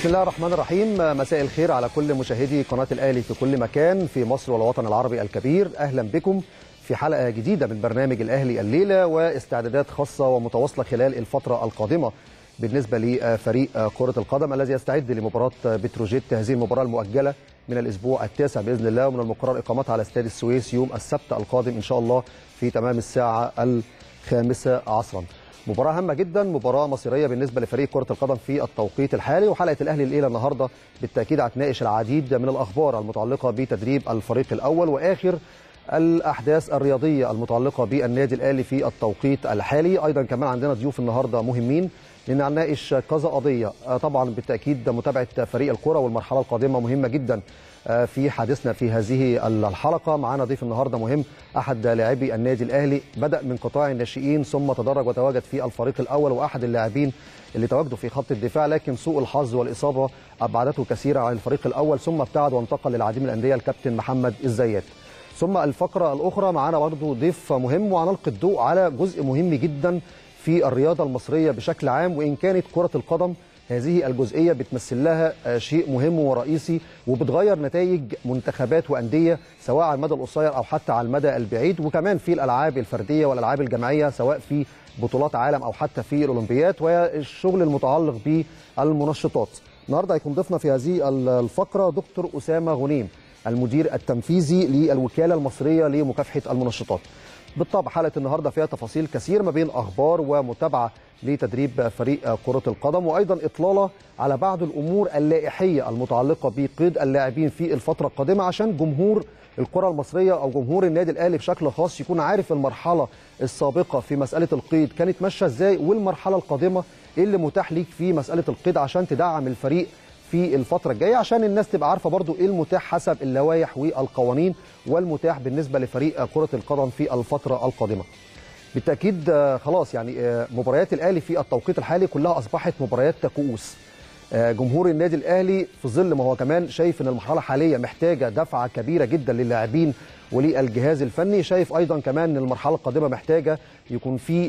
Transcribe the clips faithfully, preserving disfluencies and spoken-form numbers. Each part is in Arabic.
بسم الله الرحمن الرحيم. مساء الخير على كل مشاهدي قناة الأهلي في كل مكان في مصر والوطن العربي الكبير. أهلا بكم في حلقة جديدة من برنامج الأهلي الليلة، واستعدادات خاصة ومتواصلة خلال الفترة القادمة بالنسبة لفريق كرة القدم الذي يستعد لمباراة بتروجيت، هذه المباراة المؤجلة من الأسبوع التاسع بإذن الله، ومن المقرر إقامتها على استاد السويس يوم السبت القادم إن شاء الله في تمام الساعة الخامسة عصرا. مباراة هامة جدا، مباراة مصيرية بالنسبة لفريق كرة القدم في التوقيت الحالي. وحلقة الأهلي الليلة النهاردة بالتأكيد هتناقش العديد من الأخبار المتعلقة بتدريب الفريق الأول وآخر الأحداث الرياضية المتعلقة بالنادي الأهلي في التوقيت الحالي. أيضا كمان عندنا ضيوف النهاردة مهمين لأن هنناقش كذا قضية. طبعا بالتأكيد متابعة فريق الكرة والمرحلة القادمة مهمة جدا في حديثنا في هذه الحلقة. معنا ضيف النهاردة مهم، أحد لاعبي النادي الأهلي، بدأ من قطاع الناشئين ثم تدرج وتواجد في الفريق الأول، وأحد اللاعبين اللي تواجدوا في خط الدفاع، لكن سوء الحظ والإصابة أبعدته كثيرا عن الفريق الأول، ثم ابتعد وانتقل للعديد من الأندية الكابتن محمد الزيات. ثم الفقرة الأخرى معنا برضو ضيف مهم، وهنلقي الضوء على جزء مهم جدا في الرياضة المصرية بشكل عام، وإن كانت كرة القدم هذه الجزئية بتمثل لها شيء مهم ورئيسي وبتغير نتائج منتخبات وأندية سواء على المدى القصير أو حتى على المدى البعيد، وكمان في الألعاب الفردية والألعاب الجماعية سواء في بطولات عالم أو حتى في الأولمبيات، والشغل المتعلق بالمنشطات. النهارده هيكون ضيفنا في هذه الفقرة دكتور أسامة غنيم، المدير التنفيذي للوكالة المصرية لمكافحة المنشطات. بالطبع حلقة النهارده فيها تفاصيل كثير ما بين أخبار ومتابعة لتدريب فريق كرة القدم، وأيضا إطلالة على بعض الأمور اللائحية المتعلقة بقيد اللاعبين في الفترة القادمة، عشان جمهور الكرة المصرية أو جمهور النادي الأهلي بشكل خاص يكون عارف المرحلة السابقة في مسألة القيد كانت ماشية إزاي، والمرحلة القادمة إيه اللي متاح ليك في مسألة القيد عشان تدعم الفريق في الفترة الجاية، عشان الناس تبقى عارفة برضو إيه المتاح حسب اللوائح والقوانين والمتاح بالنسبة لفريق كرة القدم في الفترة القادمة. بالتأكيد خلاص يعني مباريات الأهلي في التوقيت الحالي كلها أصبحت مباريات كؤوس. جمهور النادي الأهلي في ظل ما هو كمان شايف أن المرحلة الحالية محتاجة دفعة كبيرة جدا للاعبين وللجهاز الفني، شايف أيضا كمان أن المرحلة القادمة محتاجة يكون في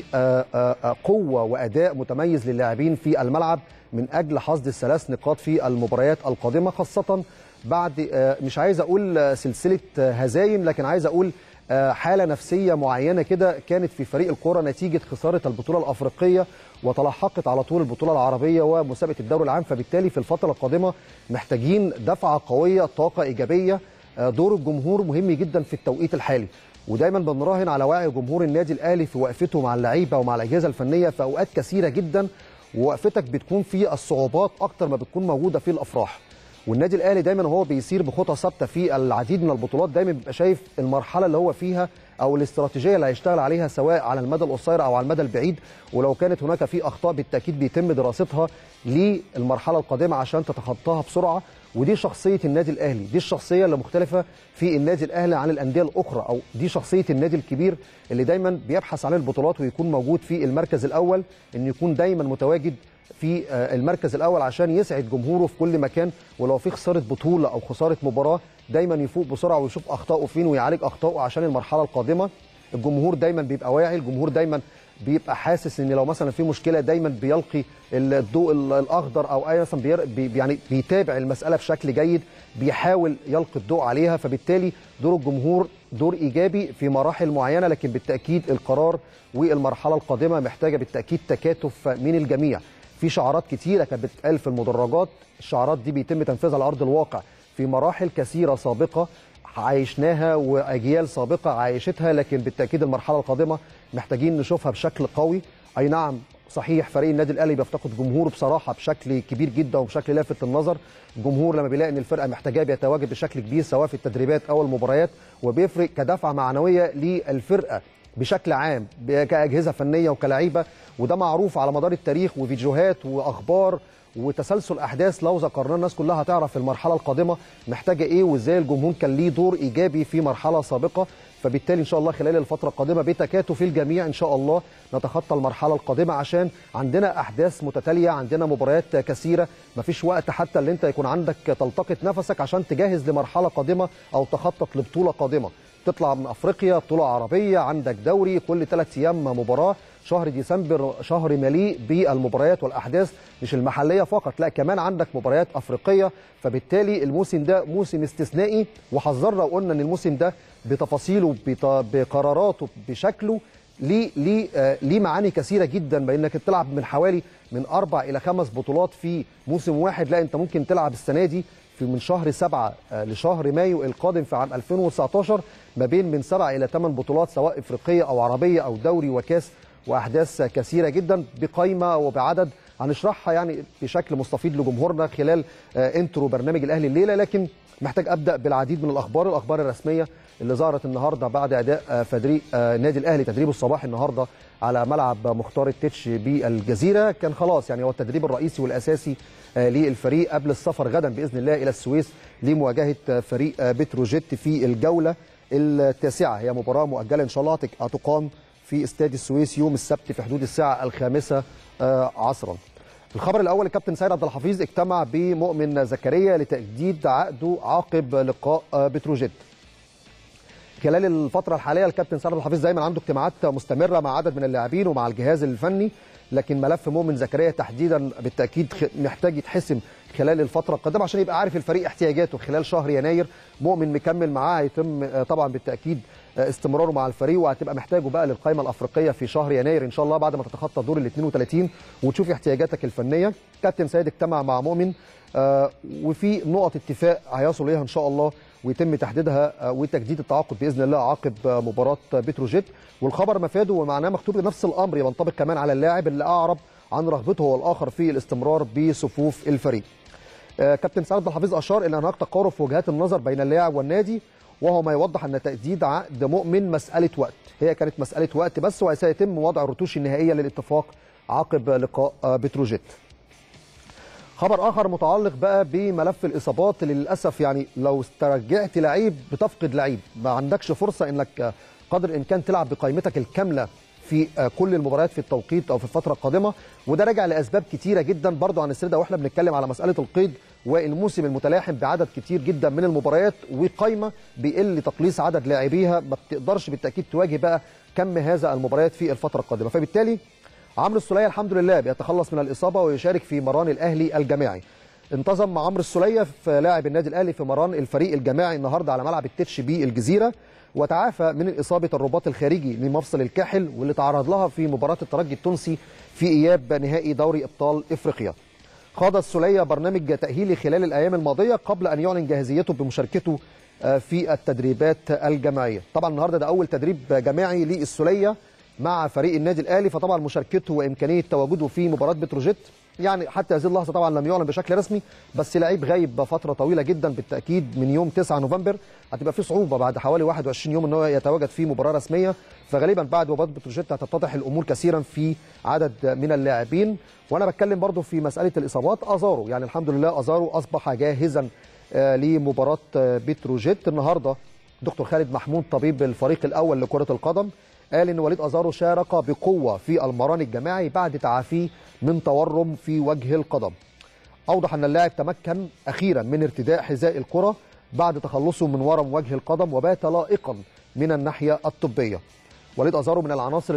قوة وأداء متميز للاعبين في الملعب من أجل حصد الثلاث نقاط في المباريات القادمة، خاصة بعد مش عايز أقول سلسلة هزايم، لكن عايز أقول حالة نفسية معينة كده كانت في فريق الكرة نتيجة خسارة البطولة الأفريقية وتلحقت على طول البطولة العربية ومسابقة الدوري العام. فبالتالي في الفترة القادمة محتاجين دفعة قوية، طاقة إيجابية. دور الجمهور مهم جدا في التوقيت الحالي، ودايما بنراهن على وعي جمهور النادي الأهلي في وقفته مع اللعيبة ومع الأجهزة الفنية في أوقات كثيرة جدا، ووقفتك بتكون في الصعوبات أكتر ما بتكون موجودة في الأفراح. والنادي الاهلي دايما وهو بيسير بخطى ثابته في العديد من البطولات دايما بيبقى شايف المرحله اللي هو فيها او الاستراتيجيه اللي هيشتغل عليها سواء على المدى القصير او على المدى البعيد، ولو كانت هناك في اخطاء بالتاكيد بيتم دراستها للمرحله القادمه عشان تتخطاها بسرعه. ودي شخصيه النادي الاهلي، دي الشخصيه اللي مختلفه في النادي الاهلي عن الانديه الاخرى، او دي شخصيه النادي الكبير اللي دايما بيبحث عن البطولات ويكون موجود في المركز الاول، ان يكون دايما متواجد في المركز الاول عشان يسعد جمهوره في كل مكان، ولو في خساره بطوله او خساره مباراه دايما يفوق بسرعه ويشوف اخطائه فين ويعالج اخطائه عشان المرحله القادمه. الجمهور دايما بيبقى واعي، الجمهور دايما بيبقى حاسس ان لو مثلا في مشكله دايما بيلقي الضوء الاخضر، او اي مثلا بي يعني بيتابع المساله بشكل جيد، بيحاول يلقي الضوء عليها. فبالتالي دور الجمهور دور ايجابي في مراحل معينه، لكن بالتاكيد القرار والمرحله القادمه محتاجه بالتاكيد تكاتف من الجميع. في شعارات كتيرة كانت بتتقال في المدرجات، الشعارات دي بيتم تنفيذها على أرض الواقع في مراحل كثيرة سابقة عايشناها وأجيال سابقة عايشتها، لكن بالتأكيد المرحلة القادمة محتاجين نشوفها بشكل قوي. أي نعم صحيح فريق النادي الأهلي بيفتقد جمهوره بصراحة بشكل كبير جدا وبشكل لافت للنظر. الجمهور لما بيلاقي ان الفرقة محتاجاه بيتواجد بشكل كبير سواء في التدريبات أو المباريات، وبيفرق كدفعة معنوية للفرقة بشكل عام كأجهزة فنية وكلاعيبة. وده معروف على مدار التاريخ وفيديوهات وأخبار وتسلسل أحداث، لو ذكرناه الناس كلها هتعرف المرحلة القادمة محتاجة إيه وإزاي الجمهور كان ليه دور إيجابي في مرحلة سابقة. فبالتالي إن شاء الله خلال الفترة القادمة بتكاتف الجميع إن شاء الله نتخطى المرحلة القادمة، عشان عندنا أحداث متتالية، عندنا مباريات كثيرة، مفيش وقت حتى اللي أنت يكون عندك تلتقط نفسك عشان تجهز لمرحلة قادمة أو تخطط لبطولة قادمة. تطلع من افريقيا، بطوله عربيه، عندك دوري، كل ثلاث ايام مباراه. شهر ديسمبر شهر مليء بالمباريات والاحداث مش المحليه فقط، لا كمان عندك مباريات افريقيه. فبالتالي الموسم ده موسم استثنائي، وحذرنا وقلنا ان الموسم ده بتفاصيله بقراراته بشكله ليه ليه آه ليه معاني كثيره جدا، بانك تلعب من حوالي من اربع الى خمس بطولات في موسم واحد. لا انت ممكن تلعب السنه دي في من شهر سبعة آه لشهر مايو القادم في عام ألفين وتسعتاشر ما بين من سبع الى ثمان بطولات، سواء افريقيه او عربيه او دوري وكاس، واحداث كثيره جدا بقائمه وبعدد هنشرحها يعني بشكل مستفيض لجمهورنا خلال آه انترو برنامج الاهلي الليله. لكن محتاج ابدا بالعديد من الاخبار الاخبار الرسميه اللي ظهرت النهارده بعد اداء فريق النادي الاهلي تدريبه الصباحي النهارده على ملعب مختار التتش بالجزيره. كان خلاص يعني هو التدريب الرئيسي والاساسي للفريق قبل السفر غدا باذن الله الى السويس لمواجهه فريق بتروجيت في الجوله التاسعه. هي مباراه مؤجله ان شاء الله هتقام في استاد السويس يوم السبت في حدود الساعه الخامسه عصرا. الخبر الاول، الكابتن سيد عبد الحفيظ اجتمع بمؤمن زكريا لتجديد عقده عقب لقاء بتروجيت. خلال الفترة الحالية الكابتن سيد عبد الحفيظ دايما عنده اجتماعات مستمرة مع عدد من اللاعبين ومع الجهاز الفني، لكن ملف مؤمن زكريا تحديدا بالتأكيد محتاج يتحسم خلال الفترة القادمة عشان يبقى عارف الفريق احتياجاته خلال شهر يناير. مؤمن مكمل معاه، هيتم طبعا بالتأكيد استمراره مع الفريق، وهتبقى محتاجه بقى للقائمة الأفريقية في شهر يناير إن شاء الله بعد ما تتخطى دور ال اثنين وثلاثين وتشوف احتياجاتك الفنية. كابتن سيد اجتمع مع مؤمن آه وفي نقط اتفاق هيصلوا اليها ان شاء الله ويتم تحديدها آه وتجديد التعاقد باذن الله عقب آه مباراه بتروجيت. والخبر مفاده ومعناه مكتوب نفس الامر ينطبق كمان على اللاعب اللي اعرب عن رغبته هو الاخر في الاستمرار بصفوف الفريق. آه كابتن سيد عبد الحفيظ اشار الى هناك تقارب في وجهات النظر بين اللاعب والنادي، وهو ما يوضح ان تجديد عقد مؤمن مساله وقت، هي كانت مساله وقت بس، وسيتم وضع الرتوش النهائيه للاتفاق عقب لقاء آه بتروجيت. خبر اخر متعلق بقى بملف الاصابات اللي للاسف يعني لو استرجعت لعيب بتفقد لعيب، ما عندكش فرصه انك قدر الامكان تلعب بقائمتك الكامله في كل المباريات في التوقيت او في الفتره القادمه، وده راجع لاسباب كتيره جدا برضو عن السرده، واحنا بنتكلم على مساله القيد والموسم المتلاحم بعدد كتير جدا من المباريات وقائمه بيقل تقليص عدد لاعبيها، ما بتقدرش بالتاكيد تواجه بقى كم هذا المباريات في الفتره القادمه. فبالتالي عمرو السوليه الحمد لله بيتخلص من الاصابه ويشارك في مران الاهلي الجماعي. انتظم مع عمرو السوليه في لاعب النادي الاهلي في مران الفريق الجماعي النهارده على ملعب التتش بالجزيره، وتعافى من اصابه الرباط الخارجي لمفصل الكاحل واللي تعرض لها في مباراه الترجي التونسي في اياب نهائي دوري ابطال افريقيا. خاض السوليه برنامج تاهيلي خلال الايام الماضيه قبل ان يعلن جاهزيته بمشاركته في التدريبات الجماعيه. طبعا النهارده ده اول تدريب جماعي للسوليه مع فريق النادي الاهلي، فطبعا مشاركته وامكانيه تواجده في مباراه بتروجيت يعني حتى هذه اللحظه طبعا لم يعلن بشكل رسمي، بس لعيب غايب فتره طويله جدا بالتاكيد من يوم تسعة نوفمبر، هتبقى في صعوبه بعد حوالي واحد وعشرين يوم ان هو يتواجد في مباراه رسميه، فغالبا بعد مباراه بتروجيت هتتضح الامور كثيرا في عدد من اللاعبين. وانا بتكلم برضو في مساله الاصابات، ازارو يعني الحمد لله ازارو اصبح جاهزا لمباراه بتروجيت. النهارده دكتور خالد محمود طبيب الفريق الاول لكره القدم قال ان وليد ازارو شارك بقوه في المران الجماعي بعد تعافيه من تورم في وجه القدم. اوضح ان اللاعب تمكن اخيرا من ارتداء حذاء الكره بعد تخلصه من ورم وجه القدم وبات لائقا من الناحيه الطبيه. وليد ازارو من العناصر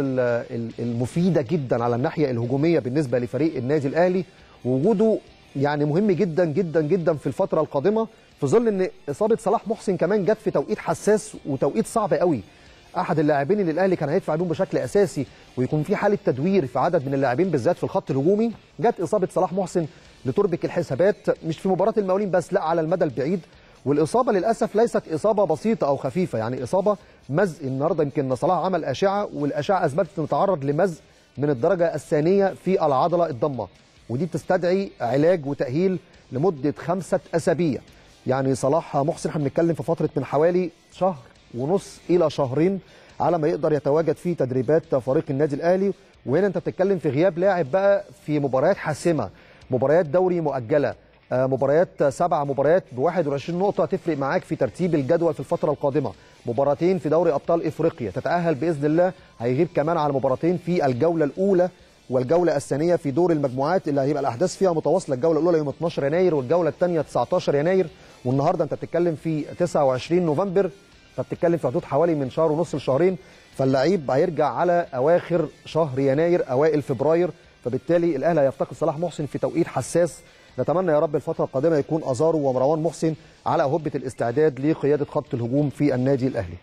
المفيده جدا على الناحيه الهجوميه بالنسبه لفريق النادي الاهلي، ووجوده يعني مهم جدا جدا جدا في الفتره القادمه في ظل ان اصابه صلاح محسن كمان جت في توقيت حساس وتوقيت صعب قوي. احد اللاعبين اللي الاهلي كان هيدفع بيهم بشكل اساسي ويكون في حاله تدوير في عدد من اللاعبين بالذات في الخط الهجومي، جت اصابه صلاح محسن لتربك الحسابات مش في مباراه المقاولين بس، لا على المدى البعيد. والاصابه للاسف ليست اصابه بسيطه او خفيفه، يعني اصابه مزق. النهارده يمكن صلاح عمل اشعه والاشعه اثبتت انه تعرض لمزق من الدرجه الثانيه في العضله الضمه، ودي بتستدعي علاج وتاهيل لمده خمسه اسابيع. يعني صلاح محسن احنا بنتكلم في فتره من حوالي شهر ونص الى شهرين على ما يقدر يتواجد في تدريبات فريق النادي الاهلي، وهنا انت بتتكلم في غياب لاعب بقى في مباريات حاسمه، مباريات دوري مؤجله، مباريات سبع مباريات ب واحد وعشرين نقطه تفرق معاك في ترتيب الجدول في الفتره القادمه، مباراتين في دوري ابطال افريقيا تتاهل باذن الله، هيغيب كمان على مباراتين في الجوله الاولى والجوله الثانيه في دور المجموعات اللي هيبقى الاحداث فيها متواصله، الجوله الاولى يوم اتناشر يناير والجوله الثانيه تسعتاشر يناير، والنهارده انت بتتكلم في تسعة وعشرين نوفمبر، فبتتكلم في حدود حوالي من شهر ونص لشهرين، فاللعيب هيرجع على اواخر شهر يناير اوائل فبراير، فبالتالي الاهلي هيفتقد صلاح محسن في توقيت حساس. نتمنى يا رب الفتره القادمه يكون ازارو ومروان محسن على هبه الاستعداد لقياده خط الهجوم في النادي الاهلي.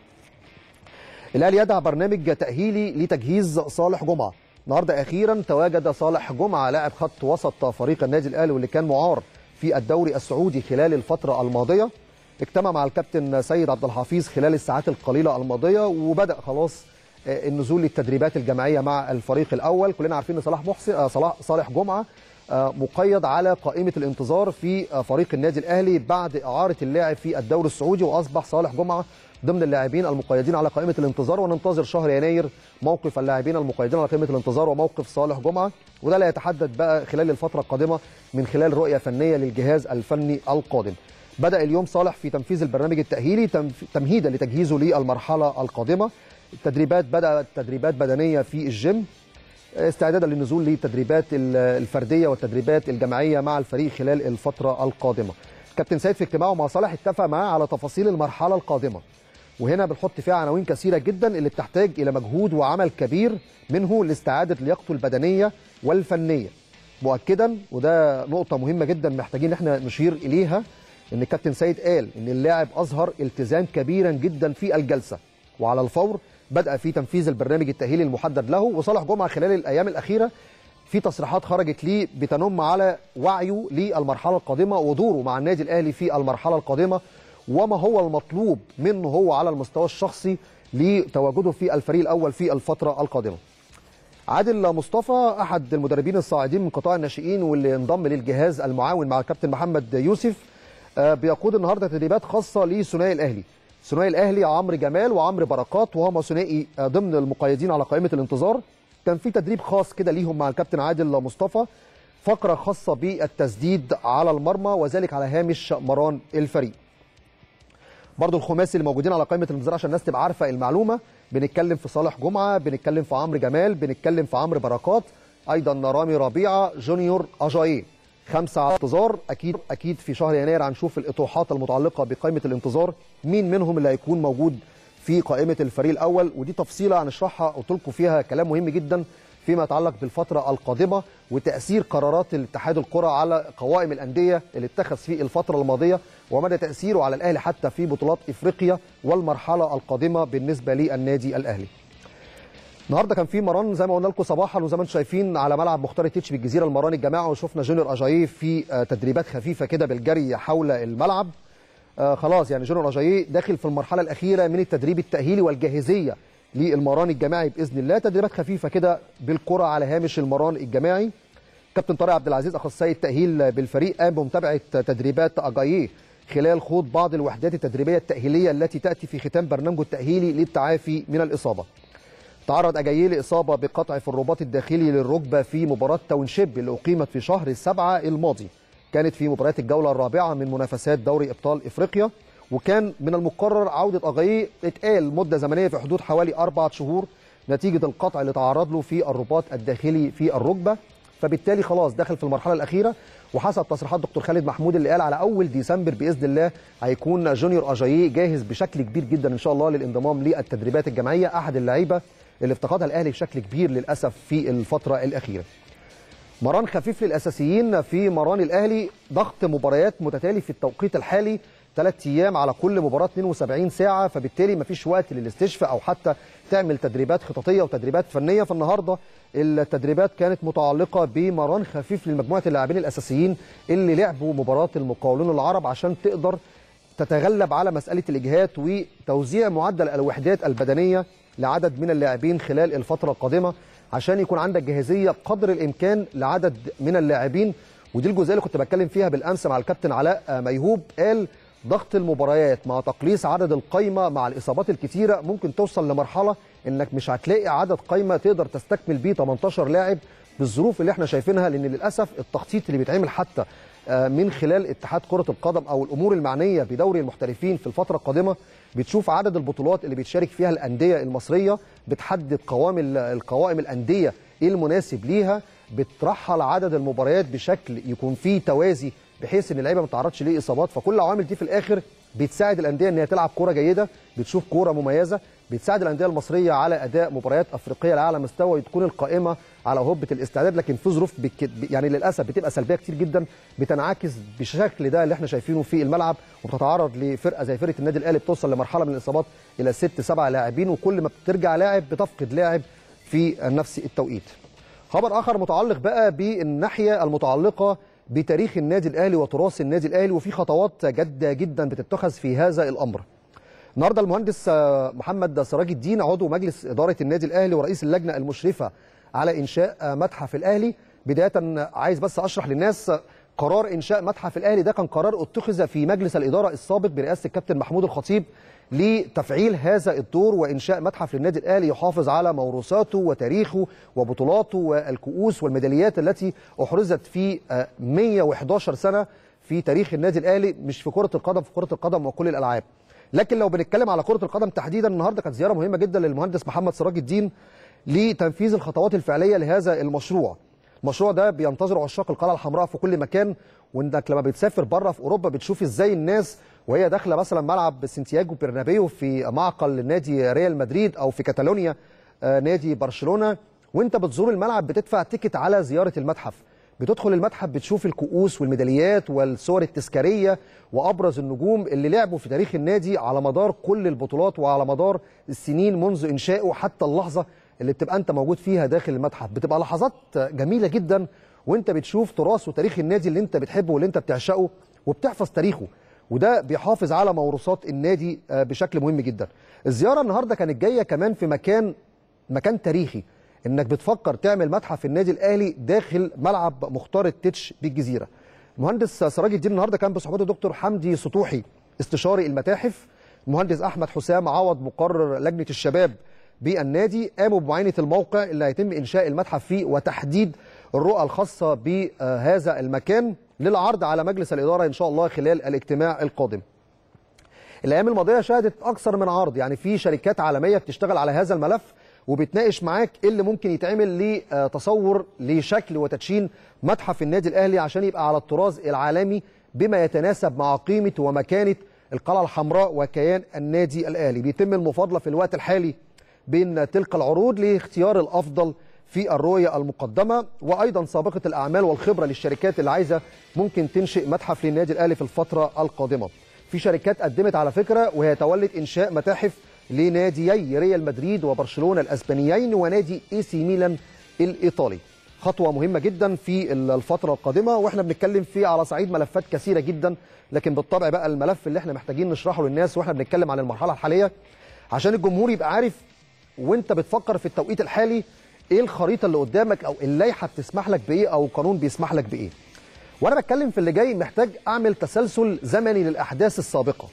الاهلي يدعى برنامج تاهيلي لتجهيز صالح جمعه. النهارده اخيرا تواجد صالح جمعه لاعب خط وسط فريق النادي الاهلي واللي كان معار في الدوري السعودي خلال الفتره الماضيه. اجتمع مع الكابتن سيد عبد الحفيظ خلال الساعات القليله الماضيه، وبدا خلاص النزول للتدريبات الجماعيه مع الفريق الاول. كلنا عارفين ان صلاح محسن صلاح صالح جمعه مقيد على قائمه الانتظار في فريق النادي الاهلي بعد اعاره اللاعب في الدوري السعودي، واصبح صالح جمعه ضمن اللاعبين المقيدين على قائمه الانتظار، وننتظر شهر يناير موقف اللاعبين المقيدين على قائمه الانتظار وموقف صالح جمعه، وده لا يتحدد بقى خلال الفتره القادمه من خلال رؤيه فنيه للجهاز الفني القادم. بدأ اليوم صالح في تنفيذ البرنامج التأهيلي تمهيدا لتجهيزه للمرحله القادمه. التدريبات بدأت تدريبات بدنيه في الجيم استعدادا للنزول للتدريبات الفرديه والتدريبات الجماعيه مع الفريق خلال الفتره القادمه. كابتن سيد في اجتماعه مع صالح اتفق معاه على تفاصيل المرحله القادمه، وهنا بنحط فيها عناوين كثيره جدا اللي بتحتاج الى مجهود وعمل كبير، منه لاستعاده لياقته البدنيه والفنيه، مؤكدا وده نقطه مهمه جدا محتاجين ان احنا نشير اليها، ان الكابتن سيد قال ان اللاعب اظهر التزام كبيرا جدا في الجلسه، وعلى الفور بدأ في تنفيذ البرنامج التأهيلي المحدد له. وصالح جمعه خلال الايام الاخيره في تصريحات خرجت ليه بتنم على وعيه للمرحله القادمه ودوره مع النادي الاهلي في المرحله القادمه، وما هو المطلوب منه هو على المستوى الشخصي لتواجده في الفريق الاول في الفتره القادمه. عادل مصطفى احد المدربين الصاعدين من قطاع الناشئين واللي انضم للجهاز المعاون مع الكابتن محمد يوسف بيقود النهارده تدريبات خاصه لثنائي الاهلي. ثنائي الاهلي عمرو جمال وعمرو بركات، وهما ثنائي ضمن المقيدين على قائمه الانتظار. كان في تدريب خاص كده ليهم مع الكابتن عادل مصطفى، فقره خاصه بالتسديد على المرمى وذلك على هامش مران الفريق. برضو الخماسي اللي موجودين على قائمه الانتظار عشان الناس تبقى عارفه المعلومه، بنتكلم في صالح جمعه، بنتكلم في عمرو جمال، بنتكلم في عمرو بركات، ايضا رامي ربيعه، جونيور اجاييه. خمسه على انتظار. اكيد اكيد في شهر يناير هنشوف الاطروحات المتعلقه بقائمه الانتظار، مين منهم اللي هيكون موجود في قائمه الفريق الاول، ودي تفصيله هنشرحها قلت لكم فيها كلام مهم جدا فيما يتعلق بالفتره القادمه وتاثير قرارات الاتحاد الكره على قوائم الانديه اللي اتخذ في الفتره الماضيه، ومدى تاثيره على الاهلي حتى في بطولات افريقيا والمرحله القادمه بالنسبه للنادي الاهلي. النهارده كان في مران زي ما قلنا لكم صباحا، وزي ما انتم شايفين على ملعب مختار التتش بالجزيره المران الجماعي، وشفنا جونيور اجاييه في تدريبات خفيفه كده بالجري حول الملعب. آه خلاص يعني جونيور اجاييه داخل في المرحله الاخيره من التدريب التاهيلي والجاهزيه للمران الجماعي باذن الله، تدريبات خفيفه كده بالكره على هامش المران الجماعي. كابتن طارق عبد العزيز اخصائي التاهيل بالفريق قام بمتابعه تدريبات اجاييه خلال خوض بعض الوحدات التدريبيه التاهيليه التي تاتي في ختام برنامجه التاهيلي للتعافي من الاصابه. تعرض اجاييه لاصابه بقطع في الرباط الداخلي للركبه في مباراه تاونشيب اللي اقيمت في شهر سبعة الماضي، كانت في مباريات الجوله الرابعه من منافسات دوري ابطال افريقيا، وكان من المقرر عوده اجاييه اتقال مده زمنيه في حدود حوالي اربعه شهور نتيجه القطع اللي تعرض له في الرباط الداخلي في الركبه، فبالتالي خلاص دخل في المرحله الاخيره. وحسب تصريحات دكتور خالد محمود اللي قال على اول ديسمبر باذن الله هيكون جونيور اجاييه جاهز بشكل كبير جدا ان شاء الله للانضمام للتدريبات الجماعيه، احد اللعيبه اللي افتقدها الاهلي بشكل كبير للاسف في الفتره الاخيره. مران خفيف للاساسيين في مران الاهلي، ضغط مباريات متتالي في التوقيت الحالي، ثلاث ايام على كل مباراه اثنين وسبعين ساعه، فبالتالي مفيش وقت للاستشفاء او حتى تعمل تدريبات خططيه وتدريبات فنيه. فالنهارده التدريبات كانت متعلقه بمران خفيف لمجموعه اللاعبين الاساسيين اللي لعبوا مباراه المقاولون العرب عشان تقدر تتغلب على مساله الاجهاد وتوزيع معدل الوحدات البدنيه لعدد من اللاعبين خلال الفتره القادمه عشان يكون عندك جاهزيه قدر الامكان لعدد من اللاعبين. ودي الجزئيه اللي كنت بتكلم فيها بالامس مع الكابتن علاء ميهوب، قال ضغط المباريات مع تقليص عدد القايمه مع الاصابات الكتيره ممكن توصل لمرحله انك مش هتلاقي عدد قايمه تقدر تستكمل بيه تمنتاشر لاعب بالظروف اللي احنا شايفينها، لان للاسف التخطيط اللي بيتعمل حتى من خلال اتحاد كره القدم او الامور المعنيه بدوري المحترفين في الفتره القادمه بتشوف عدد البطولات اللي بتشارك فيها الانديه المصريه، بتحدد قوائم القوائم الانديه ايه المناسب ليها، بترحل عدد المباريات بشكل يكون فيه توازي بحيث ان اللعيبه ما تتعرضش لاصابات. فكل العوامل دي في الاخر بتساعد الانديه ان هي تلعب كوره جيده، بتشوف كوره مميزه، بتساعد الانديه المصريه على اداء مباريات افريقيه لاعلى مستوى، تكون القائمه على هبه الاستعداد. لكن في ظروف بك... يعني للاسف بتبقى سلبيه كتير جدا بتنعكس بالشكل ده اللي احنا شايفينه في الملعب، وبتتعرض لفرقه زي فرقه النادي الاهلي بتوصل لمرحله من الاصابات الى ست سبع لاعبين، وكل ما بترجع لاعب بتفقد لاعب في نفس التوقيت. خبر اخر متعلق بقى بالناحيه المتعلقه بتاريخ النادي الاهلي وتراث النادي الاهلي، وفي خطوات جاده جدا بتتخذ في هذا الامر. النهارده المهندس محمد سراج الدين عضو مجلس اداره النادي الاهلي ورئيس اللجنه المشرفه على انشاء متحف الاهلي. بدايه عايز بس اشرح للناس، قرار انشاء متحف الاهلي ده كان قرار اتخذ في مجلس الاداره السابق برئاسه الكابتن محمود الخطيب لتفعيل هذا الدور وانشاء متحف للنادي الاهلي يحافظ على موروثاته وتاريخه وبطولاته والكؤوس والميداليات التي احرزت في مئة وإحدى عشرة سنه في تاريخ النادي الاهلي، مش في كره القدم، في كره القدم وكل الالعاب. لكن لو بنتكلم على كره القدم تحديدا، النهارده كانت زياره مهمه جدا للمهندس محمد سراج الدين لتنفيذ الخطوات الفعليه لهذا المشروع. المشروع ده بينتظر عشاق القلعه الحمراء في كل مكان، وانك لما بتسافر بره في اوروبا بتشوف ازاي الناس وهي داخله مثلا ملعب سانتياغو برنابيو في معقل نادي ريال مدريد او في كاتالونيا نادي برشلونه، وانت بتزور الملعب بتدفع تيكت على زياره المتحف. بتدخل المتحف بتشوف الكؤوس والميداليات والصور التذكاريه وابرز النجوم اللي لعبوا في تاريخ النادي على مدار كل البطولات وعلى مدار السنين منذ انشائه حتى اللحظه اللي بتبقى انت موجود فيها داخل المتحف. بتبقى لحظات جميله جدا وانت بتشوف تراث وتاريخ النادي اللي انت بتحبه واللي انت بتعشقه وبتحفظ تاريخه، وده بيحافظ على موروثات النادي بشكل مهم جدا. الزياره النهارده كانت جايه كمان في مكان مكان تاريخي، انك بتفكر تعمل متحف النادي الاهلي داخل ملعب مختار التتش بالجزيره. المهندس سراج الدين النهارده كان بصحبته دكتور حمدي سطوحي استشاري المتاحف، المهندس احمد حسام عوض مقرر لجنه الشباب بالنادي، قاموا بمعاينه الموقع اللي هيتم انشاء المتحف فيه وتحديد الرؤى الخاصه بهذا المكان للعرض على مجلس الاداره ان شاء الله خلال الاجتماع القادم. الايام الماضيه شهدت اكثر من عرض، يعني في شركات عالميه بتشتغل على هذا الملف وبتناقش معاك ايه اللي ممكن يتعمل لتصور لشكل وتدشين متحف النادي الاهلي عشان يبقى على الطراز العالمي بما يتناسب مع قيمه ومكانه القلعه الحمراء وكيان النادي الاهلي. بيتم المفاضله في الوقت الحالي بين تلك العروض لاختيار الافضل في الرؤيه المقدمه، وايضا سابقه الاعمال والخبره للشركات اللي عايزه ممكن تنشئ متحف للنادي الاهلي في الفتره القادمه. في شركات قدمت على فكره وهي تولت انشاء متاحف لناديي ريال مدريد وبرشلونه الاسبانيين ونادي اي سي ميلان الايطالي. خطوه مهمه جدا في الفتره القادمه، واحنا بنتكلم فيه على صعيد ملفات كثيره جدا، لكن بالطبع بقى الملف اللي احنا محتاجين نشرحه للناس واحنا بنتكلم عن المرحله الحاليه عشان الجمهور يبقى عارف وانت بتفكر في التوقيت الحالي ايه الخريطه اللي قدامك او اللائحه بتسمح لك بايه او القانون بيسمح لك بايه. وانا بتكلم في اللي جاي محتاج اعمل تسلسل زمني للاحداث السابقه.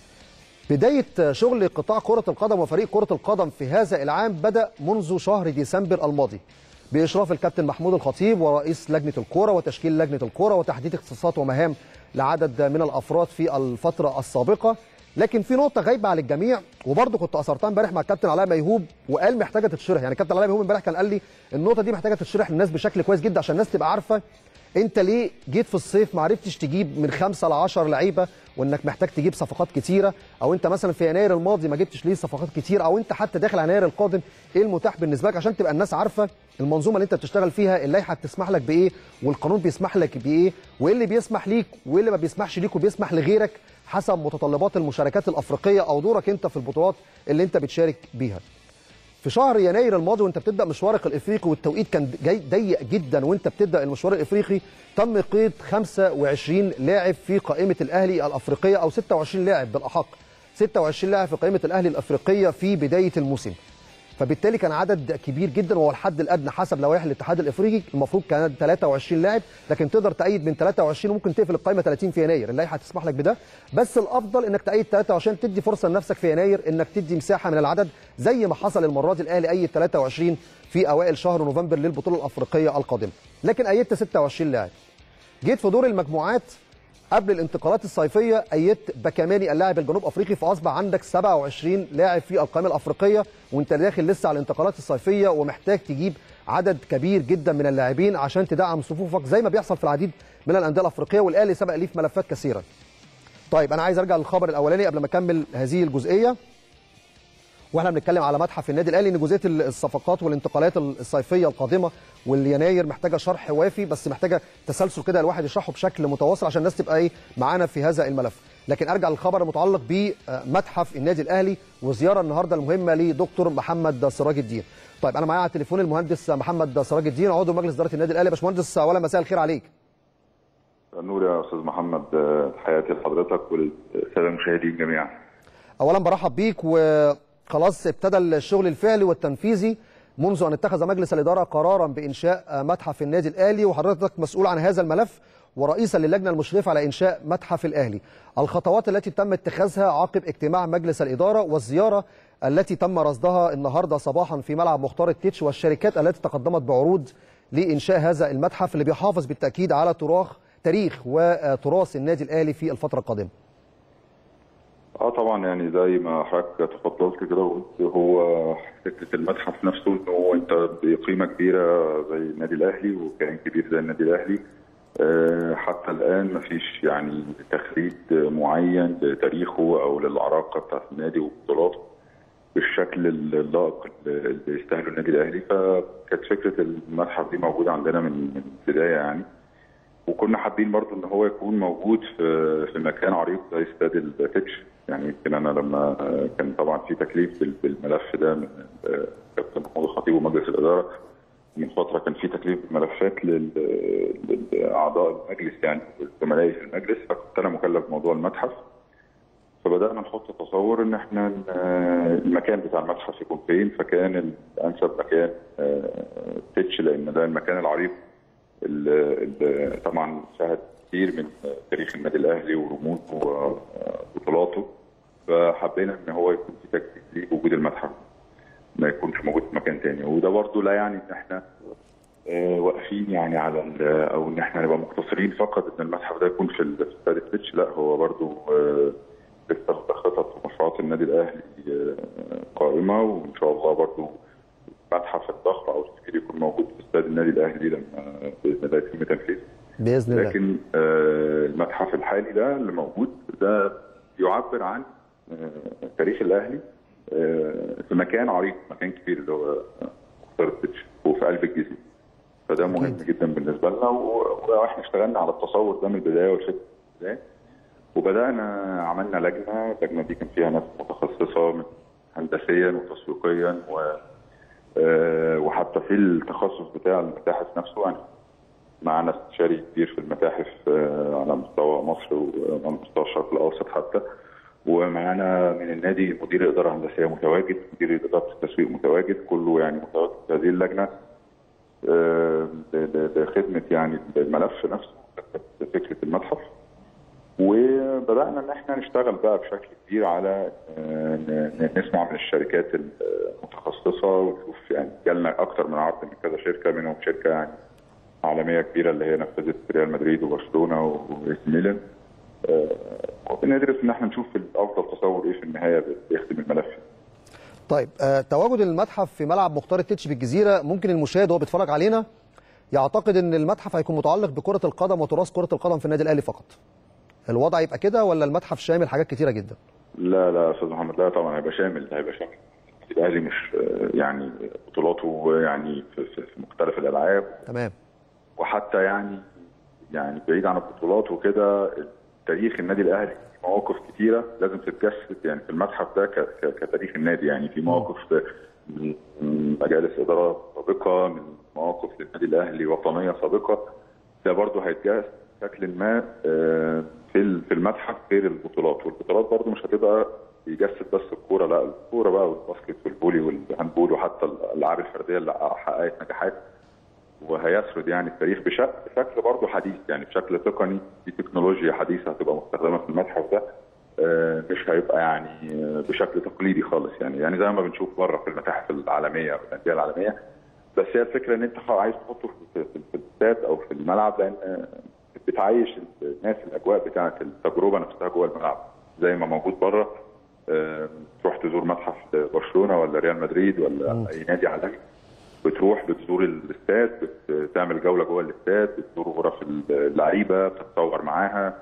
بدايه شغل قطاع كره القدم وفريق كره القدم في هذا العام بدا منذ شهر ديسمبر الماضي باشراف الكابتن محمود الخطيب ورئيس لجنه الكوره وتشكيل لجنه الكوره وتحديد اختصاصات ومهام لعدد من الافراد في الفتره السابقه. لكن في نقطه غايبه عن الجميع وبرضه كنت اثرتها امبارح مع الكابتن علاء ميهوب وقال محتاجه تتشرح، يعني الكابتن علاء ميهوب امبارح كان قال لي النقطه دي محتاجه تتشرح للناس بشكل كويس جدا عشان الناس تبقى عارفه انت ليه جيت في الصيف ما عرفتش تجيب من خمسة لعشرة لعيبه وانك محتاج تجيب صفقات كتيره، او انت مثلا في يناير الماضي ما جبتش ليه صفقات كتير، او انت حتى داخل على يناير القادم ايه المتاح بالنسبه لك، عشان تبقى الناس عارفه المنظومه اللي انت بتشتغل فيها اللائحه بتسمح لك بايه والقانون بيسمح لك بايه وايه اللي بيسمح ليك وايه اللي ما بيسمحش ليك وبيسمح لغيرك حسب متطلبات المشاركات الافريقيه او دورك انت في البطولات اللي انت بتشارك بيها. في شهر يناير الماضي وانت بتبدا مشوارك الافريقي والتوقيت كان جاي ضيق جدا وانت بتبدا المشوار الافريقي، تم قيد خمسة وعشرين لاعب في قائمه الاهلي الافريقيه او ستة وعشرين لاعب بالاحق، ستة وعشرين لاعب في قائمه الاهلي الافريقيه في بدايه الموسم. فبالتالي كان عدد كبير جدا وهو الحد الادنى حسب لوائح الاتحاد الافريقي، المفروض كان ثلاثة وعشرين لاعب، لكن تقدر تأيد من ثلاثة وعشرين وممكن تقفل القائمه ثلاثين في يناير، اللائحه تسمح لك بده، بس الافضل انك تأيد ثلاثة وعشرين تدي فرصه لنفسك في يناير انك تدي مساحه من العدد زي ما حصل المره دي الاهلي ايد ثلاثة وعشرين في اوائل شهر نوفمبر للبطوله الافريقيه القادمه، لكن ايدت ستة وعشرين لاعب. جيت في دور المجموعات قبل الانتقالات الصيفيه ايدت باكاماني اللاعب الجنوب افريقي، فاصبح عندك سبعة وعشرين لاعب في القائمه الافريقيه وانت داخل لسه على الانتقالات الصيفيه ومحتاج تجيب عدد كبير جدا من اللاعبين عشان تدعم صفوفك زي ما بيحصل في العديد من الانديه الافريقيه والاهلي سبق ليه في ملفات كثيره. طيب انا عايز ارجع للخبر الاولاني قبل ما اكمل هذه الجزئيه، واحنا بنتكلم على متحف النادي الاهلي، ان جزئيه الصفقات والانتقالات الصيفيه القادمه واليناير محتاجه شرح وافي، بس محتاجه تسلسل كده الواحد يشرحه بشكل متواصل عشان الناس تبقى ايه معانا في هذا الملف. لكن ارجع للخبر المتعلق بمتحف النادي الاهلي وزياره النهارده المهمه لدكتور محمد سراج الدين. طيب انا معايا على التليفون المهندس محمد سراج الدين عضو مجلس اداره النادي الاهلي. باشمهندس اولا مساء الخير عليك. نور يا استاذ محمد، تحياتي لحضرتك وللساده المشاهدين جميعا. اولا برحب بيك، وخلاص ابتدى الشغل الفعلي والتنفيذي منذ ان اتخذ مجلس الاداره قرارا بانشاء متحف النادي الاهلي، وحضرتك مسؤول عن هذا الملف ورئيسا للجنه المشرفه على انشاء متحف الاهلي. الخطوات التي تم اتخاذها عقب اجتماع مجلس الاداره والزياره التي تم رصدها النهارده صباحا في ملعب مختار التتش، والشركات التي تقدمت بعروض لانشاء هذا المتحف اللي بيحافظ بالتاكيد على تراث تاريخ وتراث النادي الاهلي في الفتره القادمه. اه طبعا، يعني زي ما حضرتك تفضلت كده وقلت، هو فكره المتحف نفسه ان هو انت بقيمه كبيره زي النادي الاهلي وكيان كبير زي النادي الاهلي، آه حتى الان ما فيش يعني تخليد معين لتاريخه او للعراقه بتاعت النادي وبطولاته بالشكل اللائق اللي يستاهله النادي الاهلي. فكانت فكره المتحف دي موجوده عندنا من البدايه يعني، وكنا حابين برضه ان هو يكون موجود في في مكان عريق زي استاد التتش. يعني يمكن انا لما كان طبعا في تكليف بالملف ده من كابتن محمود الخطيب ومجلس الاداره من فتره، كان في تكليف بالملفات لاعضاء المجلس يعني زملائي في المجلس، فكنت انا مكلف بموضوع المتحف. فبدانا نحط تصور ان احنا المكان بتاع المتحف يكون فين، فكان الانسب مكان تتش، لان ده المكان العريق اللي طبعا شهد كثير من تاريخ النادي الاهلي ورموزه وبطولاته. فحبينا ان هو يكون في تكليف لوجود المتحف، ما يكونش موجود في مكان ثاني. وده برضه لا يعني ان احنا واقفين يعني على او ان احنا نبقى مقتصرين فقط ان المتحف ده يكون في استاد التتش، لا هو برضه لسه خطط ومشروعات النادي الاهلي قائمه، وان شاء الله برضه متحف الضخم او الكبير يكون موجود في استاد النادي الاهلي لما باذن الله يتم تنفيذه باذن الله. لكن آه المتحف الحالي ده اللي موجود ده يعبر عن آه تاريخ الاهلي آه في مكان عريق، مكان كبير اللي هو مختار التتش وفي قلب الجزيره. فده مهم جدا بالنسبه لنا، واحنا اشتغلنا على التصور ده من البدايه والفكره ده، وبدانا عملنا لجنه. اللجنه دي كان فيها ناس متخصصه هندسيا وتسويقيا و أه وحتى في التخصص بتاع المتاحف نفسه. يعني معانا استشاري كبير في المتاحف أه على مستوى مصر وعلى مستوى الشرق الاوسط حتى، ومعانا من النادي مدير اداره هندسيه متواجد، مدير اداره التسويق متواجد، كله يعني متواجد في هذه اللجنه أه لخدمه يعني الملف نفسه فكره المتحف. وبدانا ان احنا نشتغل بقى بشكل كبير على نسمع من الشركات المتخصصه ونشوف، يعني جالنا اكثر من عرض من كذا شركه، منهم شركه يعني عالميه كبيره اللي هي نفذت ريال مدريد وبرشلونه واي سي ميلان. وبندرس ان احنا نشوف الافضل تصور ايه في النهايه بيخدم الملف. طيب آه، تواجد المتحف في ملعب مختار التتش بالجزيره، ممكن المشاهد وهو بيتفرج علينا يعتقد ان المتحف هيكون متعلق بكره القدم وتراث كره القدم في النادي الاهلي فقط. الوضع يبقى كده ولا المتحف شامل حاجات كتيره جدا؟ لا لا يا استاذ محمد، لا طبعا هيبقى شامل، هيبقى شامل. الاهلي مش يعني بطولاته يعني في, في مختلف الالعاب، تمام، وحتى يعني يعني بعيد عن البطولات وكده، تاريخ النادي الاهلي مواقف كتيره لازم تتجسد يعني في المتحف ده كتاريخ النادي. يعني في مواقف من مجالس اداره سابقه، من مواقف للنادي الاهلي وطنيه سابقه، ده برضه هيتجسد بشكل ما في في المتحف غير البطولات. والبطولات برضه مش هتبقى يجسد بس الكوره، لا الكوره بقى والباسكت والفولي والهاندبول وحتى الالعاب الفرديه اللي حققت نجاحات، وهيسرد يعني التاريخ بشكل بشكل برضه حديث، يعني بشكل تقني، في تكنولوجيا حديثه هتبقى مستخدمه في المتحف ده، مش هيبقى يعني بشكل تقليدي خالص. يعني يعني زي ما بنشوف بره في المتاحف العالميه والانديه العالميه، بس هي الفكره ان انت عايز تحطه في في الاستاد او في الملعب، لان بتعيش الناس الاجواء بتاعه التجربه نفسها جوه الملعب زي ما موجود بره. تروح تزور متحف برشلونه ولا ريال مدريد ولا اي نادي عالمي، بتروح بتزور الاستاد، بتعمل جوله جوه الاستاد، بتزور غرف اللعيبه، بتتصور معاها،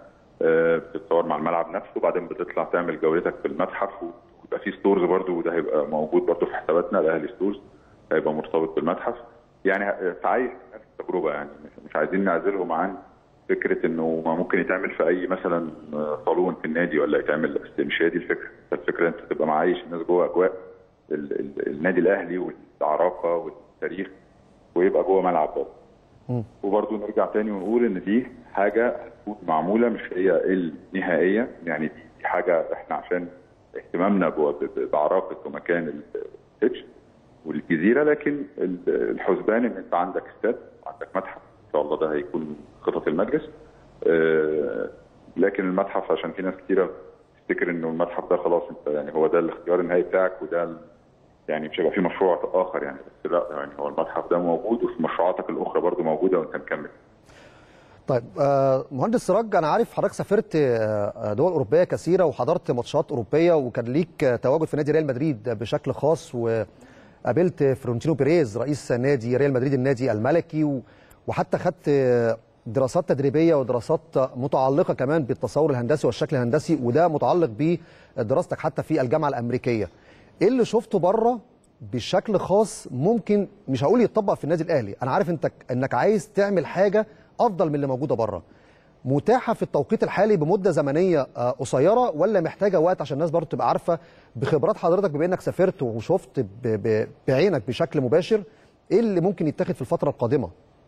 بتتصور مع الملعب نفسه، وبعدين بتطلع تعمل جولتك في المتحف، ويبقى في ستورز برضو، وده هيبقى موجود برضو في حساباتنا. الاهلي ستورز هيبقى مرتبط بالمتحف، يعني فعايز نفس التجربه، يعني مش عايزين نعزلهم عن فكره انه ما ممكن يتعمل في اي مثلا صالون في النادي ولا يتعمل، بس مش هي دي الفكره. الفكره انت تبقى معايش الناس جوه اجواء ال ال النادي الاهلي والعراقه والتاريخ، ويبقى جوه ملعب برضه. وبرضه نرجع تاني ونقول ان دي حاجه هتكون معموله، مش هي النهائيه، يعني دي, دي حاجه احنا عشان اهتمامنا بعراقه ومكان التتش والجزيره، لكن الحسبان ان انت عندك استاد وعندك متحف، ان شاء الله ده هيكون خطط المجلس. آه لكن المتحف عشان في ناس كتيره تفتكر انه المتحف ده خلاص انت يعني هو ده الاختيار النهائي بتاعك، وده يعني مش هيبقى في مشروع اخر يعني، بس لا يعني هو المتحف ده موجود، وفي مشروعاتك الاخرى برضو موجوده وانت مكمل. طيب مهندس سراج، انا عارف حضرتك سافرت دول اوروبيه كثيره وحضرت ماتشات اوروبيه، وكان ليك تواجد في نادي ريال مدريد بشكل خاص، وقابلت فرونتينو بيريز رئيس نادي ريال مدريد النادي الملكي، وحتى خدت دراسات تدريبيه ودراسات متعلقه كمان بالتصور الهندسي والشكل الهندسي، وده متعلق بدراستك حتى في الجامعه الامريكيه. ايه اللي شفته بره بشكل خاص ممكن مش هقول يتطبق في النادي الاهلي؟ انا عارف انت انك عايز تعمل حاجه افضل من اللي موجوده بره، متاحه في التوقيت الحالي بمده زمنيه قصيره، ولا محتاجه وقت عشان الناس برضه تبقى عارفه بخبرات حضرتك بما انك سافرت وشفت بعينك بشكل مباشر ايه اللي ممكن يتاخد في الفتره القادمه؟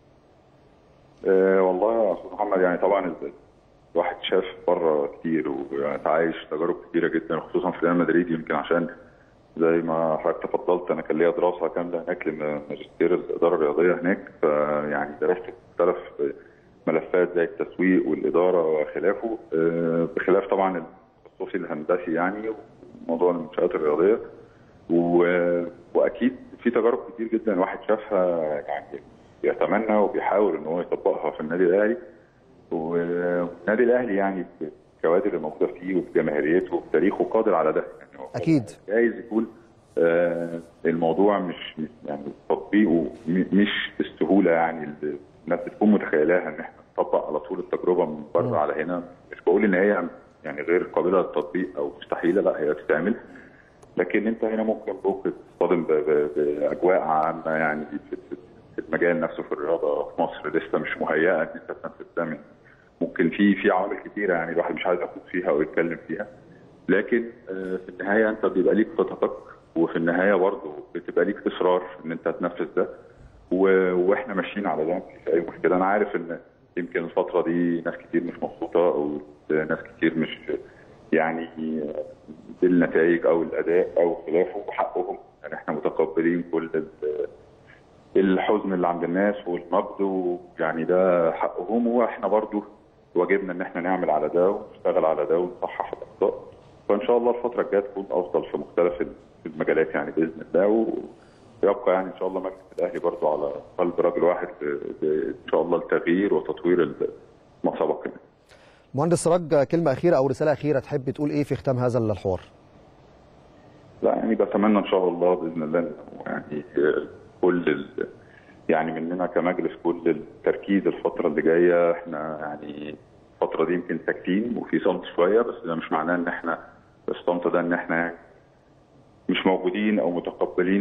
أه والله يا استاذ محمد، يعني طبعا الواحد شاف بره كتير وعايش تجارب كتيره جدا، خصوصا في ريال مدريد، يمكن عشان زي ما حضرتك تفضلت انا كان ليا دراسه كامله هناك لماجستير الاداره الرياضيه هناك، فيعني درست مختلف ملفات زي التسويق والاداره وخلافه، بخلاف طبعا التخصصي الهندسي يعني وموضوع المنشات الرياضيه، واكيد في تجارب كتير جدا الواحد شافها يعني يتمنى وبيحاول ان هو يطبقها في النادي الاهلي. والنادي الاهلي يعني الكوادر اللي موجوده فيه وبجماهيريته وبتاريخه قادر على ده، يعني اكيد جايز يكون آه الموضوع مش يعني تطبيقه مش بالسهوله يعني الناس بتكون متخيلاها، ان احنا نطبق على طول التجربه من بره على هنا. مش بقول ان هي يعني غير قابله للتطبيق او مستحيله، لا هي بتتعمل، لكن انت هنا ممكن ممكن تصطدم باجواء عامه يعني في المجال نفسه في الرياضه في مصر لسه مش مهيئه ان انت تنفذ ده. من ممكن في في عوامل كثيره يعني الواحد مش عايز ياخد فيها او يتكلم فيها، لكن في النهايه انت بيبقى ليك خططك، وفي النهايه برضه بتبقى ليك اصرار ان انت تنفذ ده، واحنا ماشيين على ده، مفيش اي مشكله. انا عارف ان يمكن الفتره دي ناس كتير مش مبسوطه او ناس كتير مش يعني بالنتائج او الاداء او خلافه، وحقهم يعني احنا متقبلين كل الحزن اللي عند الناس والنقد، ويعني ده حقهم، واحنا برضه واجبنا ان احنا نعمل على ده ونشتغل على ده ونصحح الاخطاء. فان شاء الله الفتره الجايه تكون افضل في مختلف المجالات يعني باذن الله، ويبقى يعني ان شاء الله مجلس الاهلي برضه على قلب رجل واحد ان شاء الله التغيير وتطوير ما سبق. مهندس سراج، كلمه اخيره او رساله اخيره تحب تقول ايه في ختام هذا الحوار؟ لا يعني بتمنى ان شاء الله باذن الله يعني كل ال... يعني مننا كمجلس كل التركيز الفتره اللي جايه. احنا يعني الفتره دي يمكن ساكتين وفي صمت شويه، بس ده مش معناه ان احنا الصمت ده ان احنا يعني مش موجودين او متقبلين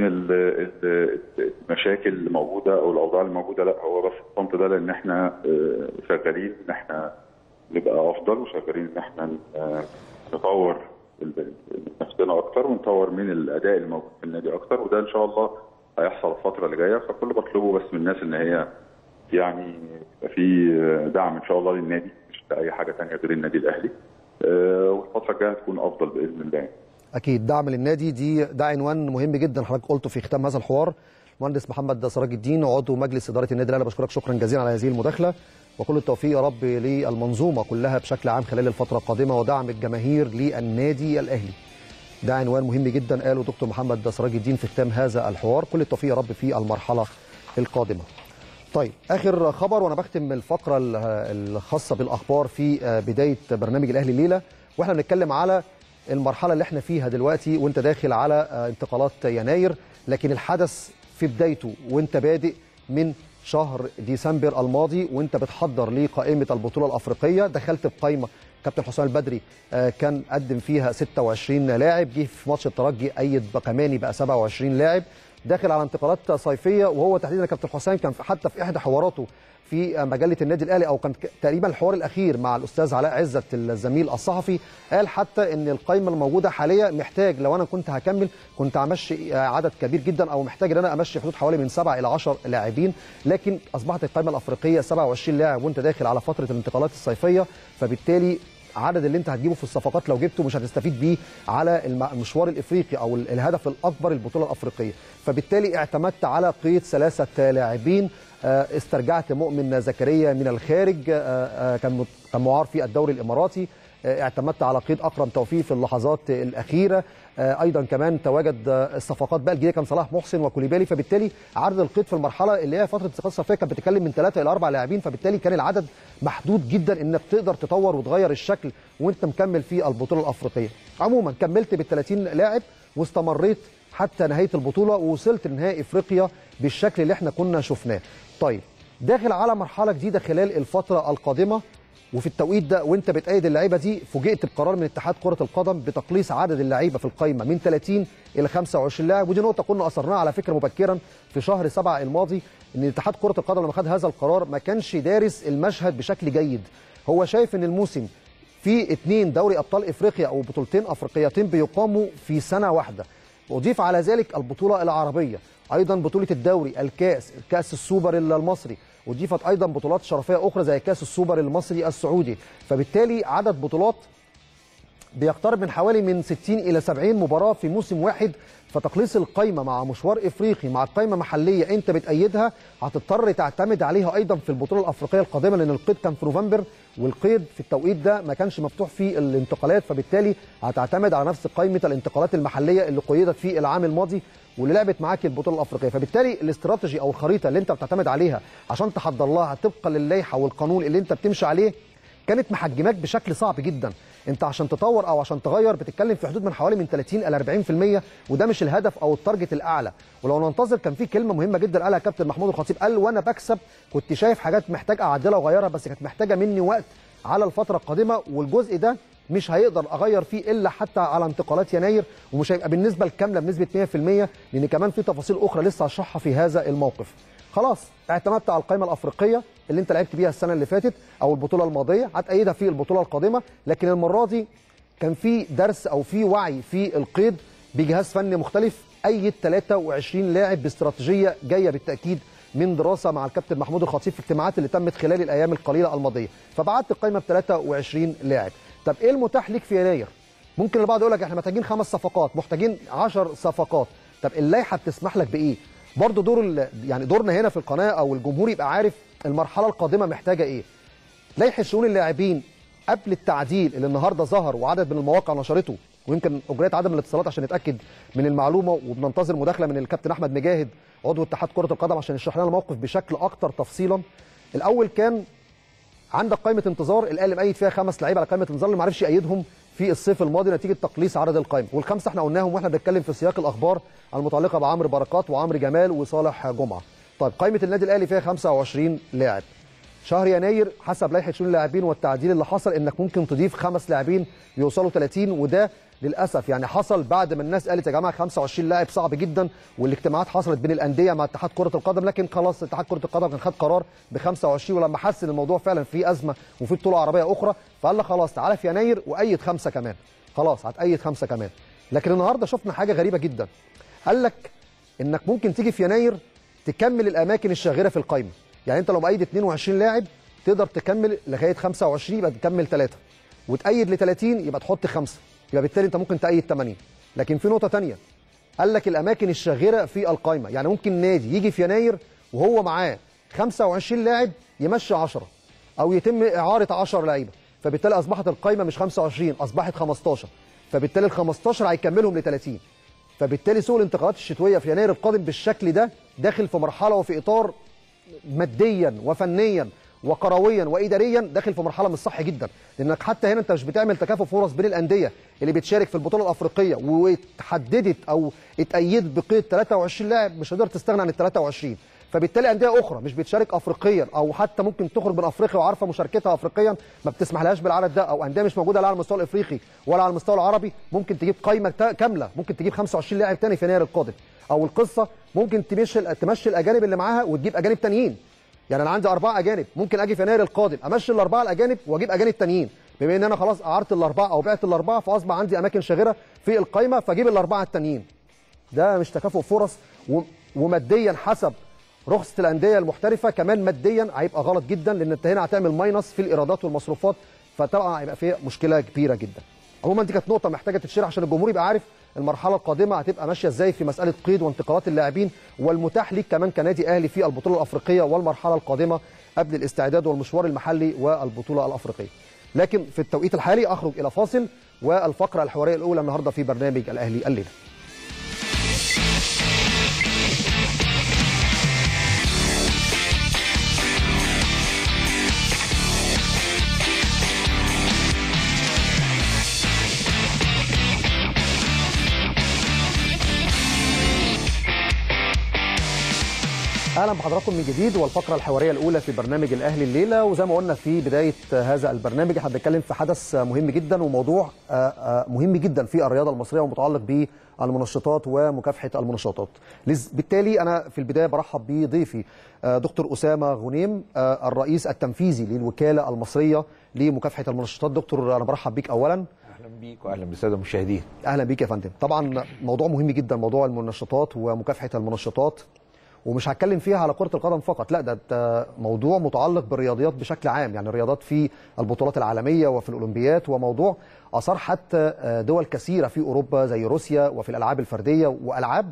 المشاكل اللي موجوده او الاوضاع اللي موجوده، لا هو بس الصمت ده لان احنا شغالين ان احنا نبقى افضل، وشغالين ان احنا نطور نفسنا اكتر ونطور من الاداء الموجود في النادي اكتر، وده ان شاء الله هيحصل الفتره اللي جايه. فكل بطلبه بس من الناس ان هي يعني يبقى في دعم ان شاء الله للنادي، مش لاي حاجه ثانيه غير النادي الاهلي، والفتره الجايه هتكون افضل باذن الله. اكيد دعم للنادي دي ده عنوان مهم جدا حضرتك قلته في ختام هذا الحوار. مهندس محمد سراج الدين عضو مجلس اداره النادي الاهلي، بشكرك شكرا جزيلا على هذه المداخله، وكل التوفيق يا رب للمنظومه كلها بشكل عام خلال الفتره القادمه، ودعم الجماهير للنادي الاهلي. ده عنوان مهم جدا قاله دكتور محمد سراج الدين في ختام هذا الحوار. كل التوفيق يا رب في المرحله القادمه. طيب اخر خبر وانا بختم الفقره الخاصه بالاخبار في بدايه برنامج الاهلي الليله، واحنا بنتكلم على المرحله اللي احنا فيها دلوقتي وانت داخل على انتقالات يناير، لكن الحدث في بدايته وانت بادئ من شهر ديسمبر الماضي وانت بتحضر لقائمه البطوله الافريقيه. دخلت بقائمه كابتن حسام البدري كان قدم فيها ستة وعشرين لاعب، جه في ماتش الترجي ايد بقماني بقى سبعة وعشرين لاعب، داخل على انتقالات صيفيه. وهو تحديدا كابتن حسام كان حتى في احدى حواراته في مجله النادي الاهلي، او كان تقريبا الحوار الاخير مع الاستاذ علاء عزت الزميل الصحفي، قال حتى ان القائمه الموجوده حاليا محتاج لو انا كنت هكمل كنت همشي عدد كبير جدا، او محتاج ان انا امشي حدود حوالي من سبعة الى عشرة لاعبين، لكن اصبحت القائمه الافريقيه سبعة وعشرين لاعب وانت داخل على فتره الانتقالات الصيفيه، فبالتالي عدد اللي انت هتجيبه في الصفقات لو جبته مش هتستفيد بيه على المشوار الافريقي او الهدف الاكبر البطوله الافريقيه. فبالتالي اعتمدت على قيد ثلاثه لاعبين، استرجعت مؤمن زكريا من الخارج كان كان معار في الدوري الاماراتي، اعتمدت على قيد اكرم توفيق في اللحظات الاخيره، ايضا كمان تواجد الصفقات بقى الجديده كان صلاح محسن وكوليبالي، فبالتالي عدد القيد في المرحله اللي هي فتره الانتقالات الصيفيه كانت بتتكلم من ثلاثه الى اربع لاعبين، فبالتالي كان العدد محدود جدا انك تقدر تطور وتغير الشكل وانت مكمل في البطوله الافريقيه. عموما كملت بال ثلاثين لاعب واستمريت حتى نهايه البطوله ووصلت لنهائي افريقيا بالشكل اللي احنا كنا شفناه. طيب داخل على مرحله جديده خلال الفتره القادمه، وفي التوقيت ده وانت بتأيد اللعيبه دي فوجئت بقرار من اتحاد كره القدم بتقليص عدد اللعيبه في القائمه من ثلاثين الى خمسة وعشرين لاعب، ودي نقطه كنا اثرناها على فكره مبكرا في شهر سبعة الماضي، ان اتحاد كره القدم لما خد هذا القرار ما كانش دارس المشهد بشكل جيد. هو شايف ان الموسم في اثنين دوري ابطال افريقيا او بطولتين افريقيتين بيقاموا في سنه واحده، واضيف على ذلك البطوله العربيه، ايضا بطوله الدوري، الكاس، كاس السوبر المصري، وضيفت ايضا بطولات شرفيه اخرى زي كاس السوبر المصري السعودي، فبالتالي عدد بطولات بيقترب من حوالي من ستين الى سبعين مباراه في موسم واحد. فتقليص القايمه مع مشوار افريقي مع قايمه محليه انت بتأيدها هتضطر تعتمد عليها ايضا في البطوله الافريقيه القادمه، لان القيد كان في نوفمبر والقيد في التوقيت ده ما كانش مفتوح فيه الانتقالات، فبالتالي هتعتمد على نفس قائمه الانتقالات المحليه اللي قيدت في العام الماضي واللي لعبت معاك البطوله الافريقيه. فبالتالي الاستراتيجي او الخريطه اللي انت بتعتمد عليها عشان تحضر لها طبقا للائحه والقانون اللي انت بتمشي عليه كانت محجماك بشكل صعب جدا. انت عشان تطور او عشان تغير بتتكلم في حدود من حوالي من ثلاثين الى اربعين بالمية، وده مش الهدف او التارجت الاعلى. ولو ننتظر كان في كلمه مهمه جدا قالها كابتن محمود الخطيب، قال وانا بكسب كنت شايف حاجات محتاج اعدلها واغيرها، بس كانت محتاجه مني وقت على الفتره القادمه، والجزء ده مش هيقدر اغير فيه الا حتى على انتقالات يناير، ومش هيبقى بالنسبه الكامله بنسبه مية بالمية، لان كمان في تفاصيل اخرى لسه هشرحها في هذا الموقف. خلاص اعتمدت على القائمه الافريقيه اللي انت لعبت بيها السنه اللي فاتت او البطوله الماضيه، هتأيدها في البطوله القادمه، لكن المره دي كان في درس او في وعي في القيد بجهاز فني مختلف، ايد ثلاثة وعشرين لاعب باستراتيجيه جايه بالتاكيد من دراسه مع الكابتن محمود الخطيب في اجتماعات اللي تمت خلال الايام القليله الماضيه، فبعت القائمه ب ثلاثة وعشرين لاعب. طب ايه المتاح ليك في يناير؟ ممكن البعض يقول لك احنا محتاجين خمس صفقات، محتاجين عشر صفقات. طب اللائحه بتسمح لك بايه؟ برضه دور يعني دورنا هنا في القناه او الجمهور يبقى عارف المرحله القادمه محتاجه ايه. لائحه شؤون اللاعبين قبل التعديل اللي النهارده ظهر وعدد من المواقع نشرته، ويمكن اجريت عدم الاتصالات عشان نتاكد من المعلومه، وبننتظر مداخله من الكابتن احمد مجاهد عضو اتحاد كره القدم عشان يشرح لنا الموقف بشكل اكثر تفصيلا. الاول كان عندك قائمه انتظار، الاهلي مأيد فيها خمس لعيبه على قائمه انتظار اللي ما عرفش يأيدهم في الصيف الماضي نتيجه تقليص عدد القائمه، والخمسه احنا قلناهم واحنا بنتكلم في سياق الاخبار المتعلقه بعمرو بركات وعمرو جمال وصالح جمعه. طيب قائمه النادي الاهلي فيها خمسة وعشرين لاعب. شهر يناير حسب لائحه شؤون اللاعبين والتعديل اللي حصل انك ممكن تضيف خمس لاعبين يوصلوا ثلاثين، وده للاسف يعني حصل بعد ما الناس قالت يا جماعه خمسة وعشرين لاعب صعب جدا، والاجتماعات حصلت بين الانديه مع اتحاد كره القدم، لكن خلاص اتحاد كره القدم كان خد قرار ب خمسة وعشرين، ولما حس ان الموضوع فعلا فيه ازمه وفي بطوله عربيه اخرى فقال لك خلاص تعالى في يناير وايد خمسه كمان، خلاص هتأيد خمسه كمان. لكن النهارده شفنا حاجه غريبه جدا، قال لك انك ممكن تيجي في يناير تكمل الاماكن الشاغره في القائمه، يعني انت لو مأيد اثنين وعشرين لاعب تقدر تكمل لغايه خمسة وعشرين يبقى تكمل ثلاثه، وتأيد ل ثلاثين يبقى تحط خمسه، يبقى بالتالي انت ممكن تأيد ثمانين. لكن في نقطه ثانيه، قال لك الاماكن الشاغره في القائمه، يعني ممكن نادي يجي في يناير وهو معاه خمسة وعشرين لاعب يمشي عشرة او يتم اعاره عشرة لعيبه، فبالتالي اصبحت القائمه مش خمسة وعشرين اصبحت خمستاشر، فبالتالي ال خمستاشر هيكملهم ل ثلاثين، فبالتالي سوق الانتقالات الشتويه في يناير القادم بالشكل ده داخل في مرحله وفي اطار ماديا وفنيا وكرويا واداريا داخل في مرحله مش صح جدا، لانك حتى هنا انت مش بتعمل تكافؤ فرص بين الانديه اللي بتشارك في البطوله الافريقيه واتحددت او اتأيدت بقيد ثلاثة وعشرين لاعب، مش هتقدر تستغنى عن ال ثلاثة وعشرين، فبالتالي انديه اخرى مش بتشارك افريقيا او حتى ممكن تخرج من افريقيا وعارفه مشاركتها افريقيا ما بتسمحلهاش بالعدد ده، او انديه مش موجوده لا على المستوى الافريقي ولا على المستوى العربي ممكن تجيب قائمه كامله، ممكن تجيب خمسة وعشرين لاعب ثاني في يناير القادم، او القصه ممكن تمشي تمشي الاجانب اللي معاها وتجيب اجانب ثانيين. يعني انا عندي اربعه اجانب، ممكن اجي في يناير القادم امشي الاربعه الاجانب واجيب اجانب ثانيين، بما ان انا خلاص اعرت الاربعه او بعت الاربعه فاصبح عندي اماكن شاغره في القائمه فاجيب الاربعه الثانيين. ده مش تكافؤ فرص، وماديا حسب رخصه الانديه المحترفه كمان ماديا هيبقى غلط جدا، لان انت هنا هتعمل ماينس في الايرادات والمصروفات، فطبعا هيبقى فيه مشكله كبيره جدا. عموما دي كانت نقطه محتاجه تتشرح عشان الجمهور يبقى عارف المرحله القادمه هتبقى ماشيه ازاي في مساله قيد وانتقالات اللاعبين والمتاح ليك كمان كنادي اهلي في البطوله الافريقيه والمرحله القادمه قبل الاستعداد والمشوار المحلي والبطوله الافريقيه. لكن في التوقيت الحالي اخرج الى فاصل، والفقره الحواريه الاولى النهارده في برنامج الاهلي الليله. اهلا بحضراتكم من جديد، والفقره الحواريه الاولى في برنامج الاهلي الليله. وزي ما قلنا في بدايه هذا البرنامج احنا بنتكلم في حدث مهم جدا وموضوع مهم جدا في الرياضه المصريه ومتعلق بالمنشطات ومكافحه المنشطات. بالتالي انا في البدايه برحب بضيفي دكتور اسامه غنيم الرئيس التنفيذي للوكاله المصريه لمكافحه المنشطات. دكتور انا برحب بيك اولا. اهلا بيك واهلا بالساده المشاهدين. اهلا بيك يا فندم. طبعا موضوع مهم جدا موضوع المنشطات ومكافحه المنشطات، ومش هتكلم فيها على كرة القدم فقط، لا ده موضوع متعلق بالرياضيات بشكل عام، يعني الرياضات في البطولات العالمية وفي الأولمبيات، وموضوع أثار حتى دول كثيرة في أوروبا زي روسيا وفي الألعاب الفردية، وألعاب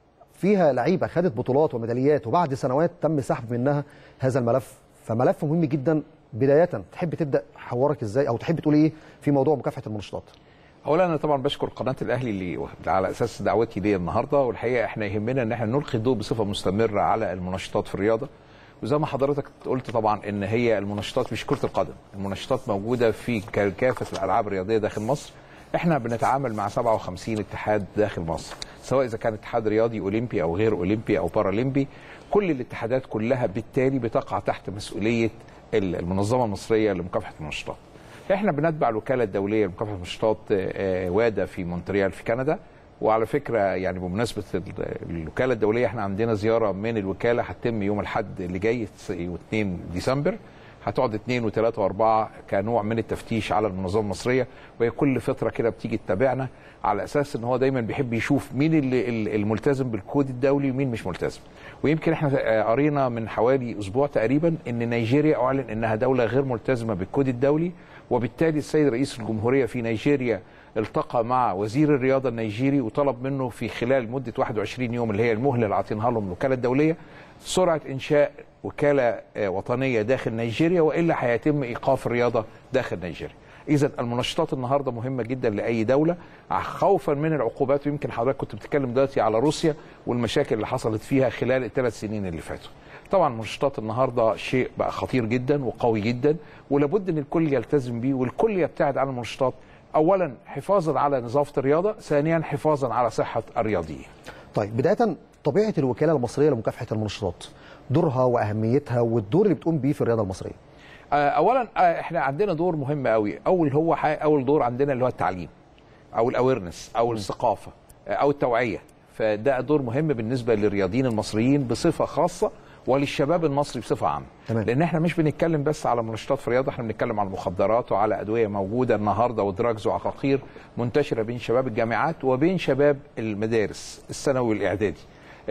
فيها لعيبة خدت بطولات وميداليات وبعد سنوات تم سحب منها هذا الملف، فملف مهم جدا. بداية تحب تبدأ حوارك إزاي أو تحب تقول إيه في موضوع مكافحة المنشطات؟ اولا انا طبعا بشكر قناه الاهلي اللي على اساس دعوتي ليا النهارده، والحقيقه احنا يهمنا ان احنا نلقي الضوء بصفه مستمره على المنشطات في الرياضه. وزي ما حضرتك قلت طبعا ان هي المنشطات مش كره القدم، المنشطات موجوده في كافه الالعاب الرياضيه داخل مصر. احنا بنتعامل مع سبعة وخمسين اتحاد داخل مصر، سواء اذا كان اتحاد رياضي اولمبي او غير اولمبي او بارالمبي، كل الاتحادات كلها بالتالي بتقع تحت مسؤوليه المنظمه المصريه لمكافحه المنشطات. احنا بنتبع الوكاله الدوليه لمكافحه المنشطات وادا في مونتريال في كندا. وعلى فكره يعني بمناسبه الوكاله الدوليه احنا عندنا زياره من الوكاله هتتم يوم الاحد اللي جاي اثنين ديسمبر، هتقعد اثنين وثلاثة واربعة كنوع من التفتيش على المنظمه المصريه، وهي كل فتره كده بتيجي تتابعنا على اساس ان هو دايما بيحب يشوف مين اللي الملتزم بالكود الدولي ومين مش ملتزم. ويمكن احنا قرينا من حوالي اسبوع تقريبا ان نيجيريا اعلن انها دوله غير ملتزمه بالكود الدولي، وبالتالي السيد رئيس الجمهوريه في نيجيريا التقى مع وزير الرياضه النيجيري وطلب منه في خلال مده واحد وعشرين يوم اللي هي المهله اللي عاطينها لهم الوكاله الدوليه سرعه انشاء وكاله وطنيه داخل نيجيريا، والا هيتم ايقاف الرياضه داخل نيجيريا. اذا المنشطات النهارده مهمه جدا لاي دوله خوفا من العقوبات. ويمكن حضرتك كنت بتتكلم دلوقتي على روسيا والمشاكل اللي حصلت فيها خلال الثلاث سنين اللي فاتوا. طبعا المنشطات النهارده شيء بقى خطير جدا وقوي جدا، ولابد ان الكل يلتزم بيه والكل يبتعد عن المنشطات. اولا حفاظا على نظافه الرياضه، ثانيا حفاظا على صحه الرياضيين. طيب بدايه طبيعه الوكاله المصريه لمكافحه المنشطات، دورها واهميتها والدور اللي بتقوم بيه في الرياضه المصريه. اولا احنا عندنا دور مهم قوي، اول هو اول دور عندنا اللي هو التعليم او الاويرنس او الثقافه او التوعيه، فده دور مهم بالنسبه للرياضيين المصريين بصفه خاصه وللشباب المصري بصفه عامه. لان احنا مش بنتكلم بس على منشطات في الرياضه، احنا بنتكلم على المخدرات وعلى ادويه موجوده النهارده ودراجز وعقاقير منتشره بين شباب الجامعات وبين شباب المدارس الثانوي والاعدادي.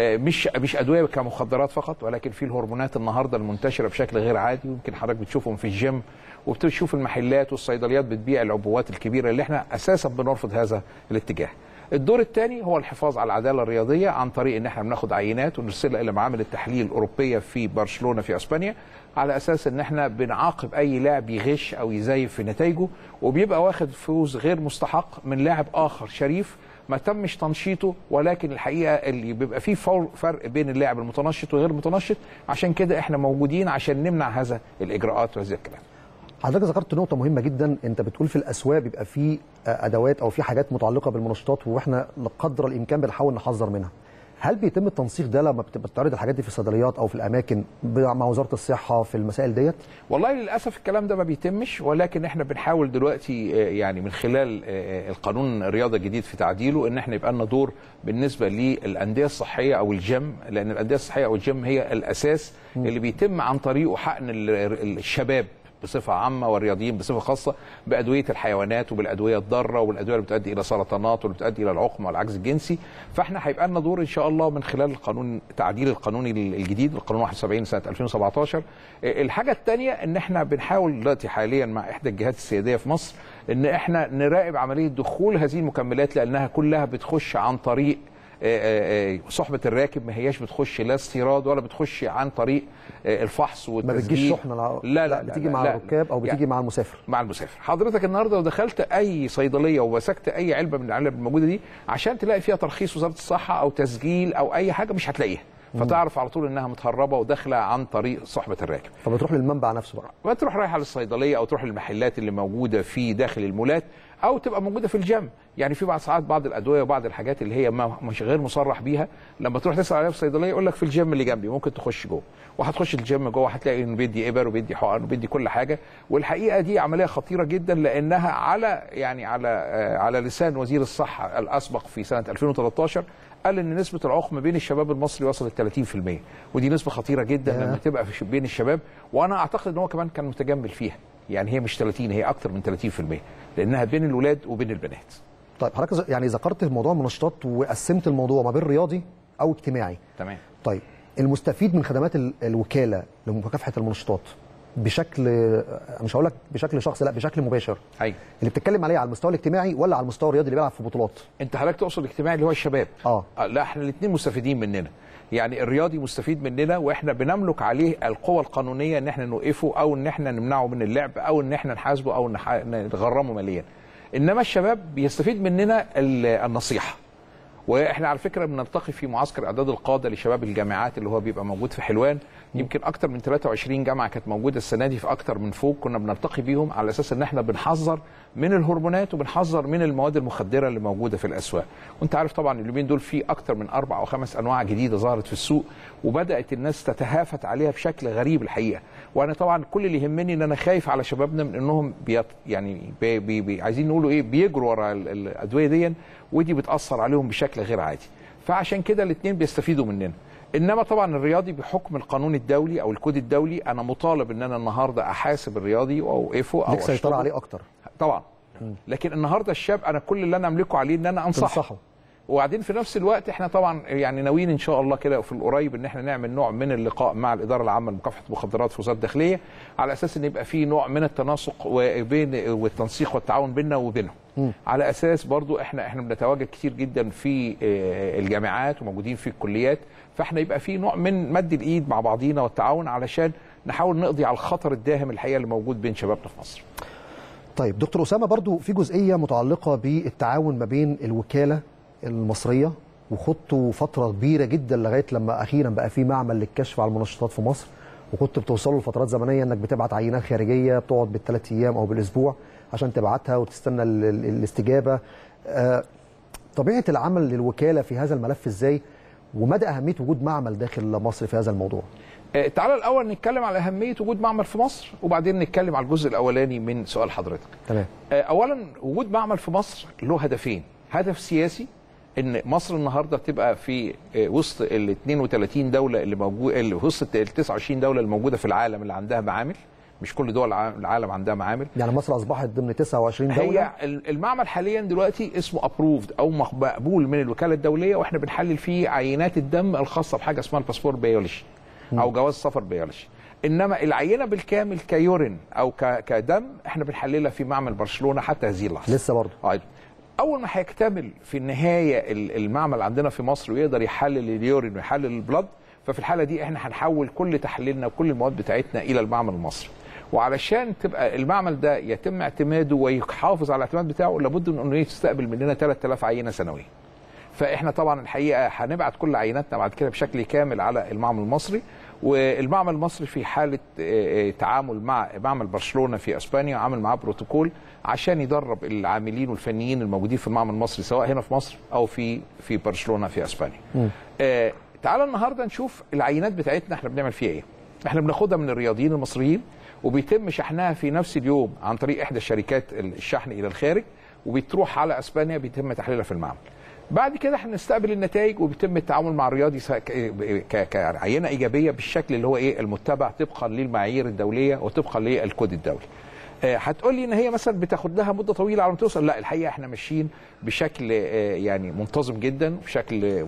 مش مش ادويه كمخدرات فقط، ولكن في الهرمونات النهارده المنتشره بشكل غير عادي، ويمكن حضرتك بتشوفهم في الجيم وبتشوف المحلات والصيدليات بتبيع العبوات الكبيره اللي احنا اساسا بنرفض هذا الاتجاه. الدور الثاني هو الحفاظ على العداله الرياضيه عن طريق ان احنا بناخد عينات ونرسلها الى معامل التحليل الاوروبيه في برشلونه في اسبانيا، على اساس ان احنا بنعاقب اي لاعب يغش او يزيف في نتائجه وبيبقى واخد فوز غير مستحق من لاعب اخر شريف ما تمش تنشيطه، ولكن الحقيقه اللي بيبقى فيه فرق بين اللاعب المتنشط وغير المتنشط، عشان كده احنا موجودين عشان نمنع هذا الاجراءات وهذا الكلام. حضرتك ذكرت نقطة مهمة جدا، انت بتقول في الاسواق بيبقى في ادوات او في حاجات متعلقة بالمنشطات واحنا قدر الامكان بنحاول نحذر منها. هل بيتم التنسيق ده لما بتعرض الحاجات دي في الصيدليات او في الاماكن مع وزارة الصحة في المسائل ديت؟ والله للاسف الكلام ده ما بيتمش، ولكن احنا بنحاول دلوقتي يعني من خلال القانون الرياضة الجديد في تعديله ان احنا يبقى لنا دور بالنسبة للاندية الصحية او الجيم، لان الاندية الصحية او الجيم هي الاساس اللي بيتم عن طريقه حقن الشباب بصفه عامه والرياضيين بصفه خاصه بادويه الحيوانات وبالادويه الضاره والادويه اللي بتؤدي الى سرطانات واللي بتؤدي الى العقم والعجز الجنسي. فاحنا هيبقى لنا دور ان شاء الله من خلال القانون تعديل القانون الجديد القانون واحد وسبعين سنه ألفين وسبعتاشر. الحاجه الثانيه ان احنا بنحاول دلوقتي حاليا مع احدى الجهات السياديه في مصر ان احنا نراقب عمليه دخول هذه المكملات، لانها كلها بتخش عن طريق صحبة الراكب، ما هياش بتخش لا استيراد ولا بتخش عن طريق الفحص والتسجيل. ما بتجيش شحنه لا لا, لا بتيجي لا مع لا الركاب او بتيجي يعني مع المسافر. مع المسافر. حضرتك النهارده لو دخلت اي صيدليه ومسكت اي علبه من العلب الموجوده دي عشان تلاقي فيها ترخيص وزاره الصحه او تسجيل او اي حاجه مش هتلاقيها، فتعرف على طول انها متهربه وداخله عن طريق صحبه الراكب. فبتروح للمنبع نفسه بقى، بتروح رايحه للصيدليه او تروح للمحلات اللي موجوده في داخل المولات او تبقى موجوده في الجيم. يعني في بعض ساعات بعض الادويه وبعض الحاجات اللي هي مش غير مصرح بيها، لما تروح تسال عليها في الصيدليه يقول لك في الجيم اللي جنبي، ممكن تخش جوه، وهتخش الجيم جوه هتلاقي انه بيدي ابر وبيدي حقن وبيدي كل حاجه. والحقيقه دي عمليه خطيره جدا، لانها على يعني على على لسان وزير الصحه الاسبق في سنه ألفين وثلاثة عشر قال ان نسبه العقم بين الشباب المصري وصلت ثلاثين بالمئة، ودي نسبه خطيره جدا لما تبقى في بين الشباب، وانا اعتقد ان هو كمان كان متجمل فيها، يعني هي مش ثلاثين، هي اكتر من ثلاثين بالمئة، لانها بين الولاد وبين البنات. طيب حضرتك يعني ذكرت موضوع المنشطات وقسمت الموضوع ما بين رياضي او اجتماعي. تمام. طيب المستفيد من خدمات الوكاله لمكافحه المنشطات بشكل مش هقول لك بشكل شخصي، لا بشكل مباشر. ايوه. اللي بتتكلم عليه على المستوى الاجتماعي ولا على المستوى الرياضي اللي بيلعب في بطولات؟ انت حضرتك تقصد الاجتماعي اللي هو الشباب. اه لا احنا الاثنين مستفيدين مننا. يعني الرياضي مستفيد مننا واحنا بنملك عليه القوة القانونية ان احنا نوقفه او ان احنا نمنعه من اللعب او ان احنا نحاسبه او نغرمه ماليا. انما الشباب بيستفيد مننا النصيحة. واحنا على فكره بنلتقي في معسكر اعداد القاده لشباب الجامعات اللي هو بيبقى موجود في حلوان، يمكن اكتر من ثلاثة وعشرين جامعه كانت موجوده السنه دي في اكتر من فوق، كنا بنلتقي بيهم على اساس ان احنا بنحذر من الهرمونات وبنحذر من المواد المخدره اللي موجوده في الاسواق. وانت عارف طبعا اليومين دول في اكتر من اربع او خمس انواع جديده ظهرت في السوق، وبدات الناس تتهافت عليها بشكل غريب الحقيقه. وانا طبعا كل اللي يهمني ان انا خايف على شبابنا من انهم بيط يعني بي بي بي عايزين نقولوا ايه بيجروا ورا الادويه دي، ودي بتاثر عليهم بشكل غير عادي. فعشان كده الاثنين بيستفيدوا مننا. انما طبعا الرياضي بحكم القانون الدولي او الكود الدولي انا مطالب ان انا النهارده احاسب الرياضي واوقفه او ليك سيطره عليه اكتر طبعا. م. لكن النهارده الشاب انا كل اللي انا املكه عليه ان انا انصحه تنصحه. وبعدين في نفس الوقت احنا طبعا يعني ناويين ان شاء الله كده في القريب ان احنا نعمل نوع من اللقاء مع الاداره العامه لمكافحه المخدرات في وزاره الداخليه، على اساس ان يبقى في نوع من التناسق وبين والتنسيق والتعاون بيننا وبينهم. م. على اساس برضو احنا احنا بنتواجد كتير جدا في الجامعات وموجودين في الكليات، فاحنا يبقى في نوع من مد الايد مع بعضينا والتعاون علشان نحاول نقضي على الخطر الداهم الحقيقه اللي موجود بين شبابنا في مصر. طيب دكتور اسامه، برضو في جزئيه متعلقه بالتعاون ما بين الوكاله المصريه وخدتوا فتره كبيره جدا لغايه لما اخيرا بقى في معمل للكشف على المنشطات في مصر، وكنت بتوصلوا لفترات زمنيه انك بتبعت عينات خارجيه بتقعد بالثلاث ايام او بالاسبوع عشان تبعتها وتستنى الاستجابه. آه طبيعه العمل للوكاله في هذا الملف ازاي، ومدى اهميه وجود معمل داخل مصر في هذا الموضوع؟ آه تعالى الاول نتكلم على اهميه وجود معمل في مصر، وبعدين نتكلم على الجزء الاولاني من سؤال حضرتك. تمام. آه اولا وجود معمل في مصر له هدفين، هدف سياسي ان مصر النهارده تبقى في وسط ال اثنين وثلاثين دوله اللي موجوده، وسط ال تسعة وعشرين دوله اللي موجوده في العالم اللي عندها معامل، مش كل دول العالم عندها معامل. يعني مصر اصبحت ضمن تسعة وعشرين دوله. هي المعمل حاليا دلوقتي اسمه ابروفد او مقبول من الوكاله الدوليه، واحنا بنحلل فيه عينات الدم الخاصه بحاجه اسمها الباسبور بيولوجي او جواز سفر بيولوجي. انما العينه بالكامل كيورين او كدم احنا بنحللها في معمل برشلونه حتى هذه اللحظه. لسه برضه. آه. اول ما هيكتمل في النهايه المعمل عندنا في مصر ويقدر يحلل اليورين ويحلل البلد، ففي الحاله دي احنا هنحول كل تحليلنا وكل المواد بتاعتنا الى المعمل المصري. وعلشان تبقى المعمل ده يتم اعتماده ويحافظ على الاعتماد بتاعه لابد من انه يستقبل مننا ثلاثة آلاف عينه سنويا. فاحنا طبعا الحقيقه هنبعت كل عيناتنا بعد كده بشكل كامل على المعمل المصري، والمعمل المصري في حاله تعامل مع معمل برشلونه في اسبانيا، عامل معاه بروتوكول عشان يدرب العاملين والفنيين الموجودين في المعمل المصري سواء هنا في مصر او في في برشلونه في اسبانيا. آه تعال النهارده نشوف العينات بتاعتنا احنا بنعمل فيها ايه. احنا بناخدها من الرياضيين المصريين وبيتم شحنها في نفس اليوم عن طريق احدى شركات الشحن الى الخارج، وبتروح على اسبانيا بيتم تحليلها في المعمل. بعد كده احنا نستقبل النتائج وبيتم التعامل مع الرياضي كعينه ايجابيه بالشكل اللي هو ايه المتبع طبقا للمعايير الدوليه وطبقا للكود الدولي. هتقول لي ان هي مثلا بتاخد لها مده طويله على ما توصل، لا الحقيقه احنا ماشيين بشكل يعني منتظم جدا، بشكل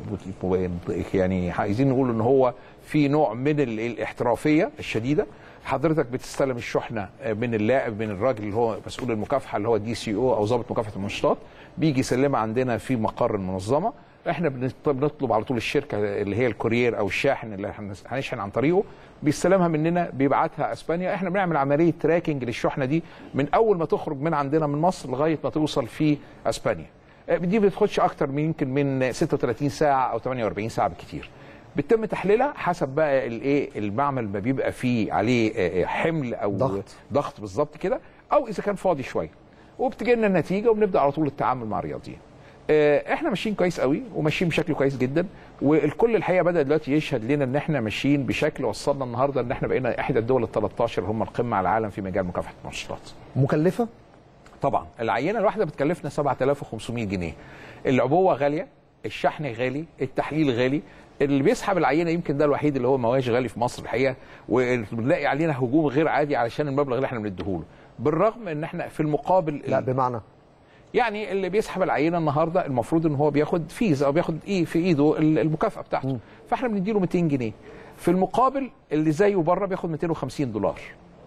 يعني عايزين نقول ان هو في نوع من الاحترافيه الشديده. حضرتك بتستلم الشحنه من اللاعب من الراجل اللي هو مسؤول المكافحه اللي هو دي سي او او ضابط مكافحه المنشطات، بيجي يسلمها عندنا في مقر المنظمه. احنا بنطلب على طول الشركه اللي هي الكورير او الشاحن اللي هنشحن عن طريقه بيستلمها مننا بيبعتها اسبانيا. احنا بنعمل عمليه تراكنج للشحنه دي من اول ما تخرج من عندنا من مصر لغايه ما توصل في اسبانيا. دي ما بتاخدش اكتر من يمكن من ستة وثلاثين ساعه او ثمانية وأربعين ساعه بالكثير. بيتم تحليلها حسب بقى الايه المعمل ما بيبقى فيه عليه حمل او ضغط ضغط بالظبط كده، او اذا كان فاضي شويه، وبتجي لنا النتيجه وبنبدا على طول التعامل مع الرياضيين. احنا ماشيين كويس قوي وماشيين بشكل كويس جدا، والكل الحقيقه بدا دلوقتي يشهد لنا ان احنا ماشيين بشكل وصلنا النهارده ان احنا بقينا احدى الدول ال ثلاثة عشر هم القمه على العالم في مجال مكافحه المنشطات. مكلفه؟ طبعا العينه الواحده بتكلفنا سبعة آلاف وخمسمائة جنيه. العبوه غاليه، الشحن غالي، التحليل غالي. اللي بيسحب العينه يمكن ده الوحيد اللي هو مواش غالي في مصر الحقيقه، وبنلاقي علينا هجوم غير عادي علشان المبلغ اللي احنا بنديهوله، بالرغم ان احنا في المقابل لا بمعنى يعني اللي بيسحب العينه النهارده المفروض ان هو بياخد فيز او بياخد ايه في ايده المكافاه بتاعته، م. فاحنا بنديله مئتين جنيه، في المقابل اللي زيه بره بياخد مئتين وخمسين دولار.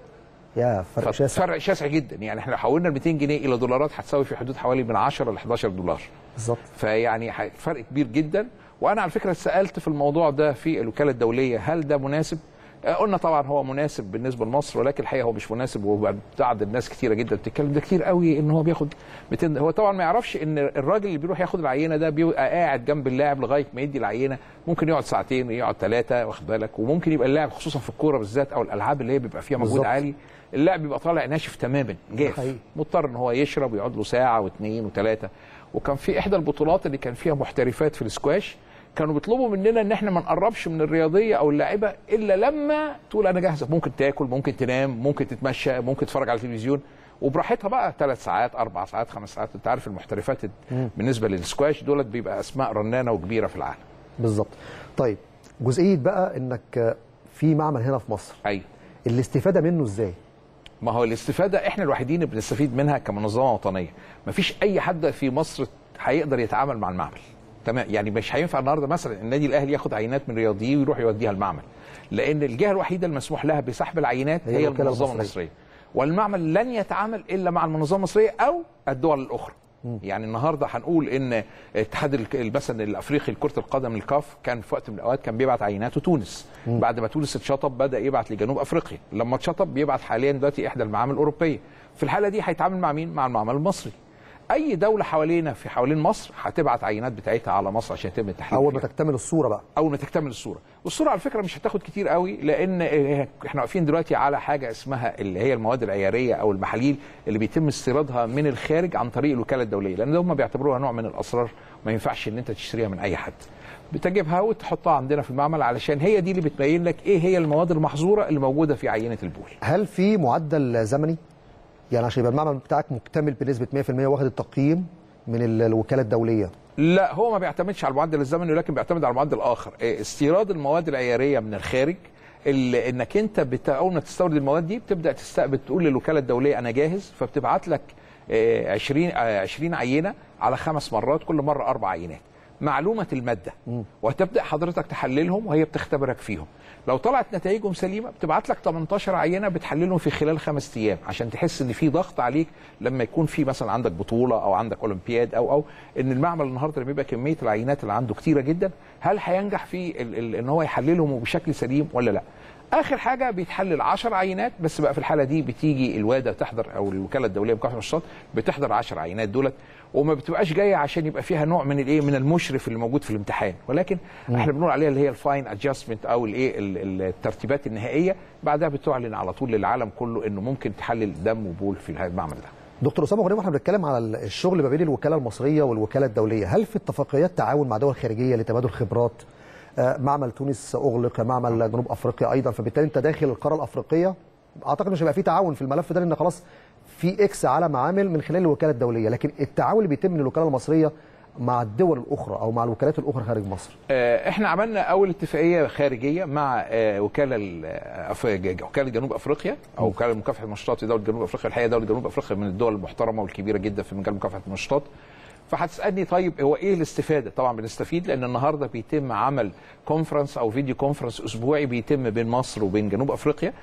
يا فرق شاسع، فرق شاسع جدا. يعني احنا لو حولنا ال مئتين جنيه الى دولارات هتساوي في حدود حوالي من عشرة ل احد عشر دولار بالظبط. فيعني فرق كبير جدا. وانا على فكره سالت في الموضوع ده في الوكاله الدوليه هل ده مناسب؟ قلنا طبعا هو مناسب بالنسبه لمصر، ولكن الحقيقه هو مش مناسب، وبعد الناس كتيره جدا بتتكلم ده كتير قوي ان هو بياخد مئتين. هو طبعا ما يعرفش ان الراجل اللي بيروح ياخد العينه ده بيبقى قاعد جنب اللاعب لغايه ما يدي العينه، ممكن يقعد ساعتين يقعد ثلاثه، واخد بالك، وممكن يبقى اللاعب خصوصا في الكوره بالذات او الالعاب اللي هي بيبقى فيها مجهود عالي، اللاعب بيبقى طالع ناشف تماما جاف، مضطر ان هو يشرب ويقعد له ساعه واثنين وثلاثه. وكان في احدى البطولات اللي كان فيها محترفات في السكواش كانوا بيطلبوا مننا ان احنا ما نقربش من الرياضيه او اللاعبه الا لما تقول انا جاهزه، ممكن تاكل، ممكن تنام، ممكن تتمشى، ممكن تتفرج على التلفزيون، وبراحتها بقى ثلاث ساعات اربع ساعات خمس ساعات. انت عارف المحترفات بالنسبه للسكواش دولت بيبقى اسماء رنانه وكبيره في العالم. بالظبط. طيب جزئيه بقى انك في معمل هنا في مصر، ايوه، الاستفاده منه ازاي؟ ما هو الاستفاده احنا الوحيدين بنستفيد منها كمنظمه وطنيه، ما فيش اي حد في مصر هيقدر يتعامل مع المعمل. تمام، يعني مش هينفع النهارده مثلا النادي الاهلي ياخد عينات من رياضيين ويروح يوديها المعمل، لان الجهه الوحيده المسموح لها بسحب العينات هي, هي المنظمه المصريه، والمعمل لن يتعامل الا مع المنظمه المصريه او الدول الاخرى. م. يعني النهارده هنقول ان اتحاد مثلا الافريقي لكره القدم الكاف كان في وقت من الاوقات كان بيبعت عيناته تونس، م. بعد ما تونس اتشطب بدا يبعت لجنوب افريقيا، لما اتشطب بيبعت حاليا دلوقتي احدى المعامل الاوروبيه. في الحاله دي هيتعامل مع مين؟ مع المعمل المصري. اي دوله حوالينا في حوالين مصر هتبعت عينات بتاعتها على مصر عشان يتم التحليل اول ما تكتمل الصوره بقى. اول ما تكتمل الصوره، والصوره على فكره مش هتاخد كتير قوي، لان احنا واقفين دلوقتي على حاجه اسمها اللي هي المواد العياريه او المحاليل اللي بيتم استيرادها من الخارج عن طريق الوكاله الدوليه، لان هم بيعتبروها نوع من الاسرار ما ينفعش ان انت تشتريها من اي حد. بتجيبها وتحطها عندنا في المعمل علشان هي دي اللي بتبين لك ايه هي المواد المحظوره اللي موجوده في عينه البول. هل في معدل زمني؟ يعني عشان يبقى المعمل بتاعك مكتمل بنسبه مئة في المئة واخد التقييم من الوكاله الدوليه؟ لا، هو ما بيعتمدش على المعدل الزمني، ولكن بيعتمد على المعدل الاخر، استيراد المواد العياريه من الخارج. انك انت اول ما تستورد المواد دي بتبدا تستقبل تقول للوكاله الدوليه انا جاهز، فبتبعت لك عشرين عشرين عينه على خمس مرات، كل مره اربع عينات معلومه الماده، م. وهتبدا حضرتك تحللهم وهي بتختبرك فيهم. لو طلعت نتائجهم سليمه بتبعت لك ثمانية عشر عينه بتحللهم في خلال خمس ايام عشان تحس ان في ضغط عليك لما يكون في مثلا عندك بطوله او عندك اولمبياد او او ان المعمل النهارده لما بيبقى كميه العينات اللي عنده كتيره جدا، هل هينجح في ان هو يحللهم بشكل سليم ولا لا؟ اخر حاجه بيتحلل عشر عينات بس، بقى في الحاله دي بتيجي الواده تحضر او الوكاله الدوليه لمكافحه المنشطات بتحضر عشر عينات دولت، وما بتبقاش جايه عشان يبقى فيها نوع من الايه من المشرف اللي موجود في الامتحان، ولكن م. احنا بنقول عليها اللي هي الفاين ادجستمنت او الايه الترتيبات النهائيه، بعدها بتعلن على طول للعالم كله انه ممكن تحلل دم وبول في المعمل ده. دكتور اسامه غريب، احنا بنتكلم على الشغل ما بين الوكاله المصريه والوكاله الدوليه، هل في اتفاقيات تعاون مع دول خارجيه لتبادل خبرات؟ معمل تونس اغلق، معمل جنوب افريقيا ايضا، فبالتالي انت داخل القاره الافريقيه اعتقد مش هيبقى في تعاون في الملف ده، لان خلاص في اكس على معامل من خلال الوكاله الدوليه، لكن التعاون اللي بيتم من الوكاله المصريه مع الدول الاخرى او مع الوكالات الاخرى خارج مصر. احنا عملنا اول اتفاقيه خارجيه مع وكاله وكاله جنوب افريقيا او وكاله مكافحه المنشطات في دوله جنوب افريقيا. الحقيقه دوله جنوب افريقيا من الدول المحترمه والكبيره جدا في مجال مكافحه المنشطات. فهتسالني طيب هو ايه الاستفاده؟ طبعا بنستفيد لان النهارده بيتم عمل كونفرنس او فيديو كونفرنس اسبوعي بيتم بين مصر وبين جنوب افريقيا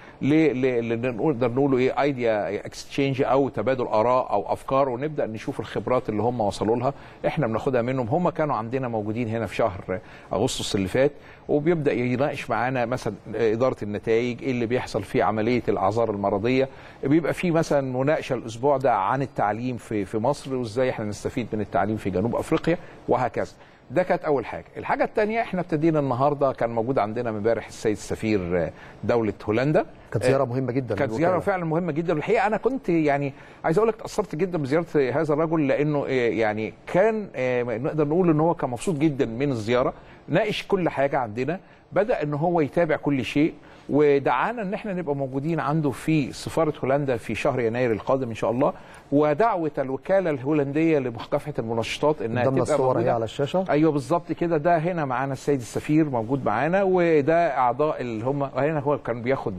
نقدر نقول ايه ايديا اكستشينج او تبادل اراء او افكار، ونبدا نشوف الخبرات اللي هم وصلوا لها احنا بناخدها منهم. هم كانوا عندنا موجودين هنا في شهر اغسطس اللي فات، وبيبدا يناقش معانا مثلا اداره النتائج، ايه اللي بيحصل في عمليه الاعذار المرضيه، بيبقى في مثلا مناقشه الاسبوع ده عن التعليم في في مصر وازاي احنا نستفيد من التعليم في جنوب افريقيا وهكذا. ده كانت اول حاجه. الحاجه الثانيه احنا ابتدينا النهارده، كان موجود عندنا امبارح السيد السفير دوله هولندا، كانت زياره مهمه جدا. كانت زياره فعلا مهمه جدا، والحقيقه انا كنت يعني عايز اقول لك اتاثرت جدا بزياره هذا الرجل، لانه يعني كان نقدر نقول ان هو كان مبسوط جدا من الزياره، ناقش كل حاجه عندنا، بدا ان هو يتابع كل شيء، ودعانا ان احنا نبقى موجودين عنده في سفاره هولندا في شهر يناير القادم ان شاء الله، ودعوه الوكاله الهولنديه لمكافحه المنشطات انها تبقى موجوده. الصور هي على الشاشه. ايوه بالظبط كده، ده هنا معانا السيد السفير موجود معانا، وده اعضاء اللي هم هنا، هو كان بياخد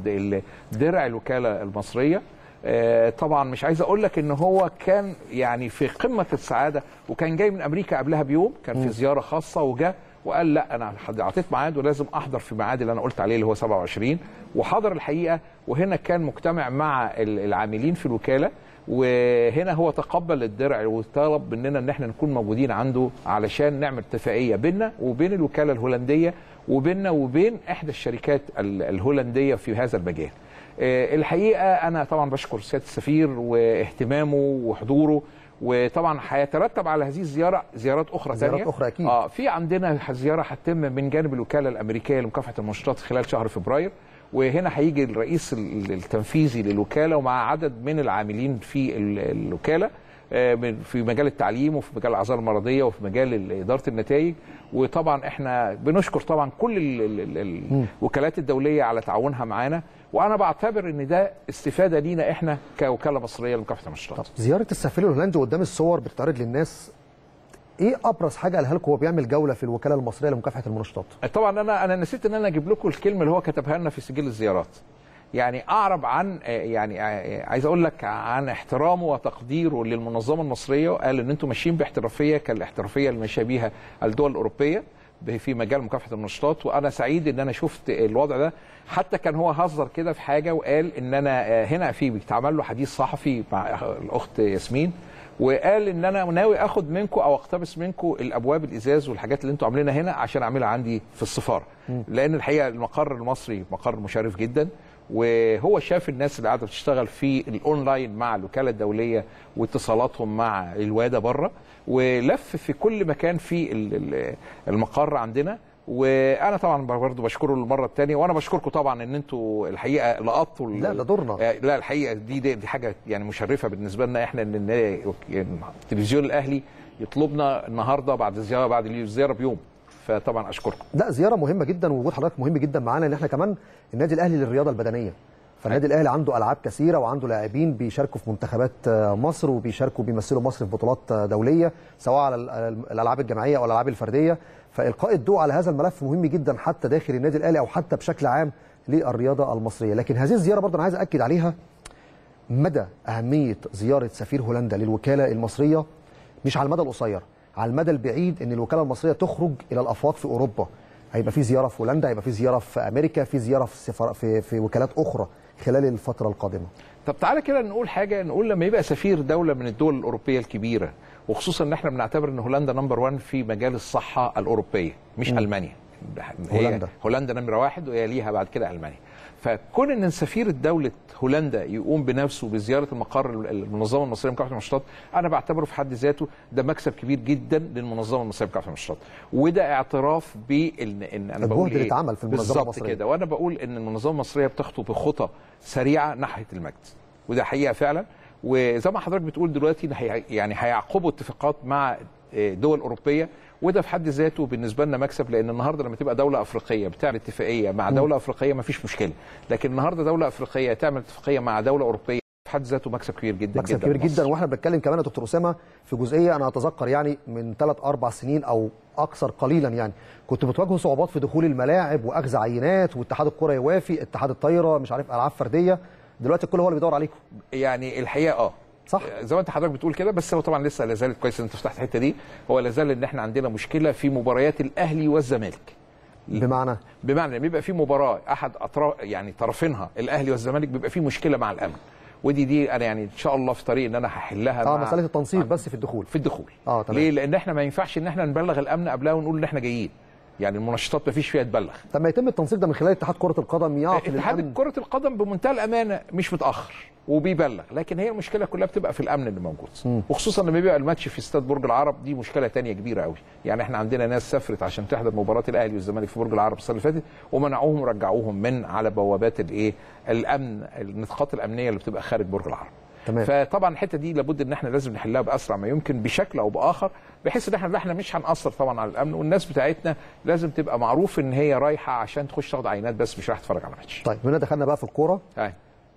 درع الوكاله المصريه. آه طبعا مش عايز اقول لك ان هو كان يعني في قمه السعاده، وكان جاي من امريكا قبلها بيوم، كان في زياره خاصه وجاء وقال لا انا اعطيت ميعاد ولازم احضر في ميعاد اللي انا قلت عليه اللي هو سبعة وعشرين، وحضر الحقيقه. وهنا كان مجتمع مع العاملين في الوكاله، وهنا هو تقبل الدرع وطلب مننا ان احنا نكون موجودين عنده علشان نعمل اتفاقيه بيننا وبين الوكاله الهولنديه وبيننا وبين احدى الشركات الهولنديه في هذا المجال. الحقيقه انا طبعا بشكر سياده السفير واهتمامه وحضوره، وطبعا هيترتب على هذه الزياره زيارات اخرى ثانيه. زيارات اخرى اكيد. اه في عندنا زياره هتتم من جانب الوكاله الامريكيه لمكافحه المنشطات خلال شهر فبراير، وهنا هيجي الرئيس التنفيذي للوكاله ومع عدد من العاملين في الوكاله في مجال التعليم وفي مجال الاعذار المرضيه وفي مجال اداره النتائج. وطبعا احنا بنشكر طبعا كل الوكالات الدوليه على تعاونها معانا، وانا بعتبر ان ده استفاده لينا احنا كوكاله مصريه لمكافحه المنشطات. زياره السفير الهولندي قدام الصور بتتعرض للناس، ايه ابرز حاجه قالها لكم وهو بيعمل جوله في الوكاله المصريه لمكافحه المنشطات؟ طبعا انا انا نسيت ان انا اجيب لكم الكلمه اللي هو كتبها لنا في سجل الزيارات. يعني اعرب عن يعني عايز اقول لك عن احترامه وتقديره للمنظمه المصريه، وقال ان انتم ماشيين باحترافيه كالاحترافيه اللي ماشيه بيها الدول الاوروبيه في مجال مكافحه المنشطات، وانا سعيد ان انا شفت الوضع ده. حتى كان هو هزر كده في حاجه وقال ان انا هنا في بيتعمل له حديث صحفي مع الاخت ياسمين، وقال ان انا ناوي اخد منكم او اقتبس منكم الابواب الازاز والحاجات اللي انتم عاملينها هنا عشان اعملها عندي في السفاره. م. لان الحقيقه المقر المصري مقر مشرف جدا، وهو شاف الناس اللي قاعده بتشتغل في الاونلاين مع الوكاله الدوليه واتصالاتهم مع الواده بره، ولف في كل مكان في المقر عندنا. وانا طبعا برضه بشكره المره الثانيه، وانا بشكركم طبعا ان انتوا الحقيقه لقطتوا. لا ده دورنا. لا الحقيقه دي دي, دي حاجه يعني مشرفه بالنسبه لنا احنا، ان التلفزيون الاهلي يطلبنا النهارده بعد الزياره بعد الزياره بيوم، فطبعا اشكركم. لا زياره مهمه جدا، ووجود حضرتك مهم جدا معانا، ان احنا كمان النادي الاهلي للرياضه البدنيه، فالنادي الاهلي عنده العاب كثيره وعنده لاعبين بيشاركوا في منتخبات مصر وبيشاركوا بيمثلوا مصر في بطولات دوليه سواء على الالعاب الجماعيه او الالعاب الفرديه، فالقاء الضوء على هذا الملف مهم جدا حتى داخل النادي الاهلي او حتى بشكل عام للرياضه المصريه. لكن هذه الزياره برضه انا عايز اكد عليها مدى اهميه زياره سفير هولندا للوكاله المصريه، مش على المدى القصير، على المدى البعيد، ان الوكاله المصريه تخرج الى الافواق في اوروبا. هيبقى في زياره في هولندا، هيبقى في زياره في امريكا، في زياره في سفر... في في وكالات اخرى خلال الفتره القادمه. طب تعالى كده نقول حاجه، نقول لما يبقى سفير دوله من الدول الاوروبيه الكبيره، وخصوصا ان احنا بنعتبر ان هولندا نمبر واحد في مجال الصحه الاوروبيه مش م. المانيا. هولندا هولندا نمره واحد ويليها بعد كده المانيا. فكون ان سفير دوله هولندا يقوم بنفسه بزياره المقر المنظمه المصريه لمكافحه المنشطات، انا بعتبره في حد ذاته ده مكسب كبير جدا للمنظمه المصريه لمكافحه المنشطات، وده اعتراف بان ان انا بقول ايه اتعمل في المنظمه المصريه كده. وانا بقول ان المنظمه المصريه بتخطو بخطى سريعه ناحيه المجد، وده حقيقه فعلا. وزي ما حضرتك بتقول دلوقتي يعني هيعقبوا اتفاقات مع دول اوروبيه، وده في حد ذاته بالنسبه لنا مكسب، لان النهارده لما تبقى دوله افريقيه بتعمل اتفاقيه مع دوله افريقيه ما فيش مشكله، لكن النهارده دوله افريقيه تعمل اتفاقيه مع دوله اوروبيه في حد ذاته مكسب كبير جدا مكسب جدا كبير جدا. واحنا بنتكلم كمان يا دكتور اسامه في جزئيه انا اتذكر يعني من ثلاث اربع سنين او اكثر قليلا، يعني كنت بتواجهوا صعوبات في دخول الملاعب واخذ عينات، واتحاد الكره يوافق، اتحاد الطايره مش عارف العاب فرديه، دلوقتي الكل هو اللي بيدور عليكم. يعني الحقيقه اه صح زي ما انت حضرتك بتقول كده، بس هو طبعا لسه لا زالت كويس ان انت فتحت الحته دي، هو لا زال ان احنا عندنا مشكله في مباريات الاهلي والزمالك. بمعنى بمعنى بيبقى في مباراه احد اطراف يعني طرفينها الاهلي والزمالك بيبقى في مشكله مع الامن، ودي دي انا يعني ان شاء الله في طريق ان انا هحلها. اه مساله التنسيق بس في الدخول في الدخول اه تمام. ليه؟ لان احنا ما ينفعش ان احنا نبلغ الامن قبلها ونقول ان احنا جايين، يعني المنشطات ما فيش فيها تبلغ. طب ما يتم التنسيق ده من خلال اتحاد كره القدم يعطي اتحاد كره القدم بمنتهى الامانه مش متاخر وبيبلغ، لكن هي المشكله كلها بتبقى في الامن اللي موجود، م. وخصوصا لما بيبقى الماتش في استاد برج العرب، دي مشكله ثانيه كبيره قوي. يعني احنا عندنا ناس سافرت عشان تحضر مباراه الاهلي والزمالك في برج العرب السنه اللي فاتت ومنعوهم ورجعوهم من على بوابات الايه الامن النقاط الامنيه اللي بتبقى خارج برج العرب. تمام. فطبعا الحته دي لابد ان احنا لازم نحلها باسرع ما يمكن بشكل او باخر، بحيث ان احنا احنا مش هنأثر طبعا على الامن، والناس بتاعتنا لازم تبقى معروف ان هي رايحه عشان تخش تاخد عينات بس مش رايحه تتفرج على ماتش. طيب هنا دخلنا بقى في الكوره. ايوه.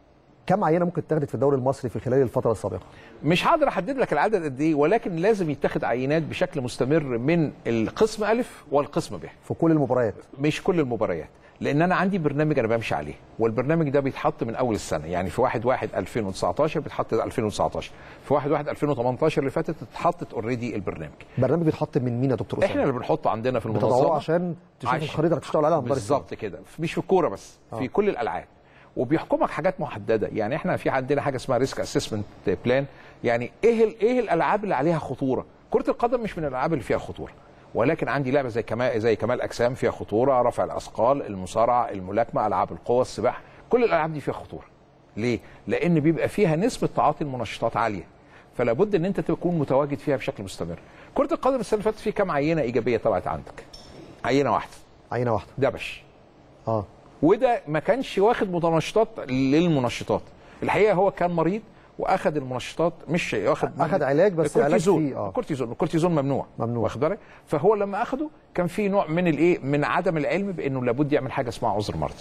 كم عينه ممكن تاخدت في الدوري المصري في خلال الفتره السابقه؟ مش هقدر احدد لك العدد قد ايه، ولكن لازم يتاخد عينات بشكل مستمر من القسم الف والقسم ب في كل المباريات. مش كل المباريات، لان انا عندي برنامج انا بمشي عليه، والبرنامج ده بيتحط من اول السنه، يعني في واحد واحد ألفين وتسعتاشر بيتحط ألفين وتسعتاشر، في واحد واحد ألفين وتمنتاشر اللي فاتت اتحطت اوريدي البرنامج. برنامج بيتحط من مين يا دكتور اسامه؟ احنا اللي بنحطه عندنا في المنظمه بتضعوه عشان تشوف الخريطه اللي هتشتغل عليها بالظبط كده، مش في الكوره بس، في آه. كل الالعاب، وبيحكمك حاجات محدده. يعني احنا في عندنا حاجه اسمها ريسك اسسمنت بلان، يعني ايه ايه الالعاب اللي عليها خطوره. كره القدم مش من الالعاب اللي فيها خطوره، ولكن عندي لعبه زي كمال زي كمال اجسام فيها خطوره، رفع الاثقال، المصارعه، الملاكمه، العاب القوى، السباحه، كل الالعاب دي فيها خطوره. ليه؟ لان بيبقى فيها نسبه تعاطي المنشطات عاليه، فلا بد ان انت تكون متواجد فيها بشكل مستمر. كره القدم السنه اللي فاتت في كام عينه ايجابيه طلعت عندك؟ عينه واحده. عينه واحده. دبش. اه وده ما كانش واخد منشطات للمنشطات، الحقيقه هو كان مريض واخد المنشطات، مش واخد اخد علاج بس علاج فيه اه الكورتيزون الكورتيزون ممنوع ممنوع واخد بالك. فهو لما اخده كان في نوع من الايه من عدم العلم بانه لابد يعمل حاجه اسمها عذر مرضي،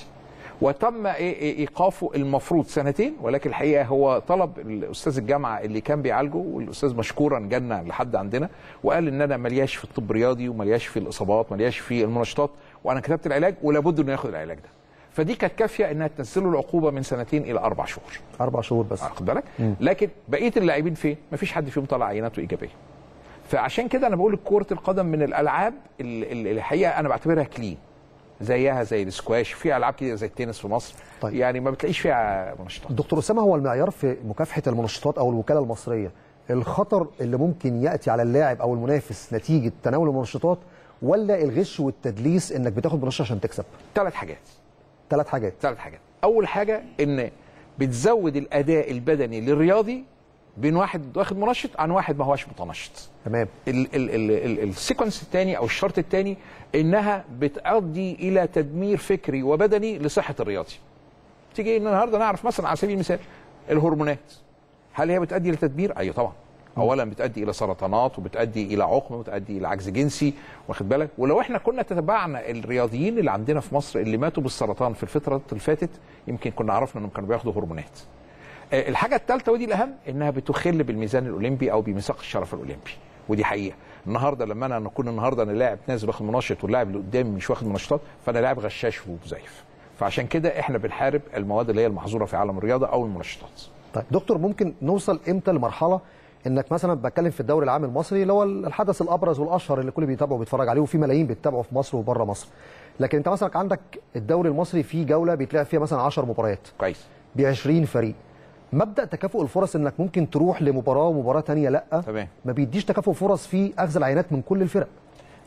وتم إيه ايقافه المفروض سنتين، ولكن الحقيقه هو طلب الاستاذ الجامعه اللي كان بيعالجه، والاستاذ مشكورا جالنا لحد عندنا وقال ان انا ملياش في الطب الرياضي وملياش في الاصابات ملياش في المنشطات، وانا كتبت العلاج ولابد انه ياخد العلاج ده. فدي كانت كافيه انها تنزل له العقوبه من سنتين الى اربع شهور. اربع شهور بس. واخد بالك؟ لكن بقيه اللاعبين فين؟ مفيش حد فيهم طلع عيناته ايجابيه. فعشان كده انا بقول كره القدم من الالعاب اللي الحقيقه انا بعتبرها كلين. زيها زي السكواش، في العاب كده زي التنس في مصر. طيب. يعني ما بتلاقيش فيها منشطات. دكتور اسامه، هو المعيار في مكافحه المنشطات او الوكاله المصريه الخطر اللي ممكن ياتي على اللاعب او المنافس نتيجه تناول المنشطات، ولا الغش والتدليس انك بتاخد منشط عشان تكسب؟ ثلاث حاجات. ثلاث حاجات. ثلاث حاجات. اول حاجه ان بتزود الاداء البدني للرياضي بين واحد واخد منشط عن واحد ما هواش متنشط. تمام. السيكونس الثاني او الشرط الثاني انها بتؤدي الى تدمير فكري وبدني لصحه الرياضي. تيجي النهارده نعرف مثلا على سبيل المثال الهرمونات، هل هي بتؤدي الى تدمير؟ ايوه طبعا. اولا بتؤدي الى سرطانات، وبتؤدي الى عقم، وبتؤدي الى عجز جنسي، واخد بالك؟ ولو احنا كنا تتبعنا الرياضيين اللي عندنا في مصر اللي ماتوا بالسرطان في الفتره اللي فاتت، يمكن كنا عرفنا انهم كانوا بياخدوا هرمونات. الحاجه الثالثه ودي الاهم، انها بتخل بالميزان الاولمبي او بميثاق الشرف الاولمبي، ودي حقيقه. النهارده لما انا نكون النهارده انا لاعب نازل واخد منشط واللاعب اللي قدامي مش واخد منشطات، فانا لاعب غشاش ومزيف. فعشان كده احنا بنحارب المواد اللي هي المحظوره في عالم الرياضه او المنشطات. طيب دكتور، ممكن نوصل امتى لمرحله انك مثلا بتكلم في الدوري العام المصري اللي هو الحدث الابرز والاشهر اللي الكل بيتابعه وبيتفرج عليه وفي ملايين بتتابعه في مصر وبره مصر، لكن انت مثلا عندك الدوري المصري فيه جوله بيتلعب فيها مثلا عشر مباريات كويس ب عشرين فريق، مبدا تكافؤ الفرص انك ممكن تروح لمباراه ومباراه ثانيه لا، تمام، ما بيديش تكافؤ فرص في اخذ العينات من كل الفرق.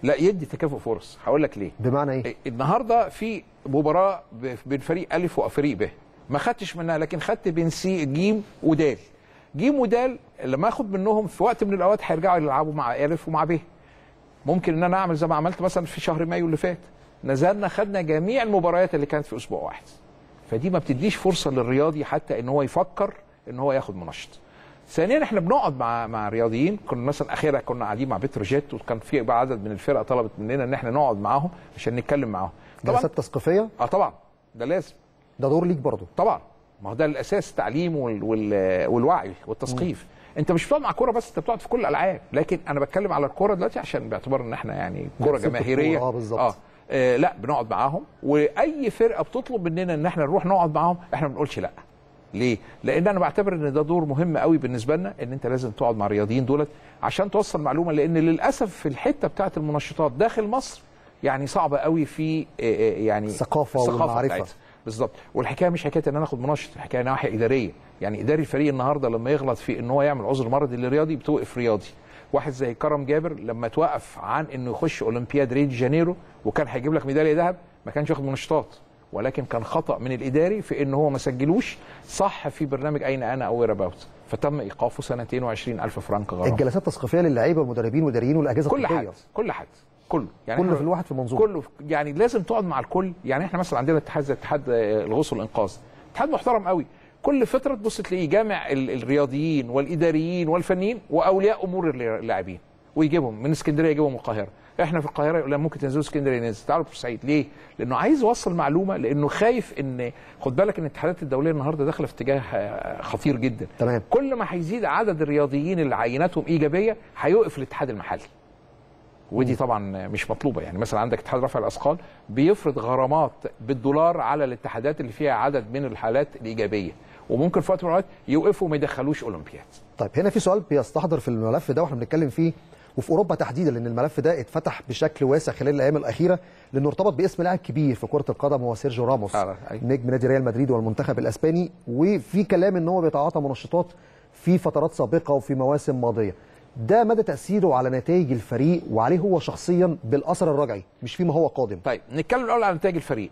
لا يدي تكافؤ فرص. هقول لك ليه. بمعنى ايه؟ النهارده في مباراه بين فريق الف وفريق ب، ما خدتش منها، لكن خدت بين سي جيم ودال. جيم ودال لما اخد منهم في وقت من الاوقات هيرجعوا يلعبوا مع الف ومع ب. ممكن ان انا اعمل زي ما عملت مثلا في شهر مايو اللي فات، نزلنا خدنا جميع المباريات اللي كانت في اسبوع واحد. فدي ما بتديش فرصه للرياضي حتى ان هو يفكر ان هو ياخد منشط. ثانيا احنا بنقعد مع مع رياضيين، كنا مثلا اخيرا كنا قاعدين مع بتروجيت، وكان في عدد من الفرق طلبت مننا ان احنا نقعد معاهم عشان نتكلم معاهم. جلسات تثقيفيه؟ اه طبعا ده لازم، ده دور ليك برضه طبعا. ما هو ده الاساس، التعليم وال... وال... والوعي والتثقيف. م. انت مش بتقعد مع كوره بس، انت بتقعد في كل الالعاب، لكن انا بتكلم على الكوره دلوقتي عشان باعتبار ان احنا يعني كوره جماهيريه. اه بالظبط. آه. اه لا بنقعد معاهم، واي فرقه بتطلب مننا ان احنا نروح نقعد معاهم احنا ما بنقولش لا. ليه؟ لان انا بعتبر ان ده دور مهم قوي بالنسبه لنا، ان انت لازم تقعد مع الرياضيين دولت عشان توصل معلومه، لان للاسف في الحته بتاعه المنشطات داخل مصر يعني صعبه قوي في يعني الثقافه والمعرفه. بالظبط. والحكايه مش حكايه ان انا اخد منشط، الحكايه ناحيه اداريه. يعني اداري الفريق النهارده لما يغلط في ان هو يعمل عذر مرضي للرياضي بتوقف رياضي. واحد زي كرم جابر لما توقف عن انه يخش اولمبياد ريو دي جانيرو وكان هيجيب لك ميداليه ذهب، ما كانش ياخد منشطات، ولكن كان خطا من الاداري في ان هو ما سجلوش صح في برنامج اين انا او وير اباوت، فتم ايقافه سنتين وعشرين ألف فرنك غرامه. الجلسات التثقيفيه للعيبه والمدربين والاداريين والاجهزه كل الطبيه، حد كل حد كله يعني كله في الواحد في منظومه، كله يعني لازم تقعد مع الكل. يعني احنا مثلا عندنا اتحاد زي اتحاد الغوص والانقاذ، اتحاد محترم قوي، كل فتره تبص تلاقيه جامع الرياضيين والاداريين والفنيين واولياء امور اللاعبين ويجيبهم من اسكندريه، يجيبهم القاهره. احنا في القاهره يقول لهم ممكن تنزلوا اسكندريه، ننزل، تعالوا بورسعيد. ليه؟ لانه عايز يوصل معلومه، لانه خايف ان خد بالك ان الاتحادات الدوليه النهارده داخله في اتجاه خطير جدا. تمام. كل ما هيزيد عدد الرياضيين اللي عيناتهم ايجابيه هيوقف الاتحاد المحلي، ودي طبعا مش مطلوبه. يعني مثلا عندك اتحاد رفع الاثقال بيفرض غرامات بالدولار على الاتحادات اللي فيها عدد من الحالات الايجابيه، وممكن في وقت من الاوقات يوقفوا وما يدخلوش اولمبياد. طيب هنا في سؤال بيستحضر في الملف ده واحنا بنتكلم فيه، وفي اوروبا تحديدا، لان الملف ده اتفتح بشكل واسع خلال الايام الاخيره، لانه ارتبط باسم لاعب كبير في كره القدم هو سيرجيو راموس، آه. نجم نادي ريال مدريد والمنتخب الاسباني، وفي كلام ان هو بيتعاطى منشطات في فترات سابقه وفي مواسم ماضيه. ده مدى تاثيره على نتائج الفريق وعليه هو شخصيا بالاثر الرجعي، مش فيما هو قادم. طيب نتكلم الاول على نتائج الفريق.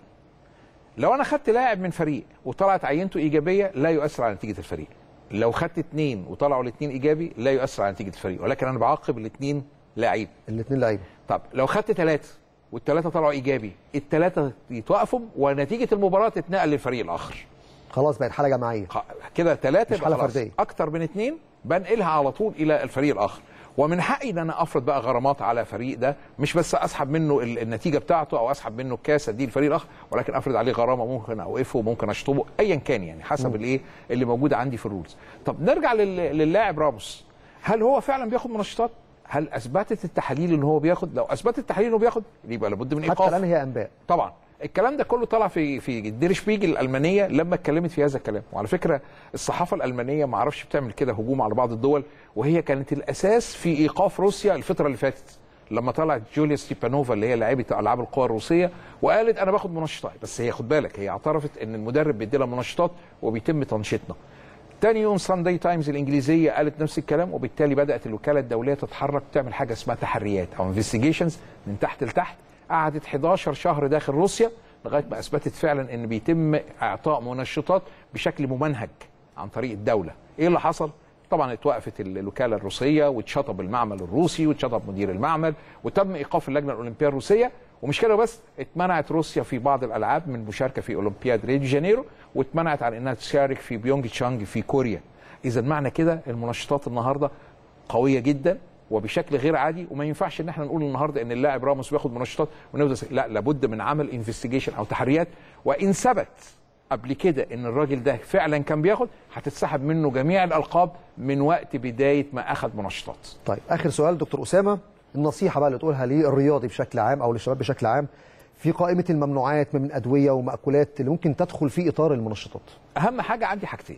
لو انا خدت لاعب من فريق وطلعت عينته ايجابيه لا يؤثر على نتيجه الفريق. لو خدت اثنين وطلعوا الاثنين ايجابي لا يؤثر على نتيجه الفريق، ولكن انا بعاقب الاثنين لاعب. الاثنين لعيبه. طب لو خدت ثلاثه والثلاثه طلعوا ايجابي، الثلاثه يتوقفوا ونتيجه المباراه تتنقل للفريق الاخر. خلاص بقت حاله جماعيه. كده ثلاثه يبقى خلاص فردية. اكتر من اثنين بنقلها على طول الى الفريق الاخر. ومن حقي ان انا افرض بقى غرامات على فريق ده، مش بس اسحب منه النتيجه بتاعته او اسحب منه الكاس دي الفريق الاخر، ولكن افرض عليه غرامه، ممكن اوقفه وممكن اشطبه ايا كان، يعني حسب الايه اللي موجود عندي في الرولز. طب نرجع للاعب راموس، هل هو فعلا بياخد منشطات؟ هل اثبتت التحاليل ان هو بياخد؟ لو اثبتت التحاليل انه بياخد يبقى لابد من ايقاف. حتى الان هي انباء طبعا. الكلام ده كله طلع في في دير شبيجل الالمانيه لما اتكلمت في هذا الكلام. وعلى فكره الصحافه الالمانيه ما اعرفش بتعمل كده هجوم على بعض الدول، وهي كانت الاساس في ايقاف روسيا الفتره اللي فاتت، لما طلعت جوليا ستيبانوفا اللي هي لاعيبه العاب القوى الروسيه وقالت انا باخد منشطات. بس هي خد بالك هي اعترفت ان المدرب بيدي لها منشطات وبيتم تنشيطنا. تاني يوم سانداي تايمز الانجليزيه قالت نفس الكلام، وبالتالي بدات الوكاله الدوليه تتحرك تعمل حاجه اسمها تحريات او انفستيجيشنز من تحت لتحت. قعدت حداشر شهر داخل روسيا لغايه ما اثبتت فعلا ان بيتم اعطاء منشطات بشكل ممنهج عن طريق الدوله. ايه اللي حصل؟ طبعا اتوقفت الوكاله الروسيه واتشطب المعمل الروسي واتشطب مدير المعمل وتم ايقاف اللجنه الاولمبيه الروسيه. ومش كده بس، اتمنعت روسيا في بعض الالعاب من المشاركه في اولمبياد ريو دي جانيرو، واتمنعت عن انها تشارك في بيونج تشانج في كوريا. اذا معنى كده المنشطات النهارده قويه جدا وبشكل غير عادي، وما ينفعش ان احنا نقول النهارده ان اللاعب راموس بياخد منشطات ونفضل، لا، لابد من عمل انفستيجيشن او تحريات. وان ثبت قبل كده ان الراجل ده فعلا كان بياخد، هتتسحب منه جميع الالقاب من وقت بدايه ما اخذ منشطات. طيب اخر سؤال دكتور اسامه، النصيحه بقى اللي تقولها للرياضي بشكل عام او للشباب بشكل عام في قائمه الممنوعات من ادويه ومأكولات اللي ممكن تدخل في اطار المنشطات. اهم حاجه عندي حاجتين،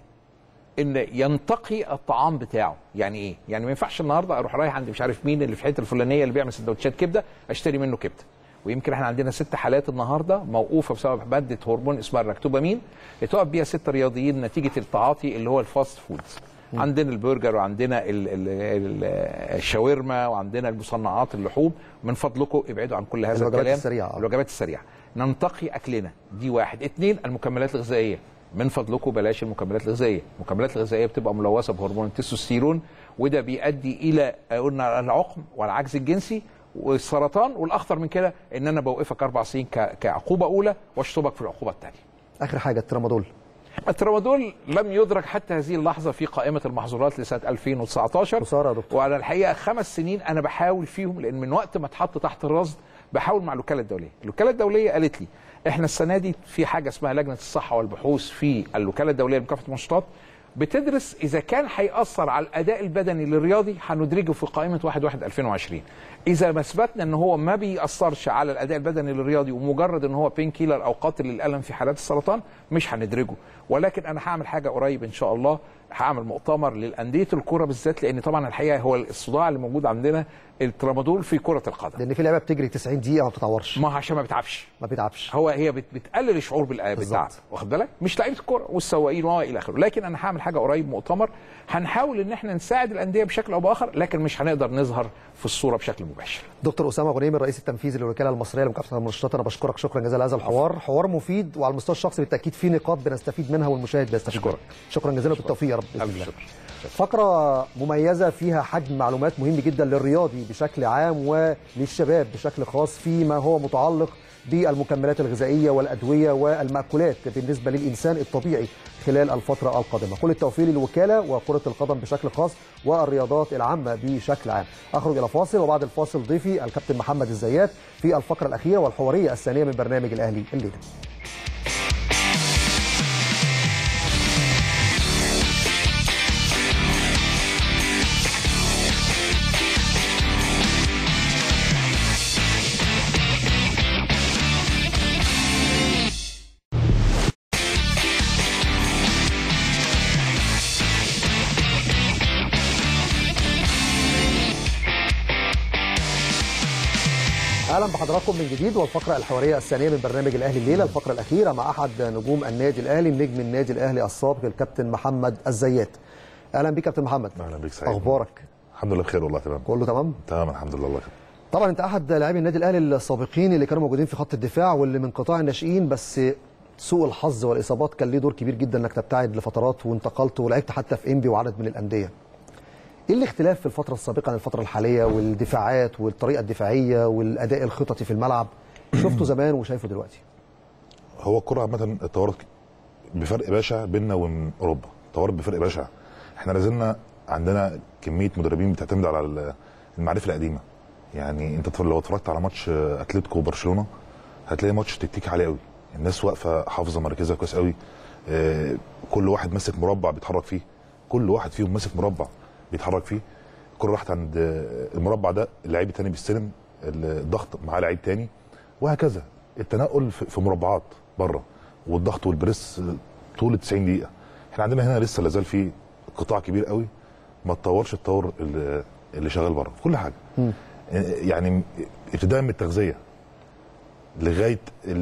ان ينتقي الطعام بتاعه. يعني ايه؟ يعني ما ينفعش النهارده اروح رايح عند مش عارف مين اللي في الحته الفلانيه اللي بيعمل سندوتشات كبده اشتري منه كبده. ويمكن احنا عندنا ست حالات النهارده موقوفه بسبب ماده هرمون اسمها الراكتوبامين اتوقف بيها ست رياضيين نتيجه التعاطي اللي هو الفاست فود. م. عندنا البرجر وعندنا ال ال ال الشاورما وعندنا المصنعات اللحوم، من فضلكم ابعدوا عن كل هذا الكلام. الوجبات السريعه الوجبات السريعه ننتقي اكلنا دي واحد. اتنين، المكملات الغذائيه، من فضلكم بلاش المكملات الغذائيه. المكملات الغذائيه بتبقى ملوثه بهرمون التستوستيرون، وده بيؤدي الى قلنا العقم والعجز الجنسي والسرطان، والاخطر من كده ان انا بوقفك اربع سنين كعقوبه اولى واشطبك في العقوبه الثانيه. اخر حاجه الترامادول. الترامادول لم يدرك حتى هذه اللحظه في قائمه المحظورات لسنه ألفين وتسعتاشر. خساره يا دكتور. وعلى الحقيقه خمس سنين انا بحاول فيهم، لان من وقت ما اتحط تحت الرصد بحاول مع الوكاله الدوليه. الوكاله الدوليه قالت لي احنا السنه دي في حاجه اسمها لجنه الصحه والبحوث في الوكاله الدوليه لمكافحه المنشطات، بتدرس اذا كان هيأثر على الاداء البدني للرياضي هندرجه في قائمه واحد واحد ألفين وعشرين. اذا ما اثبتنا ان هو ما بيأثرش على الاداء البدني للرياضي ومجرد ان هو بين كيلر او قاتل للالم في حالات السرطان مش هندرجه. ولكن انا هعمل حاجه قريب ان شاء الله، هعمل مؤتمر للانديه الكوره بالذات، لان طبعا الحقيقه هو الصداع اللي موجود عندنا الترامادول في كره القدم، لان في لعيبه بتجري تسعين دقيقه ما بتتعورش. ما عشان ما بتعبش ما بتعبش هو هي بتقلل الشعور بالتعب، واخد بالك؟ مش لعيبه الكوره والسواقين والى اخره. لكن انا هعمل حاجه قريب، مؤتمر هنحاول ان احنا نساعد الانديه بشكل او باخر، لكن مش هنقدر نظهر في الصوره بشكل مباشر. دكتور اسامه غنيمي الرئيس التنفيذي للوكاله المصريه لمكافحه المنشطات، انا بشكرك شكرا جزيلا على هذا الحوار، حوار مفيد وعلى المستوى الشخصي بالتاكيد في نقاط بنستفيد منها والمشاهد بيستفيد. شكرا جزيلا وبالتوفيق يا رب باذن الله. فقره مميزه فيها حجم معلومات مهم جدا للرياضي بشكل عام وللشباب بشكل خاص فيما هو متعلق بالمكملات الغذائيه والادويه والمأكولات بالنسبه للانسان الطبيعي خلال الفتره القادمه. كل التوفيق للوكاله وكره القدم بشكل خاص والرياضات العامه بشكل عام. اخرج الى فاصل وبعد الفاصل ضيفي الكابتن محمد الزيات في الفقره الاخيره والحواريه الثانيه من برنامج الاهلي الليله. اهلا بحضراتكم من جديد والفقره الحواريه الثانيه من برنامج الاهلي الليله، الفقره الاخيره مع احد نجوم النادي الاهلي، نجم النادي الاهلي السابق الكابتن محمد الزيات. اهلا بيك كابتن محمد. اهلا بيك سعيد. اخبارك؟ الحمد لله بخير والله. تمام كله تمام تمام الحمد لله. الله خير. طبعا انت احد لاعبي النادي الاهلي السابقين اللي كانوا موجودين في خط الدفاع واللي من قطاع الناشئين، بس سوء الحظ والاصابات كان ليه دور كبير جدا انك تبتعد لفترات وانتقلت ولعبت حتى في انبي وعدد من الانديه. ايه الاختلاف في الفتره السابقه عن الفتره الحاليه والدفاعات والطريقه الدفاعيه والاداء الخططي في الملعب؟ شفته زمان وشايفه دلوقتي. هو الكره عامه اتطورت بفرق بشع بيننا وبين اوروبا، اتطورت بفرق بشع. احنا لازلنا عندنا كميه مدربين بتعتمد على المعرفه القديمه. يعني انت لو اتفرجت على ماتش اتلتيكو وبرشلونه هتلاقي ماتش تكتيكي عالي قوي، الناس واقفه حافظه مركزها كويس قوي، اه كل واحد ماسك مربع بيتحرك فيه، كل واحد فيهم ماسك مربع بيتحرك فيه. الكره راحت عند المربع ده، اللعيب الثاني بيستلم الضغط مع لعيب ثاني، وهكذا التنقل في مربعات بره، والضغط والبريس طول تسعين دقيقه. احنا عندنا هنا لسه لازال في قطاع كبير قوي ما اتطورش التطور اللي شغال بره في كل حاجه. م. يعني ابتداء من التغذيه لغايه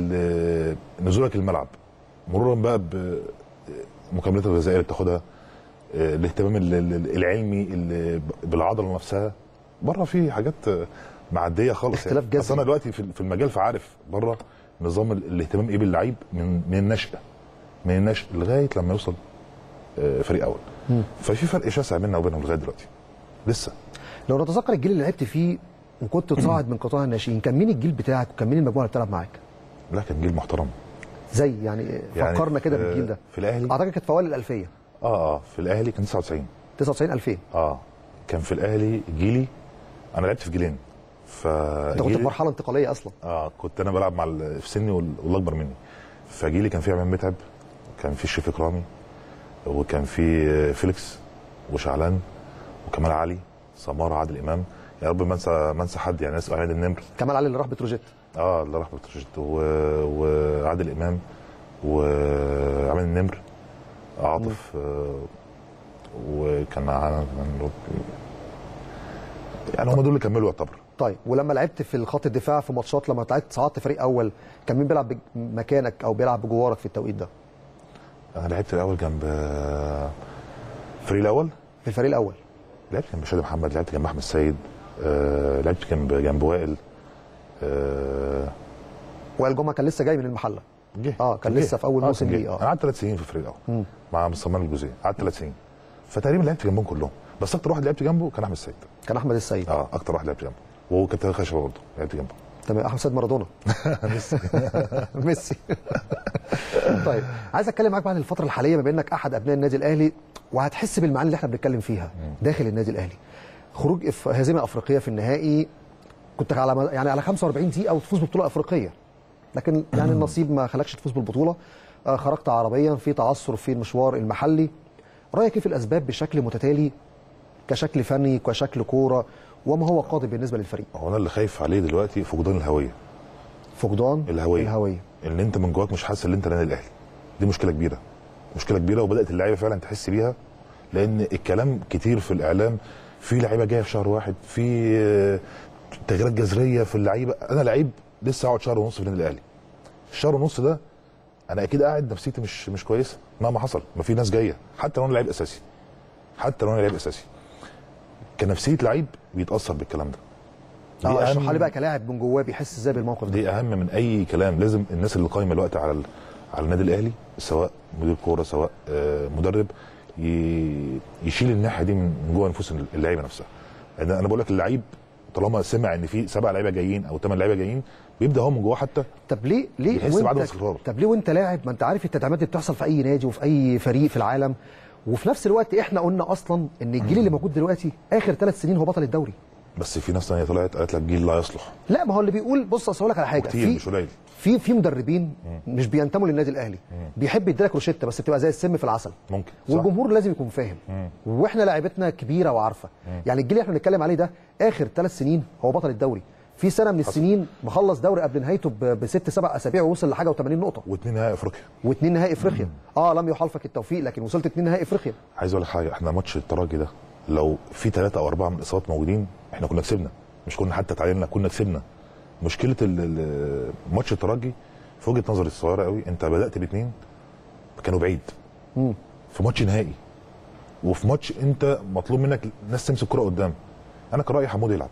نزولك الملعب، مرورا بقى بمكملات الغذائيه اللي بتاخدها، الاهتمام العلمي بالعضله نفسها. بره في حاجات معديه خالص. اختلاف جذري. اصل انا دلوقتي في المجال فعارف بره نظام الاهتمام ايه باللعيب من من النشأه من النشأ لغايه لما يوصل فريق اول. م. ففي فرق شاسع بيننا وبينهم لغايه دلوقتي لسه. لو نتذكر الجيل اللي لعبت فيه وكنت تصاعد من قطاع الناشئين، كان مين الجيل بتاعك وكان مين المجموعه اللي بتلعب معاك؟ لا كان جيل محترم. زي يعني, يعني فكرنا كده بالجيل ده. في الاهلي اعتقد كانت في اوائل الالفيه. اه اه في الاهلي كان تسعة وتسعين تسعة وتسعين ألفين. اه كان في الاهلي جيلي، انا لعبت في جيلين. ف انت كنت في مرحله انتقاليه اصلا. اه كنت انا بلعب مع في سني والاكبر مني. فجيلي كان في عماد متعب، كان في الشريف اكرامي، وكان في فيليكس وشعلان وكمال علي، سماره، عادل امام. يا رب ما انسى ما انسى حد، يعني ناس عماد النمر، كمال علي اللي راح بتروجيت. اه اللي راح بتروجيت، وعادل امام وعماد النمر، عاطف، آه وكان يعني هم دول اللي كملوا يعتبر. طيب ولما لعبت في الخط الدفاع في ماتشات، لما طلعت صعدت فريق اول، كان مين بيلعب مكانك او بيلعب بجوارك في التوقيت ده؟ انا لعبت الاول جنب الفريق الاول في الفريق الاول؟ لعبت جنب شادي محمد، لعبت جنب احمد سيد، آه لعبت جنب جنب وائل. آه وائل جمعه كان لسه جاي من المحله. جه اه كان جه. لسه في اول آه موسم ليه. اه اه انا قعدت ثلاث سنين في الفريق الاول مع مصطفى الجوزي، قعدت ثلاث سنين، فتقريبا لعبت جنبهم كلهم، بس اكتر واحد لعبت جنبه كان احمد سيد. كان احمد السيد. اه اكتر واحد لعبت جنبه، وهو كابتن خشبه برضه لعبت جنبه. تمام. احمد سيد مارادونا. ميسي. ميسي. طيب عايز اتكلم معاك بعد الفتره الحاليه، بما انك احد ابناء النادي الاهلي وهتحس بالمعاني اللي احنا بنتكلم فيها داخل النادي الاهلي. خروج إف- هزيمه افريقيه في النهائي، كنت على يعني على خمسة وأربعين دقيقه وتفوز ببطوله افريقيه، لكن يعني النصيب ما خلاكش تفوز بالبطوله. آه خرجت عربيا في تعثر في المشوار المحلي. رايك ايه في الاسباب بشكل متتالي كشكل فني كشكل كوره، وما هو قادم بالنسبه للفريق؟ هو انا اللي خايف عليه دلوقتي فقدان الهويه. فقدان الهويه الهويه ان انت من جواك مش حاسس ان انت النادي الاهلي. دي مشكله كبيره، مشكله كبيره، وبدات اللعيبه فعلا تحس بيها، لان الكلام كتير في الاعلام، في لعيبه جايه في شهر واحد، في آه، تغييرات جذريه في اللعيبه. انا لعيب لسه هقعد شهر ونص في النادي الاهلي. الشهر ونص ده انا اكيد قاعد نفسيتي مش مش كويسه مهما حصل، ما في ناس جايه، حتى لو انا لعيب اساسي، حتى لو انا لعيب اساسي كنفسيه لعيب بيتاثر بالكلام ده. دي اه أهم- اشرح لي بقى كلاعب من جواه بيحس ازاي بالموقف ده؟ دي اهم من اي كلام. لازم الناس اللي قايمه الوقت على ال- على النادي الاهلي، سواء مدير كوره سواء آه، مدرب، ي- يشيل الناحيه دي من جوه نفوس اللعيبه نفسها. لان انا بقول لك اللعيب طالما سمع ان في سبع لعيبه جايين او ثمان لعيبه جايين، بيبدا هو من جوه حتى طب ليه ليه يحس بعدم استقرار. طب ليه وانت لاعب، ما انت عارف التدعيمات دي بتحصل في اي نادي وفي اي فريق في العالم، وفي نفس الوقت احنا قلنا اصلا ان الجيل اللي موجود دلوقتي اخر ثلاث سنين هو بطل الدوري. بس في ناس ثانيه طلعت قالت لك جيل لا يصلح. لا ما هو اللي بيقول، بص اصل اقول لك على حاجه، كتير مش قليل. في في مدربين مش بينتموا للنادي الاهلي، بيحب يديلك روشته بس بتبقى زي السم في العسل. ممكن صح. والجمهور لازم يكون فاهم، واحنا لاعيبتنا كبيره وعارفه. يعني الجيل اللي احنا بنتكلم عليه ده اخر ثلاث سنين هو بطل الدوري، في سنه من السنين مخلص دوري قبل نهايته ب- بست سبع اسابيع ووصل لحاجه و80 نقطه، واثنين نهائي افريقيا. واثنين نهائي افريقيا. اه لم يحالفك التوفيق لكن وصلت اثنين نهائي افريقيا. عايز اقول لك حاجه، احنا ماتش الترجي ده لو في ثلاثه او اربعه من الاصابات موجودين احنا كنا كسبنا، مش كنا حتى تعادلنا، كنا كسبنا. مشكله ال- ال- ماتش الترجي في وجهه نظري الصغيره قوي، انت بدات باثنين كانوا بعيد مم. في ماتش نهائي، وفي ماتش انت مطلوب منك ناس تمسك كرة قدام. انا كرايي حمود يلعب،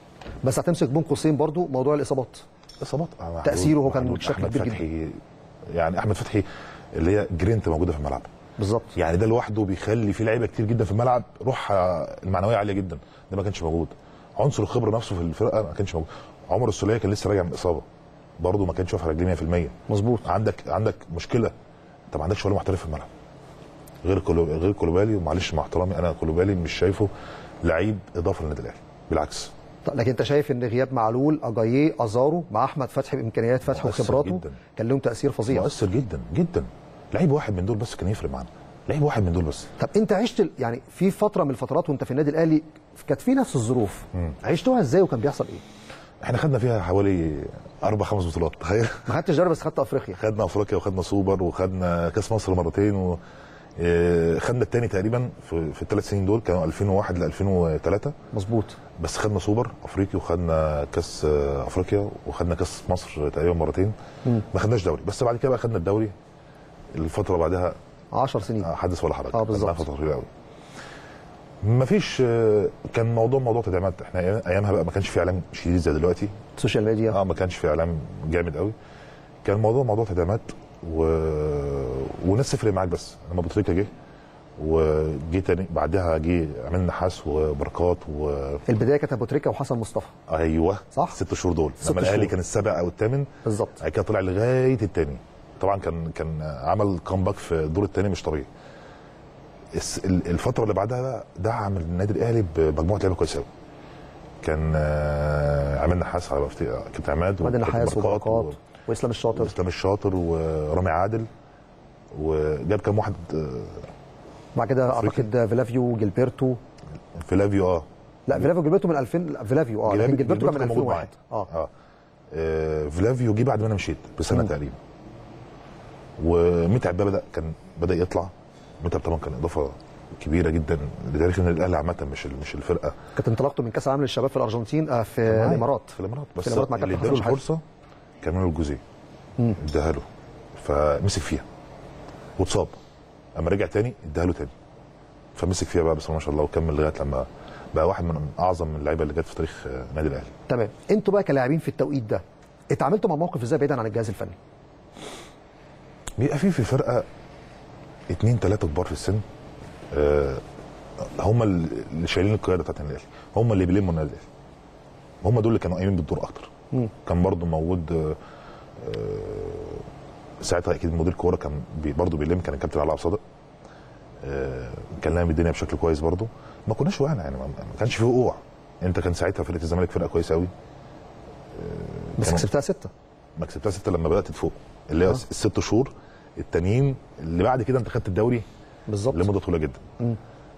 بس هتمسك بين قوسين برضو موضوع الاصابات، اصابات تأثيره هو كان محدود. بشكل احمد كبير فتحي، يعني احمد فتحي اللي هي جرينت موجوده في الملعب بالظبط. يعني ده لوحده بيخلي في لعيبه كتير جدا في الملعب روح المعنويه عاليه جدا، ده ما كانش موجود. عنصر الخبره نفسه في الفرقه ما كانش موجود. عمر السوليه كان لسه راجع من اصابه برضه ما كانش واقف على رجليه مية في المية. مظبوط. عندك عندك مشكله، انت ما عندكش ولا محترف في الملعب غير كولو غير كولوبالي، ومعلش مع احترامي انا كولوبالي مش شايفه لعيب اضافه للنادي الاهلي، بالعكس. طب لكن انت شايف ان غياب معلول اجاييه ازارو مع احمد فتحي بامكانيات فتحي مؤثر وخبراته جداً. كان لهم تاثير فظيع. مؤثر جدا جدا. لعيب واحد من دول بس كان يفرق معانا، لعيب واحد من دول بس. طب انت عشت ال- يعني في فتره من الفترات وانت في النادي الاهلي كانت في نفس الظروف، عشتوها ازاي وكان بيحصل ايه؟ احنا خدنا فيها حوالي اربع خمس بطولات، تخيل. ما خدتش دوري بس خدت افريقيا. خدنا افريقيا وخدنا سوبر وخدنا كاس مصر مرتين و آه، خدنا الثاني تقريبا في, في الثلاث سنين دول كانوا ألفين وواحد ل ألفين وثلاثة، مظبوط. بس خدنا سوبر افريقي وخدنا كاس آه، افريقيا وخدنا كاس مصر تقريبا مرتين. ما خدناش دوري، بس بعد كده بقى خدنا الدوري الفتره بعدها عشر سنين. آه، حدث ولا حرج. اه بالظبط. خدناها فتره طويله قوي. مفيش آه، كان موضوع موضوع تدعيمات. احنا أيام- ايامها بقى ما كانش في اعلام شديد زي دلوقتي. السوشيال ميديا. اه ما كانش في اعلام جامد قوي. كان الموضوع موضوع تدعيمات و... وناس تفرق معاك. بس لما ابو تريكه جه وجه تاني بعدها جه عماد نحاس وبركات و البدايه كانت ابو تريكه وحسن مصطفى. ايوه صح. ست شهور دول ست لما الاهلي شهور. كان السابع او الثامن بالظبط. بعد كده طلع لغايه الثاني. طبعا كان كان عمل كامباك في الدور الثاني مش طبيعي. الس- ال- الفتره اللي بعدها بقى دعم النادي الاهلي بمجموعه لعيبه كويسه قوي. كان آه، عماد نحاس على وقت- كابتن عماد عماد النحاس وبركات وبركات واسلام الشاطر. واسلام الشاطر ورامي عادل، وجاب كام واحد آه، بعد كده أفريقيا. اعتقد فيلافيو جilberto. فلافيو اه لا فيلافيو جilberto من ألفين. لا، فيلافيو اه لكن جilberto كان من موجود ألفين وواحد. معايا. اه اه آه، فلافيو جه بعد ما انا مشيت بسنه مم. تقريبا. ومتعب ده بدا كان بدا يطلع. متعب طبعا كان اضافه كبيره جدا لتاريخ النادي الاهلي عامه، مش ال- مش الفرقه. كانت انطلاقته من كاس العالم للشباب في الارجنتين آه في معايا. الامارات. في الامارات بس في الإمارات مع اللي كابتن اداله حسن شحاتة. الفرصه كان مانويل الجوزيه. اداها له فمسك فيها واتصاب. اما رجع تاني اداها له تاني فمسك فيها بقى بسم الله ما شاء الله وكمل لغايه لما بقى واحد من اعظم اللعيبه اللي جت في تاريخ النادي الاهلي. تمام. انتوا بقى كلاعبين في التوقيت ده اتعاملتوا مع موقف ازاي بعيدا عن الجهاز الفني؟ بيبقى في في الفرقه اثنين ثلاثه كبار في السن، آه هم اللي شايلين القياده بتاعت النادي الاهلي، هم اللي بيلموا النادي الاهلي، هم دول اللي كانوا قايمين بالدور اكتر. م. كان برضو موجود آه ساعتها اكيد مدير كوره كان بي برضو بيلم، كان الكابتن علاء صادق، آه كان لامم الدنيا بشكل كويس برضو. ما كناش وقعنا يعني، ما كانش في وقوع. انت كان ساعتها فرقه الزمالك فرقه كويسه قوي، آه بس كسبتها سته. ما كسبتها سته لما بدات تفوق، اللي هي آه. الست شهور التانيين اللي بعد كده انت خدت الدوري بالظبط لمده طويله جدا. م.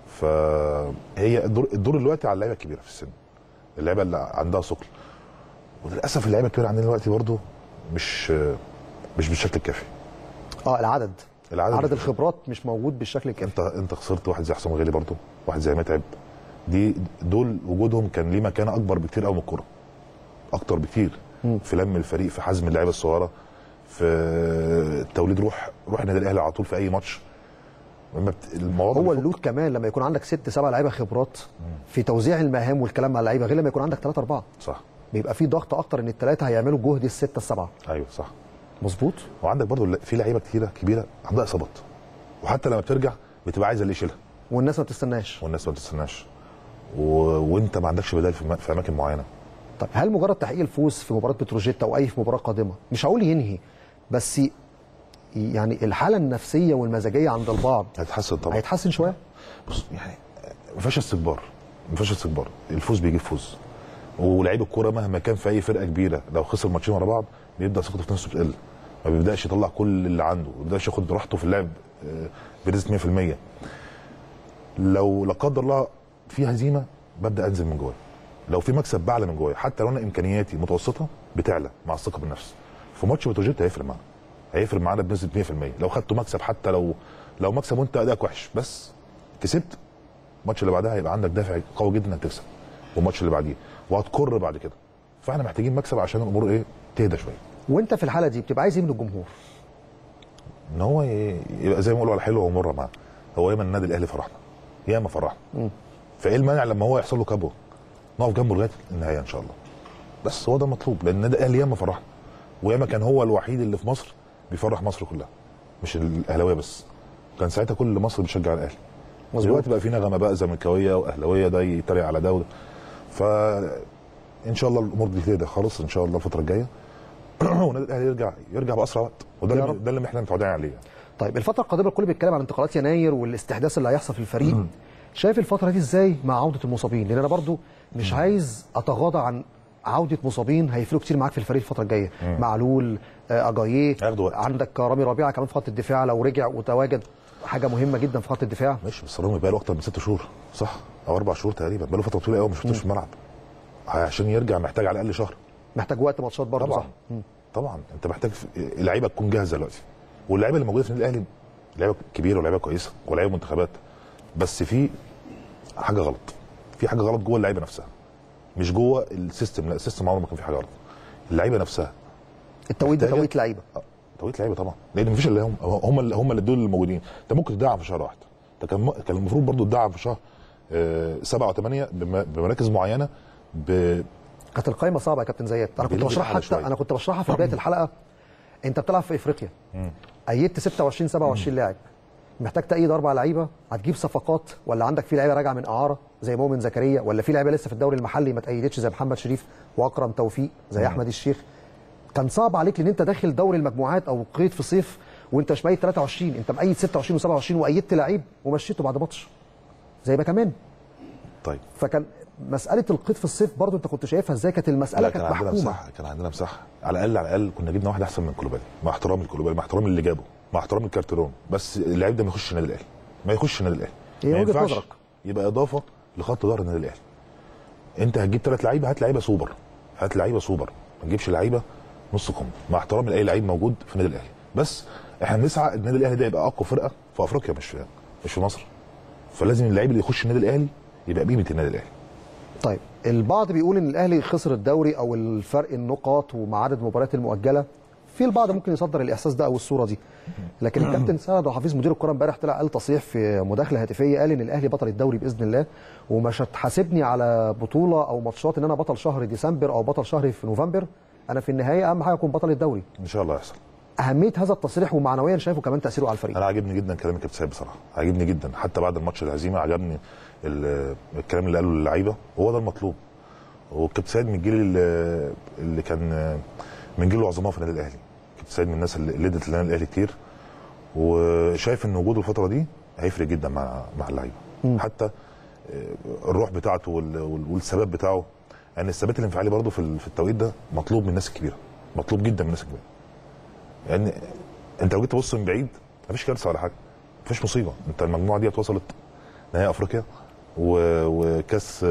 فهي الدور الدور دلوقتي على اللعيبه الكبيره في السن، اللعيبه اللي عندها ثقل، وللاسف اللعيبه الكبيره عندنا دلوقتي برضو مش مش بالشكل الكافي. اه العدد العدد عدد الخبرات مش موجود بالشكل الكافي. انت انت خسرت واحد زي حسام غالي برضو، واحد زي متعب، دي دول وجودهم كان ليه مكانه اكبر بكتير قوي من الكوره، اكتر بكتير م. في لم الفريق، في حزم اللعيبه الصغيره، في توليد روح روح النادي الاهلي على طول في اي ماتش. هو اللود كمان لما يكون عندك ست سبع لعيبه خبرات في توزيع المهام والكلام مع اللعيبه غير لما يكون عندك ثلاثه اربعه. صح. بيبقى في ضغط اكتر ان الثلاثه هيعملوا جهد السته السبعه. ايوه صح. مظبوط. وعندك برضو في لعيبه كتيره كبيره عندها اصابات، وحتى لما بترجع بتبقى عايزه اللي يشيلها، والناس ما بتستناش والناس ما بتستناش و... وانت ما عندكش بدائل في, م... في اماكن معينه. طب هل مجرد تحقيق الفوز في مباراه بتروجيت او اي في مباراه قادمه مش هقول ينهي، بس يعني الحاله النفسيه والمزاجيه عند البعض هيتحسن طبعا، هيتحسن شويه؟ بص يعني ما فيهاش استكبار، ما فيهاش استكبار، الفوز بيجيب فوز، ولاعيب الكوره مهما كان في اي فرقه كبيره لو خسر ماتشين ورا بعض بيبدا ثقته في نفسه بتقل، ما بيبداش يطلع كل اللي عنده، ما بيبداش ياخد راحته في اللعب بنسبه مية في المية. لو لا قدر الله في هزيمه ببدا انزل من جوايا، لو في مكسب بعلى من جوايا، حتى لو انا امكانياتي متوسطه بتعلى مع الثقه بالنفس. في ماتش بتروجيت هيفرق معانا، هيفرق معانا بنسبه مية في المية. لو خدته مكسب، حتى لو لو مكسب وانت ادائك وحش بس كسبت، الماتش اللي بعدها هيبقى عندك دافع قوي جدا انك تكسب، والماتش اللي بعديه وهتكر بعد كده. فاحنا محتاجين مكسب عشان الامور ايه تهدى شويه. وانت في الحاله دي بتبقى عايز ايه من الجمهور؟ ان هو يبقى زي ما بيقولوا على حلوه ومره معاه. هو ياما النادي الاهلي فرحنا، ياما فرحنا، فايه المانع لما هو يحصل له كبوه نقف جنبه لغايه النهايه ان شاء الله. بس هو ده المطلوب، لان النادي الاهلي ياما فرحنا، وياما كان هو الوحيد اللي في مصر بيفرح مصر كلها، مش الاهلاويه بس. كان ساعتها كل مصر بتشجع الاهلي. دلوقتي بقى في نغمه بقى زملكاويه واهلاويه، ده يتريق على ده وده. فان شاء الله الامور دي تهدى خالص ان شاء الله الفتره الجايه والنادي الاهلي يرجع يرجع باسرع وقت، وده اللي ده اللي احنا متعودين عليه. طيب الفتره القادمه الكل بيتكلم عن انتقالات يناير والاستحداث اللي هيحصل في الفريق. م. شايف الفتره دي ازاي مع عوده المصابين؟ لان انا برضو مش م. عايز اتغاضى عن عوده مصابين هيفرقوا كتير معاك في الفريق الفتره الجايه. معلول، اجاييه، عندك رامي ربيعه كمان في خط الدفاع لو رجع وتواجد، حاجه مهمه جدا في خط الدفاع. ماشي، بس رامي بقى له اكتر من ست شهور صح او اربع شهور تقريبا، بقى له فتره طويله قوي ما شفتوش في الملعب. عشان يرجع محتاج على الاقل شهر، محتاج وقت ماتشات برضه. طبعا صح؟ طبعا انت محتاج اللعيبه تكون جاهزه دلوقتي، واللعيبه اللي موجوده في النادي الاهلي لعيبه كبيره ولاعيبه كويسه ولاعيبه منتخبات، بس في حاجه غلط، في حاجه غلط جوه اللعيبه نفسها، مش جوه السيستم. لا السيستم عمره ما كان في حاجه غلط، اللعيبه نفسها. التوقيت ده توقيت لعيبه، توقيت لعيبه طبعا، لان مفيش الا هم هم اللي هم اللي دول الموجودين. انت ممكن تدعم في شهر واحد، انت كان كان المفروض برضو تدعم في شهر آه سبعه وثمانيه بمراكز معينه. ب... كانت القائمه صعبه يا كابتن زياد، انا كنت بشرحها حتى انا كنت بشرحها في بدايه الحلقه. انت بتلعب في افريقيا، ايدت ستة وعشرين سبعة وعشرين لاعب، محتاج تأيد اربع لعيبه، هتجيب صفقات ولا عندك في لعيبه راجعه من اعاره زي مؤمن زكريا، ولا في لعيبه لسه في الدوري المحلي ما تأيدتش زي محمد شريف واكرم توفيق زي مم. احمد الشيخ. كان صعب عليك لان انت داخل دوري المجموعات او قيد في صيف وانت مش مأيد ثلاثة وعشرين، انت مأيد ستة وعشرين وسبعة وعشرين وايدت لعيب ومشيته بعد ماتش زي ما كمان. طيب فكان مساله القيد في الصيف برضو انت كنت شايفها ازاي؟ كانت المساله كانت محكومه. كان عندنا مساحه، كان عندنا مساحه على الاقل على الاقل كنا جبنا واحد احسن من كولوبالي، مع احترام الكولوبالي، مع احترام اللي جابه، مع احترام الكارتيرون، بس اللعيب ده ما يخش النادي الاهلي، ما يخش النادي الاهلي. ما ينفعش يبقى اضافه لخط ظهر النادي الاهلي. انت هتجيب ثلاث لعيبه، هات لعيبه سوبر، هات لعيبه سوبر، ما تجيبش لعيبه نص كم، مع احترام لاي لعيب موجود في النادي الاهلي. بس احنا بنسعى النادي الاهلي ده يبقى اقوى فرقه في افريقيا، مش في مش في مصر. فلازم اللعيب اللي يخش النادي الاهلي يبقى بقيمه النادي الاهلي. طيب البعض بيقول ان الاهلي خسر الدوري او الفرق النقاط ومع عدد المباريات المؤجله في البعض ممكن يصدر الاحساس ده او الصوره دي، لكن الكابتن سعد عبد الحفيظ مدير الكره امبارح طلع قال تصريح في مداخله هاتفيه، قال ان الاهلي بطل الدوري باذن الله، ومش هتحاسبني على بطوله او ماتشات ان انا بطل شهر ديسمبر او بطل شهر في نوفمبر، انا في النهايه اهم حاجه اكون بطل الدوري. ان شاء الله يحصل. اهميه هذا التصريح ومعنويا شايفه كمان تاثيره على الفريق. انا عاجبني جدا كلام الكابتن سعد بصراحه، عاجبني جدا، حتى بعد الماتش الهزيمه عجبني الكلام اللي قاله للعيبه، وهو ده المطلوب. والكابتن سعد من الجيل اللي كان من جيل العظماء في النادي الاهلي، كابتن سعد من الناس اللي ادت للنادي الاهلي كتير، وشايف ان وجوده الفتره دي هيفرق جدا مع مع اللعيبه، حتى الروح بتاعته والثبات بتاعه، يعني الثبات الانفعالي برضه في في التوقيت ده مطلوب من الناس الكبيره، مطلوب جدا من الناس الكبيره. يعني انت لو جيت تبص من بعيد مفيش كارثه ولا حاجه، مفيش مصيبه، انت المجموعه دي وصلت نهائي افريقيا وكاس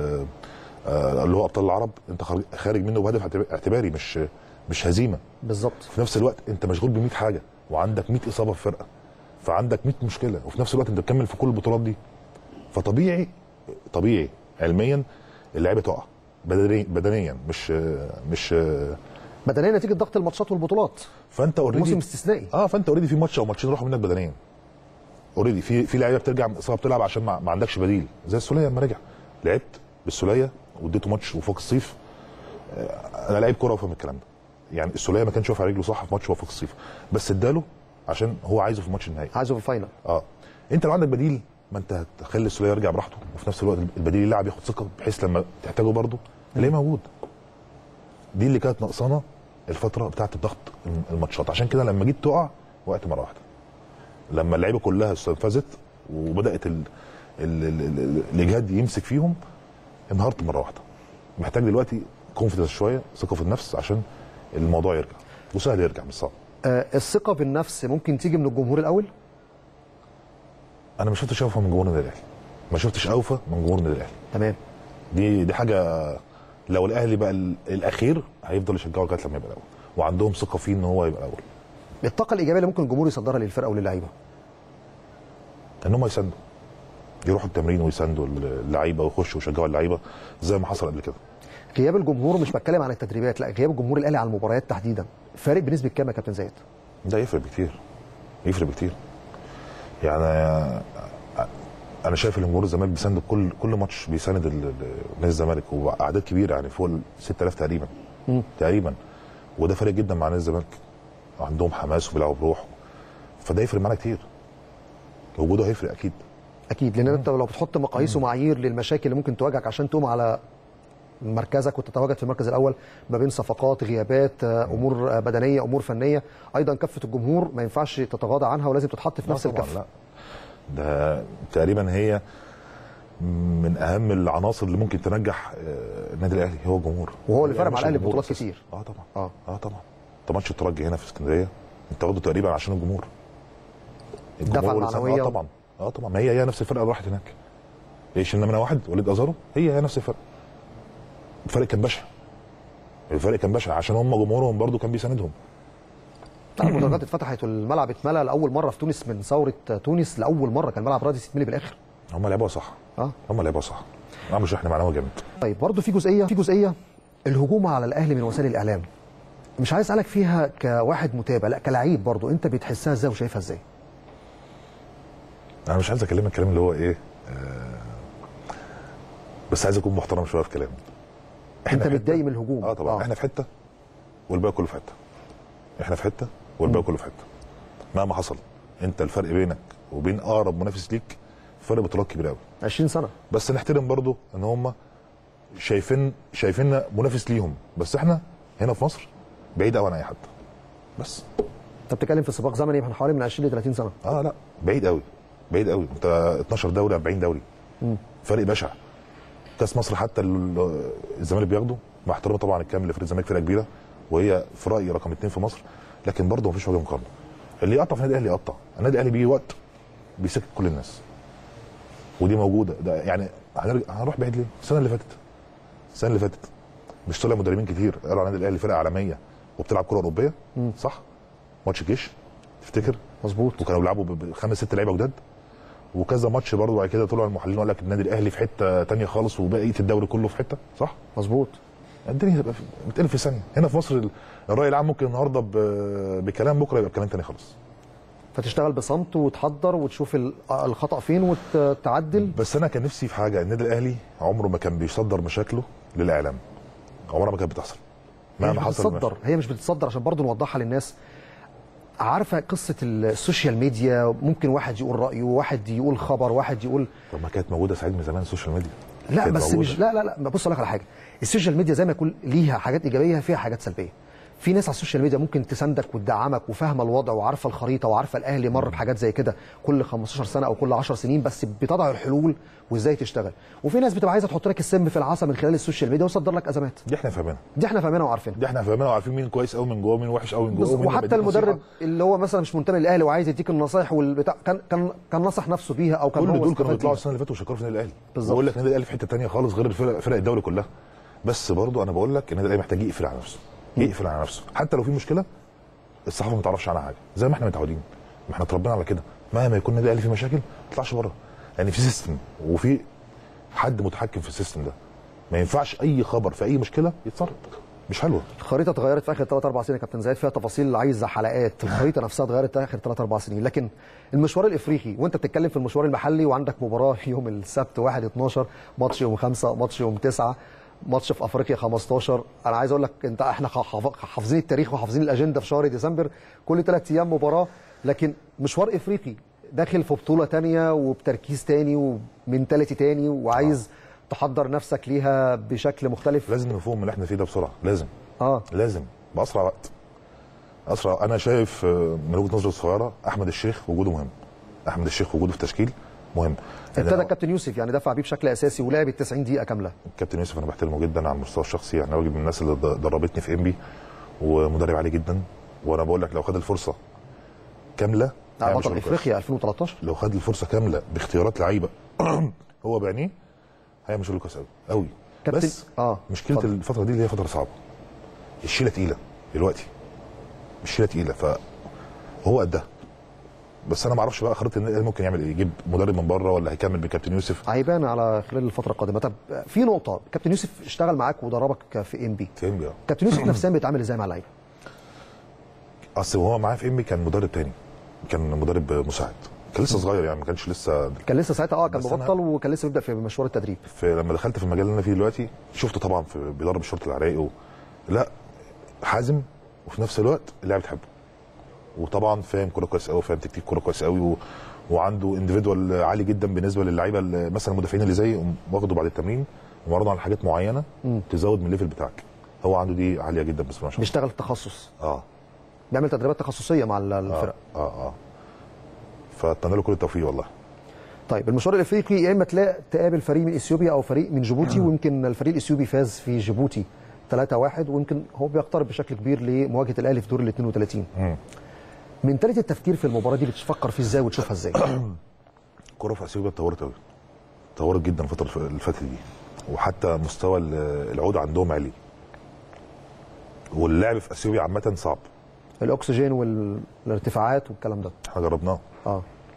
اللي هو ابطال العرب، انت خارج منه بهدف اعتباري مش مش هزيمه. بالظبط. في نفس الوقت انت مشغول ب مية حاجه، وعندك مية اصابه في فرقه، فعندك مية مشكله، وفي نفس الوقت انت بتكمل في كل البطولات دي، فطبيعي طبيعي علميا اللعيبه تقع بدنيا بدنيا مش مش بدنيا نتيجه ضغط الماتشات والبطولات، فانت اوريدي موسم استثنائي. اه فانت اوريدي في ماتش او ماتشين راحوا منك بدنيا، اوريدي في في لعيبه بترجع من اصابه بتلعب عشان ما, ما عندكش بديل، زي السوليه لما رجع لعبت بالسوليه واديته ماتش وفوق الصيف. انا لعيب كوره وفاهم الكلام ده، يعني السوليه ما كانش واقف على رجله صح في ماتش وفوق الصيف، بس اداله عشان هو عايزه في الماتش النهائي، عايزه في الفاينل. اه انت لو عندك بديل ما انت هتخلي السوليه يرجع براحته، وفي نفس الوقت البديل يلعب ياخد ثقه بحيث لما تحتاجه برضه تلاقيه موجود. دي اللي كانت ناقصانا الفتره بتاعه الضغط الماتشات، عشان كده لما جيت تقع وقت مره واحده، لما اللعيبه كلها استنفذت وبدات ال ال ال الاجهاد يمسك فيهم، انهارت مره واحده. محتاج دلوقتي كونفيدنس شويه، ثقه في النفس عشان الموضوع يرجع، وسهل يرجع مش صعب. آه الثقه بالنفس ممكن تيجي من الجمهور الاول؟ انا ما شفتش اوفى من جمهور النادي الاهلي، ما شفتش اوفى من جمهور النادي الاهلي. تمام. دي دي حاجه، لو الاهلي بقى الاخير هيفضل يشجعه لغايه لما يبقى الاول، وعندهم ثقه فيه ان هو يبقى الاول. الطاقه الايجابيه اللي ممكن الجمهور يصدرها للفرقه وللعيبه، ان هم يساندوا، يروحوا التمرين ويساندوا اللعيبه ويخشوا ويشجعوا اللعيبه زي ما حصل قبل كده. غياب الجمهور، مش بتكلم عن التدريبات، لا غياب الجمهور الاهلي على المباريات تحديدا، فارق بنسبه كام يا كابتن زايد؟ ده يفرق بكتير، يفرق بكتير. يعني انا شايف ان جمهور الزمالك بيساند كل كل ماتش، بيساند نادي الزمالك، واعداد كبيره يعني فوق ال ستة آلاف تقريبا م. تقريبا، وده فارق جدا مع نادي الزمالك، عندهم حماس وبيلعبوا بروح، فده يفرق معانا كتير، وجوده هيفرق اكيد اكيد، لان انت لو بتحط مقاييس ومعايير للمشاكل اللي ممكن تواجهك عشان تقوم على مركزك وتتواجد في المركز الاول، ما بين صفقات، غيابات، امور بدنيه، امور فنيه، ايضا كفه الجمهور ما ينفعش تتغاضى عنها ولازم تتحط في نفس الكفه. لا ده تقريبا هي من اهم العناصر اللي ممكن تنجح النادي الاهلي، هو الجمهور، وهو اللي فرق مع الاهلي بطولات كتير. اه طبعا اه اه طبعا. انت ماتش الترجي هنا في اسكندريه انت واخده تقريبا عشان الجمهور، الدفعه المعنويه. اه طبعا اه طبعا، ما هي هي نفس الفرقه اللي راحت هناك، ليش شلنا منها واحد وليد ازارو، هي هي نفس الفرقه، الفرق كان بشع، الفرق كان بشع عشان هم جمهورهم برضو كان بيساندهم. المدرجات اتفتحت والملعب اتملى لاول مره في تونس من ثوره تونس، لاول مره كان ملعب رادس يتملي بالاخر. هم لعبوها صح، اه هم لعبوها صح، عملوا شحن معنوي جامد. طيب برضو في جزئيه في جزئيه الهجوم على الاهلي من وسائل الاعلام، مش عايز اسالك فيها كواحد متابع، لا كلاعب برضو، انت بتحسها ازاي وشايفها ازاي؟ انا مش عايز اكلمك الكلام اللي هو ايه، آه بس عايز اكون محترم شويه في كلامي. انت متضايق من الهجوم؟ اه طبعا. آه. احنا في حته والباقي كله في حته، احنا في حته والباقي كله في حته، مهما حصل انت الفرق بينك وبين اقرب منافس ليك فرق بطولات كبير قوي، عشرين سنه، بس نحترم برضو ان هم شايفين شايفيننا منافس ليهم، بس احنا هنا في مصر بعيد قوي عن اي حد. بس انت بتتكلم في سباق زمني من حوالي من عشرين ل ثلاثين سنه. اه لا بعيد قوي، بعيد قوي، انت اتناشر دوري أربعين دوري، مم. فرق بشع. كاس مصر حتى الزمالك بياخده، مع احترامي طبعا الكامل لفريق الزمالك، فرقه كبيره وهي في رايي رقم اثنين في مصر، لكن برضه مفيش وجه مقارنه. اللي يقطع في النادي الاهلي يقطع، النادي الاهلي بيجي وقت بيسكت كل الناس، ودي موجوده. ده يعني هنروح بعيد ليه؟ السنه اللي فاتت السنه اللي فاتت مش طلع مدربين كتير قالوا على النادي الاهلي فرقه عالميه وبتلعب كره اوروبيه؟ مم. صح؟ ماتش الجيش تفتكر؟ مظبوط. وكانوا بيلعبوا بخمس ست لعيبه جداد، وكذا ماتش برضه بعد كده طلعوا المحللين وقال لك النادي الاهلي في حته ثانيه خالص وبقيه الدوري كله في حته، صح؟ مظبوط. الدنيا هتبقى بتقلب في ثانيه. هنا في مصر الراي العام ممكن النهارده بكلام بكره يبقى بكلام ثاني خالص. فتشتغل بصمت وتحضر وتشوف الخطا فين وتعدل. بس انا كان نفسي في حاجه، النادي الاهلي عمره ما كان بيصدر مشاكله للاعلام، عمرها ما كانت بتحصل مهما حصل. بتتصدر، هي مش بتتصدر عشان برضه نوضحها للناس. عارفه قصه السوشيال ميديا، ممكن واحد يقول رايه، واحد يقول خبر، واحد يقول. طب ما كانت موجوده سعيد من زمان السوشيال ميديا. لا بس موجودة. مش لا لا لا بص اقول لك على حاجه، السوشيال ميديا زي ما يكون ليها حاجات ايجابيه فيها حاجات سلبيه. في ناس على السوشيال ميديا ممكن تساندك وتدعمك وفاهمه الوضع وعارفه الخريطه وعارفه الاهلي مر بحاجات زي كده كل خمستاشر سنه او كل عشر سنين، بس بتضع الحلول وازاي تشتغل. وفي ناس بتبقى عايزه تحط لك السم في العسل من خلال السوشيال ميديا وتصدر لك ازمات. دي احنا فاهمينها دي احنا فاهمينها وعارفينها دي احنا فاهمينها وعارفين مين كويس قوي من جوه ومين وحش قوي من جوه. وحتى المدرب اللي هو مثلا مش منتمي للاهلي وعايز يديك النصايح والبتاع كان كان كان نصح نفسه بيها او كان كل هو دول كانوا بيطلعوا السنه اللي فاتت وشكروا في النادي الاهلي. بقول لك النادي الاهلي في حته ثانيه خالص غير الفرق فرق الدوري كلها. بس برضه انا بقول لك النادي الاهلي محتاج يقفل على نفسه، يقفل على نفسه حتى لو في مشكله الصحافه ما تعرفش عنها حاجه، زي ما احنا متعودين، ما احنا اتربينا على كده. مهما يكون النادي الاهلي فيه مشاكل ما تطلعش بره، يعني في سيستم وفي حد متحكم في السيستم ده. ما ينفعش اي خبر في اي مشكله يتصرف، مش حلوه. الخريطه اتغيرت في اخر ثلاث اربع سنين يا كابتن زايد، فيها تفاصيل عايزه حلقات. الخريطه نفسها اتغيرت في اخر ثلاث اربع سنين. لكن المشوار الافريقي وانت بتتكلم في المشوار المحلي وعندك مباراه يوم السبت واحد اتناشر، ماتش يوم خمسة، ماتش يوم تسعة، ماتش في افريقيا خمستاشر. انا عايز اقول لك انت احنا حافظين التاريخ وحافظين الاجنده في شهر ديسمبر، كل ثلاث ايام مباراه. لكن مشوار افريقي داخل في بطوله ثانيه وبتركيز ثاني ومنتاليتي ثاني وعايز تحضر نفسك ليها بشكل مختلف. لازم نفهم من اللي احنا فيه ده بسرعه، لازم اه لازم باسرع وقت. اسرع. انا شايف من وجهه نظري الصغيره احمد الشيخ وجوده مهم. احمد الشيخ وجوده في تشكيل مهم. ابتدى الكابتن يوسف يعني دفع بيه بشكل اساسي ولعب ال تسعين دقيقه كامله. الكابتن يوسف انا بحترمه جدا على المستوى الشخصي، يعني راجل من الناس اللي دربتني في انبي ومدرب عالي جدا. وانا بقول لك لو خد الفرصه كامله بطل افريقيا ألفين وتلتاشر، لو خد الفرصه كامله باختيارات لعيبه هو بعينيه هيعمل شغل كويس قوي قوي. بس اه مشكله فضل. الفتره دي اللي هي فتره صعبه، الشيله تقيله دلوقتي، الشيله تقيله فهو قدها. بس انا ما اعرفش بقى خريطه النادي ممكن يعمل ايه، يجيب مدرب من بره ولا هيكمل بكابتن يوسف؟ هيبان على خلال الفتره القادمه. طب في نقطه، كابتن يوسف اشتغل معاك ودربك في ام بي. في ام بي اه كابتن يوسف نفسيا بيتعامل ازاي مع اللعيبه؟ اصل وهو معاه في ام بي كان مدرب تاني، كان مدرب مساعد، كان لسه صغير يعني ما كانش لسه كان لسه ساعتها اه كان مبطل وكان لسه بيبدا في مشوار التدريب. في لما دخلت في المجال اللي انا فيه دلوقتي شفته طبعا في بيدرب الشرطه العراقي و... لا حازم وفي نفس الوقت اللاعب بتحبه، وطبعا فاهم كوره كويس قوي، فاهم تكتيك كوره كويس قوي و... وعنده انديفيدوال عالي جدا بالنسبه للعيبه مثلا المدافعين اللي زي واخده بعد التمرين ومرضوا على حاجات معينه م. تزود من الليفل بتاعك. هو عنده دي عاليه جدا بسم الله ما شاء الله. بيشتغل تخصص اه بيعمل تدريبات تخصصيه مع الفرق. اه اه, آه. فاتمنى له كل التوفيق والله. طيب المشوار الافريقي يا اما تلاقي تقابل فريق من اثيوبيا او فريق من جيبوتي، ويمكن الفريق الاثيوبي فاز في جيبوتي ثلاثة واحد، ويمكن هو بيقترب بشكل كبير لمواجهه الاهلي في دور ال اثنين وثلاثين. من ثالث التفكير في المباراه دي بتفكر فيه ازاي وتشوفها ازاي؟ الكوره في اثيوبيا اتطورت قوي، اتطورت جدا الفتره اللي فاتت دي، وحتى مستوى العود عندهم عالي، واللعب في اثيوبيا عامه صعب، الاكسجين والارتفاعات والكلام ده احنا جربناه. اه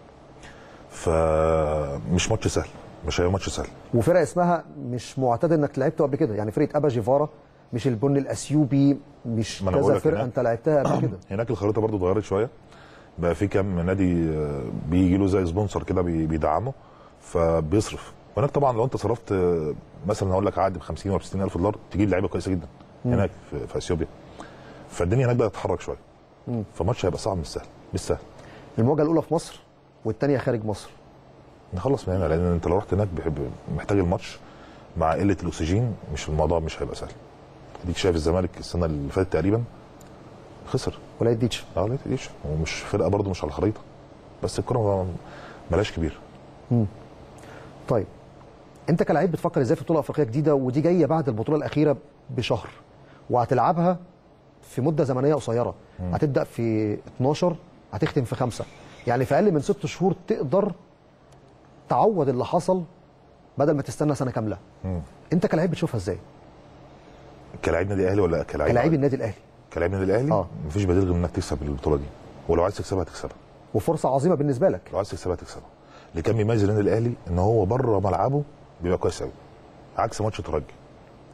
فمش ماتش سهل، مش هيبقى ماتش سهل. وفرقه اسمها مش معتاد انك لعبته قبل كده، يعني فرقه ابا جيفارا مش البن الاثيوبي، مش كذا فرقه انت لعبتها قبل كده. هناك الخريطه برضو اتغيرت شويه، بقى في كام نادي بيجي له زي سبونسر كده بيدعمه فبيصرف. هناك طبعا لو انت صرفت مثلا هقول لك عقد ب خمسين ولا ستين الف دولار تجيب لعيبه كويسه جدا هناك في, في اثيوبيا. فالدنيا هناك بقت تتحرك شويه، فماتش هيبقى صعب، مش سهل مش سهل. المواجهه الاولى في مصر والثانيه خارج مصر، نخلص من هنا، لان انت لو رحت هناك محتاج الماتش مع قله الاكسجين، مش الموضوع مش هيبقى سهل. اديك شايف الزمالك السنه اللي فاتت تقريبا خسر ولا يديتش اه ولا يديتش، ومش فرقه برده مش على الخريطه، بس الكره ملاش كبير. امم طيب انت كلاعب بتفكر ازاي في بطوله افريقيه جديده، ودي جايه بعد البطوله الاخيره بشهر، وهتلعبها في مده زمنيه قصيره، مم. هتبدا في اتناشر هتختم في خمسة، يعني في اقل من ست شهور تقدر تعوض اللي حصل بدل ما تستنى سنه كامله. مم. انت كلاعب بتشوفها ازاي؟ كلاعب نادي اهلي ولا كلاعب كلاعب النادي الاهلي؟ كلاعب النادي الاهلي اه مفيش بديل غير انك تكسب البطوله دي، ولو عايز تكسبها هتكسبها، وفرصه عظيمه بالنسبه لك. لو عايز تكسبها هتكسبها. اللي كان بيميز النادي الاهلي ان هو بره ملعبه بيبقى كويس قوي، عكس ماتش الترجي.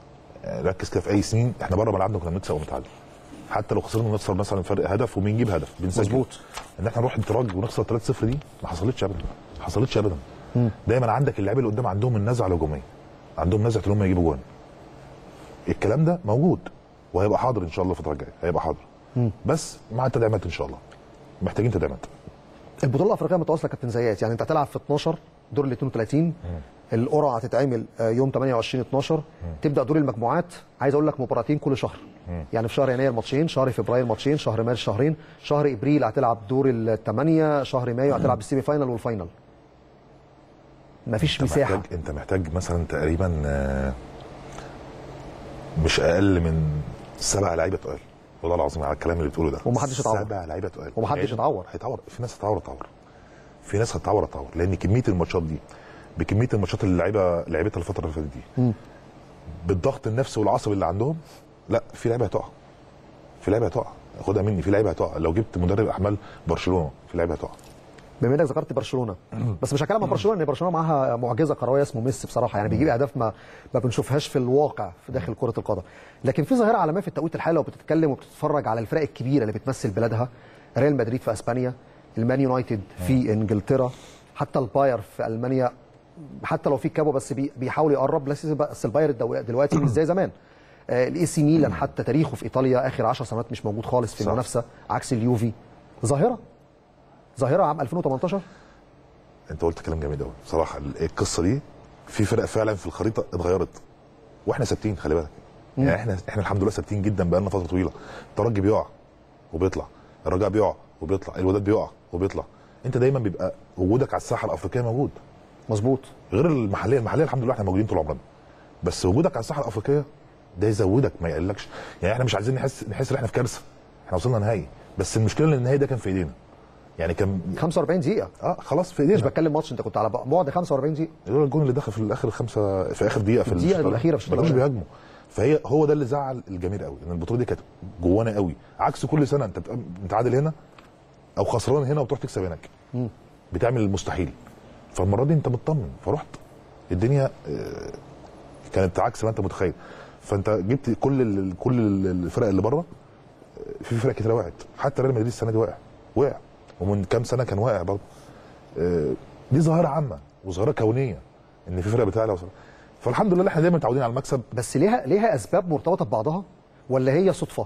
ركز كده في اي سنين احنا بره ملعبنا كنا بنكسب ونتعادل، حتى لو خسرنا نخسر مثلا فرق هدف وبنجيب هدف بنسجل. مظبوط. ان احنا نروح الترجي ونخسر ثلاثة صفر دي ما حصلتش ابدا، ما حصلتش ابدا. دايما عندك اللعيبه اللي قدام عندهم النزعه الهجوميه، عندهم نزعه ان هم يجيبوا جوان. الكلام ده موجود وهيبقى حاضر ان شاء الله الفتره الجايه، هيبقى حاضر. مم. بس مع التدعيمات ان شاء الله، محتاجين تدعيمات. البطوله الافريقيه متواصله كابتن زيات، يعني انت هتلعب في اتناشر دور ال اتنين وتلاتين، القرعه هتتعمل يوم تمانية وعشرين اتناشر، مم. تبدا دور المجموعات. عايز اقول لك مباراتين كل شهر، مم. يعني في شهر يناير ماتشين، شهر فبراير ماتشين، شهر مارس شهرين، شهر ابريل هتلعب دور الثمانيه، شهر مايو هتلعب السيمي فاينال والفاينال. مفيش انت مساحه. محتاج انت محتاج مثلا تقريبا مش اقل من سبع لعيبه تقال، والله العظيم على الكلام اللي بتقوله ده. ومحدش يتعور. سبع لعيبه تقال ومحدش يتعور. هيتعور، في ناس هتتعور هتتعور في ناس هتتعور هتتعور لان كميه الماتشات دي بكميه الماتشات اللي اللعيبه لعبتها الفتره اللي فاتت دي، بالضغط النفسي والعصبي اللي عندهم، لا في لعيبه هتقع، في لعيبه هتقع، خدها مني، في لعيبه هتقع. لو جبت مدرب احمال برشلونه في لعيبه هتقع. بما انك ذكرت برشلونه، بس مش هكلم عن برشلونه ان برشلونه معاها معجزه كرويه اسمه ميسي بصراحه، يعني بيجيب اهداف ما ما بنشوفهاش في الواقع في داخل كره القدم. لكن في ظاهره عالميه في التوقيت الحالي، وبتتكلم وبتتفرج على الفرق الكبيره اللي بتمثل بلادها، ريال مدريد في اسبانيا، المان يونايتد في انجلترا، حتى الباير في المانيا، حتى لو في كابو بس بيحاول يقرب، بس الباير دلوقتي مش زي زمان. الاي سي ميلان حتى تاريخه في ايطاليا اخر عشر سنوات مش موجود خالص في المنافسه، عكس اليوفي. ظاهره ظاهره عام ألفين وتمنتاشر. انت قلت كلام جميل قوي بصراحه. القصه دي في فرق فعلا في الخريطه اتغيرت واحنا ثابتين، خلي بالك. يعني احنا احنا الحمد لله ثابتين جدا بقالنا فتره طويله. الترجي بيقع وبيطلع، الرجاء بيقع وبيطلع، الوداد بيقع وبيطلع. انت دايما بيبقى وجودك على الساحه الافريقيه موجود. مظبوط. غير المحليه، المحليه الحمد لله احنا موجودين طول عمرنا، بس وجودك على الساحه الافريقيه ده يزودك ما يقلكش. يعني احنا مش عايزين نحس نحس ان احنا في كارثه، احنا وصلنا نهائي، بس المشكله ان النهائي ده كان في ايدينا. يعني كان خمسة وأربعين دقيقة. اه خلاص في ايدينا. مش بتكلم ماتش، انت كنت على بعد خمسة وأربعين دقيقة. دول الجون اللي دخل في الاخر الخمسه في اخر دقيقه في الدقيقة الأخيرة في الشوط الأول بيهاجموا. فهي هو ده اللي زعل الجماهير قوي، ان البطوله دي كانت جوانا قوي، عكس كل سنه انت متعادل هنا او خسران هنا وتروح تكسب هناك. م. بتعمل المستحيل. فالمره دي انت مطمن، فرحت الدنيا كانت عكس ما انت متخيل. فانت جبت كل ال كل الفرق اللي بره، في فرق كتير وقعت، حتى ريال مدريد السنه دي وقع وقع ومن كام سنه كان واقع برضه. دي ظاهره عامه وظاهره كونيه ان في فرق بتعلى. فالحمد لله احنا دايما متعودين على المكسب. بس ليها ليها اسباب مرتبطه ببعضها ولا هي صدفه؟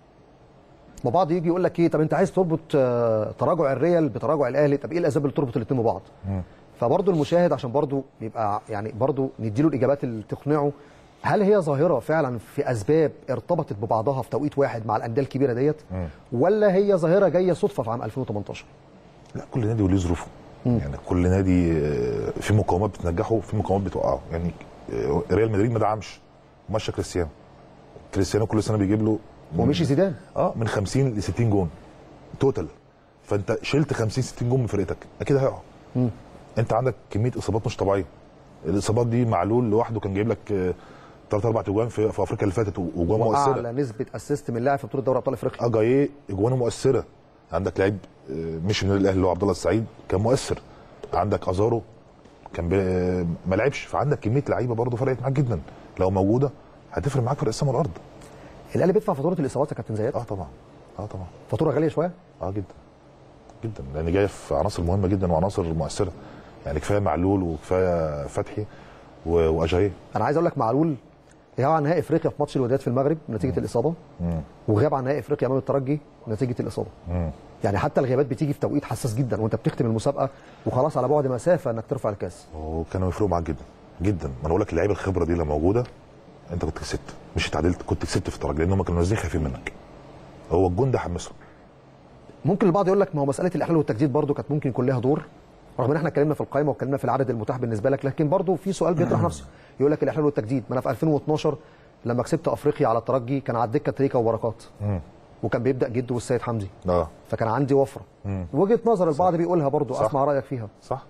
ما بعض يجي يقول لك ايه، طب انت عايز تربط تراجع الريال بتراجع الاهلي، طب ايه الاسباب اللي تربط الاثنين ببعض؟ فبرضه المشاهد عشان برضه يبقى يعني برضه نديله الاجابات اللي تقنعه، هل هي ظاهره فعلا في اسباب ارتبطت ببعضها في توقيت واحد مع الانديه الكبيره ديت، ولا هي ظاهره جايه صدفه في عام ألفين وتمنتاشر؟ لا، كل نادي وليه ظروفه. يعني كل نادي في مقاومات بتنجحه وفي مقاومات بتوقعه. يعني ريال مدريد ما دعمش ومشى كريستيانو. كريستيانو كل سنه بيجيب له ومشي زيدان اه من خمسين ل ستين جون توتال. فانت شلت خمسين ستين جون من فرقتك، اكيد هيقعوا. انت عندك كميه اصابات مش طبيعيه. الاصابات دي معلول لوحده كان جايب لك ثلاث اربع اجوان في, في افريقيا اللي فاتت وجوان مؤثره. واعلى نسبه اسيست من لاعب في بطوله دوري ابطال افريقيا. اجاييه اجوانه مؤثره. عندك لعيب مش من الاهلي اللي هو عبد الله السعيد كان مؤثر. عندك ازارو كان ما لعبش. فعندك كميه لعيبه برضه فرقت معاك جدا، لو موجوده هتفرق معاك فرق السما والارض. الاهلي بيدفع فاتوره الاصابات يا كابتن زياد؟ اه طبعا اه طبعا فاتوره غاليه شويه؟ اه جدا جدا، لان جايه في عناصر مهمه جدا وعناصر مؤثره. يعني كفايه معلول وكفايه فتحي واجاييه. انا عايز اقول لك معلول غاب عن نهائي افريقيا في ماتش الوداد في المغرب نتيجه مم. الاصابه، مم. وغاب عن نهائي افريقيا امام الترجي نتيجه الاصابه. مم. يعني حتى الغيابات بتيجي في توقيت حساس جدا وانت بتختم المسابقه وخلاص على بعد مسافه انك ترفع الكاس. وكانوا يفرقوا معاك جدا جدا. ما انا بقول لك اللعيبه الخبره دي لما موجوده انت كنت كسبت، مش اتعادلت، كنت كسبت في الترجي، لان هم كانوا نازلين خايفين منك. هو الجون ده حمسهم. ممكن البعض يقول لك ما هو مساله الاحلال والتجديد برضو كانت ممكن يكون لها دور، رغم ان احنا اتكلمنا في القائمه واتكلمنا في العدد المتاح بالنسبه لك، لكن برضو في سؤال بيطرح نفسه يقول لك الاحلال والتجديد. ما انا في ألفين واتناشر لما كسبت افريقيا على الترجي كان على الدكه تريكا وبركات، وكان بيبدا جده والسيد حمدي. اه فكان عندي وفره. وجهه نظر البعض بيقولها برضو، اسمع رايك فيها. صح.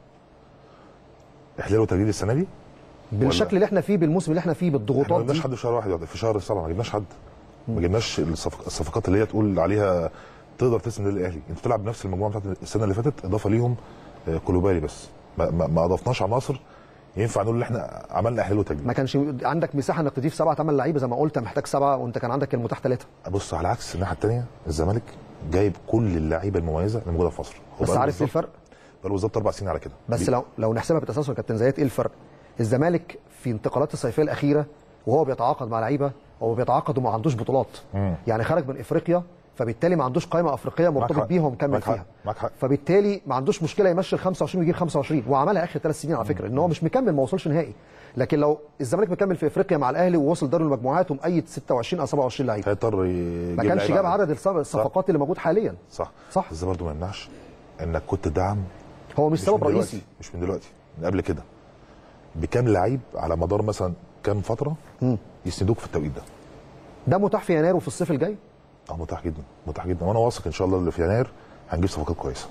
احلال وتجديد السنه دي بالشكل اللي احنا فيه، بالموسم اللي احنا فيه، بالضغوطات دي. ما جبناش حد في شهر واحد، في شهر سبعه ما جبناش حد. ما جبناش الصفقات اللي هي تقول عليها تقدر تسند للاهلي. انت بتلعب بنفس المجموعه بتاعت السنه اللي فاتت، اضافه ليهم كلوبالي بس. ما, ما اضفناش عناصر ينفع نقول ان احنا عملنا احلال وتجديد. ما كانش عندك مساحه انك تضيف سبعه ثمان لعيبه زي ما قلت، محتاج سبعه وانت كان عندك المتاح ثلاثه. بص على عكس الناحيه الثانيه، الزمالك جايب كل اللعيبه المميزه اللي موجوده في مصر. بس عارف ايه الفرق؟ بقى له بالظبط اربع سنين على كده. بس لو لو نحسبها بالتسلسل يا كابتن زياد، ايه الفرق؟ الزمالك في انتقالات الصيفيه الاخيره وهو بيتعاقد مع لعيبه، هو بيتعاقد وما عندوش بطولات. مم. يعني خرج من افريقيا، فبالتالي ما عندوش قائمه افريقيه مرتبط بيها ومكمل فيها. فبالتالي ما عندوش مشكله يمشي ال خمسة وعشرين ويجيب خمسة وعشرين، وعملها اخر ثلاث سنين على فكره، ان هو مش مكمل، ما وصلش نهائي. لكن لو الزمالك مكمل في افريقيا مع الاهلي ووصل دوري المجموعات ومؤيد ستة وعشرين او سبعة وعشرين لعيب، هيضطر ما كانش جاب عدد الصفقات اللي موجود حاليا. صح صح. بس برضه ما يمنعش انك كنت دعم، هو مش سبب رئيسي، مش من دلوقتي، من قبل كده بكام لعيب على مدار مثلا كام فتره م. يسندوك في التوقيت ده. ده متاح في يناير وفي الصيف الجاي؟ اه متاح جدا، متاح جدا، وانا واثق ان شاء الله اللي في يناير هنجيب صفقات كويسه.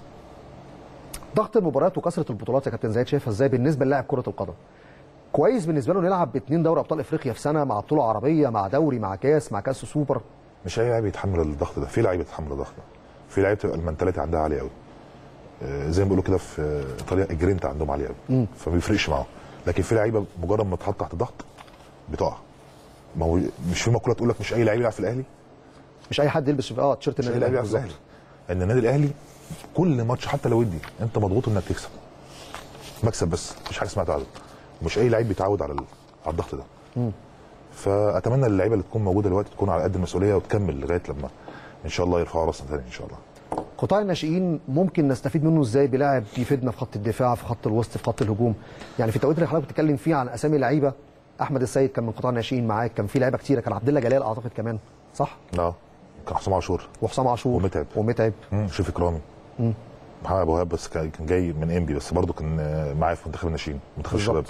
ضغط المباريات وكثره البطولات يا كابتن زياد شايفها ازاي بالنسبه للاعب كره القدم؟ كويس بالنسبه له نلعب باثنين دوري ابطال افريقيا في سنه، مع بطوله عربيه، مع دوري، مع كاس، مع كاس سوبر. مش اي لاعب يتحمل الضغط ده، في لعيبه تتحمل الضغط ده، في لعيبه تبقى المنتاليتي عندها عاليه قوي. آه زي ما بيقولوا كده في ايطاليا الجرينتا عندهم عاليه قوي، فما بيفرقش معاهم. لكن في لعيبه مجرد ما تحط تحت ضغط بتقع. ما هو مش في مقوله تقول لك مش اي لعيب يلعب في الاهلي، مش اي حد يلبس اه تيشيرت النادي الاهلي يلعب في الاهلي. ان النادي الاهلي كل ماتش حتى لو ودي انت مضغوط انك تكسب، مكسب بس، مفيش حاجه اسمها تعادل. مش اي لعيب بيتعود على على الضغط ده. مم. فاتمنى اللعيبه اللي تكون موجوده دلوقتي تكون على قد المسؤوليه وتكمل لغايه لما ان شاء الله يرفعوا راسنا ثاني ان شاء الله. قطاع الناشئين ممكن نستفيد منه ازاي بلاعب يفيدنا في خط الدفاع، في خط الوسط، في خط الهجوم؟ يعني في التوقيت اللي حضرتك بتتكلم فيه عن اسامي لعيبه، احمد السيد كان من قطاع الناشئين معاك، كان في لعيبه كتيره، كان عبد الله جلال اعتقد كمان، صح؟ اه كان حسام عاشور وحسام عاشور ومتعب ومتعب شريف اكرامي، محمد ابو وهاب بس كان جاي من انبي بس برضه كان معايا في منتخب الناشئين، منتخب الشباب.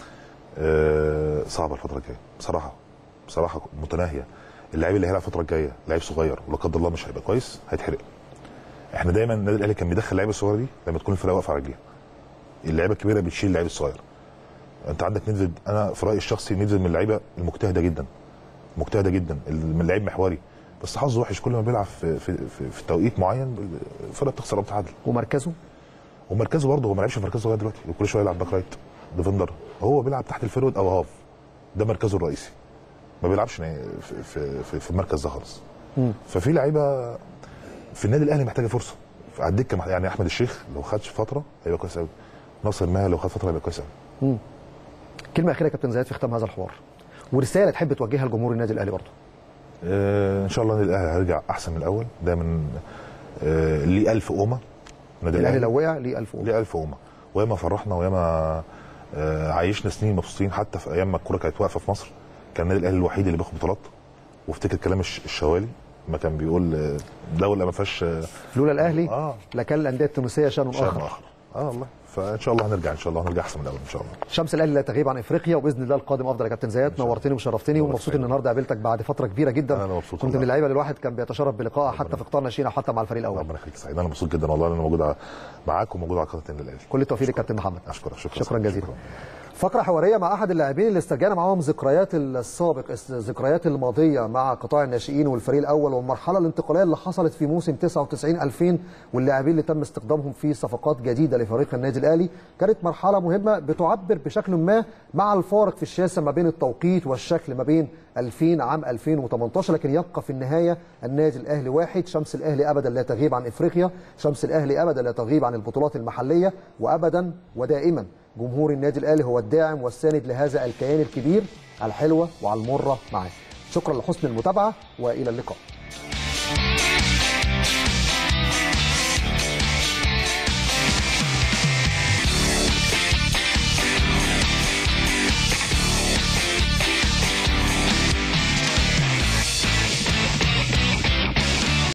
آه صعبه الفتره الجايه بصراحه، بصراحه متناهيه. اللعيب اللي هيلعب الفتره الجايه لعيب صغير ولا قدر الله مش هيبقى كويس هيتحرق. احنا دايما النادي الاهلي كان بيدخل اللعيبه الصغيره دي لما تكون الفرقه واقفه على رجليها. اللعيبه الكبيره بتشيل اللعيب الصغير. انت عندك نيدفيد، انا في رايي الشخصي نيدفيد من اللعيبه المجتهده جدا، مجتهده جدا، من لعيب محوري، بس حظه وحش كل ما بيلعب في في في, في توقيت معين الفرقه بتخسر او بتتعادل. ومركزه؟ ومركزه برضه هو ما لعبش في مركزه لغايه دلوقتي، وكل شويه يلعب باك رايت ديفندر، هو بيلعب تحت الفيرود او هاف، ده مركزه الرئيسي، ما بيلعبش في في في, في المركز ده خالص. ففي لعيبه في النادي الاهلي محتاجه فرصه على الدكه، يعني احمد الشيخ لو خدش فتره هيبقى كويس قوي، ناصر ماهر لو خد فتره هيبقى كويس قوي. كلمه اخيره يا كابتن زياد في ختام هذا الحوار، ورساله تحب توجهها لجمهور النادي الاهلي برضه. آه ان شاء الله النادي الاهلي هيرجع احسن من الاول، دايما آه ليه ألف قومه. النادي الاهلي لو وقع ليه ألف قومه، ليه ألف قومه، وياما فرحنا وياما آه عايشنا سنين مبسوطين، حتى في ايام ما الكوره كانت واقفه في مصر كان النادي الاهلي الوحيد اللي بياخد بطولات. وافتكر كلام الشوالي ما كان بيقول دوله ما فيهاش لولا الاهلي آه. لكان الانديه التونسيه شان اخر. شان اخر اه والله. فان شاء الله هنرجع، ان شاء الله هنرجع احسن من الاول ان شاء الله. شمس الاهلي لا تغيب عن افريقيا، وباذن الله القادم افضل. يا كابتن زياد نورتني وشرفتني، ومبسوط ان النهارده قابلتك بعد فتره كبيره جدا. انا مبسوط، كنت من اللعيبه اللي الواحد كان بيتشرف بلقائها حتى في قطاع الناشئين او حتى مع الفريق الاول. ربنا يخليك سعيد، انا مبسوط جدا والله ان انا موجود معاك وموجود على قناه النادي الاهلي. كل التوفيق لك كابتن محمد. اشكرك شكرا, شكرا جزيلا. فقرة حوارية مع أحد اللاعبين اللي استرجعنا معاهم ذكريات السابق، الذكريات الماضية مع قطاع الناشئين والفريق الأول، والمرحلة الانتقالية اللي حصلت في موسم تسعة وتسعين ألفين، واللاعبين اللي تم استخدامهم في صفقات جديدة لفريق النادي الأهلي. كانت مرحلة مهمة بتعبر بشكل ما مع الفارق في الشاسع ما بين التوقيت والشكل ما بين ألفين عام ألفين وثمانية عشر، لكن يبقى في النهاية النادي الأهلي واحد. شمس الأهلي أبدا لا تغيب عن إفريقيا، شمس الأهلي أبدا لا تغيب عن البطولات المحلية، وأبدا ودائما جمهور النادي الأهلي هو الداعم والساند لهذا الكيان الكبير على الحلوة وعلى المرة معاه. شكرا لحسن المتابعة وإلى اللقاء.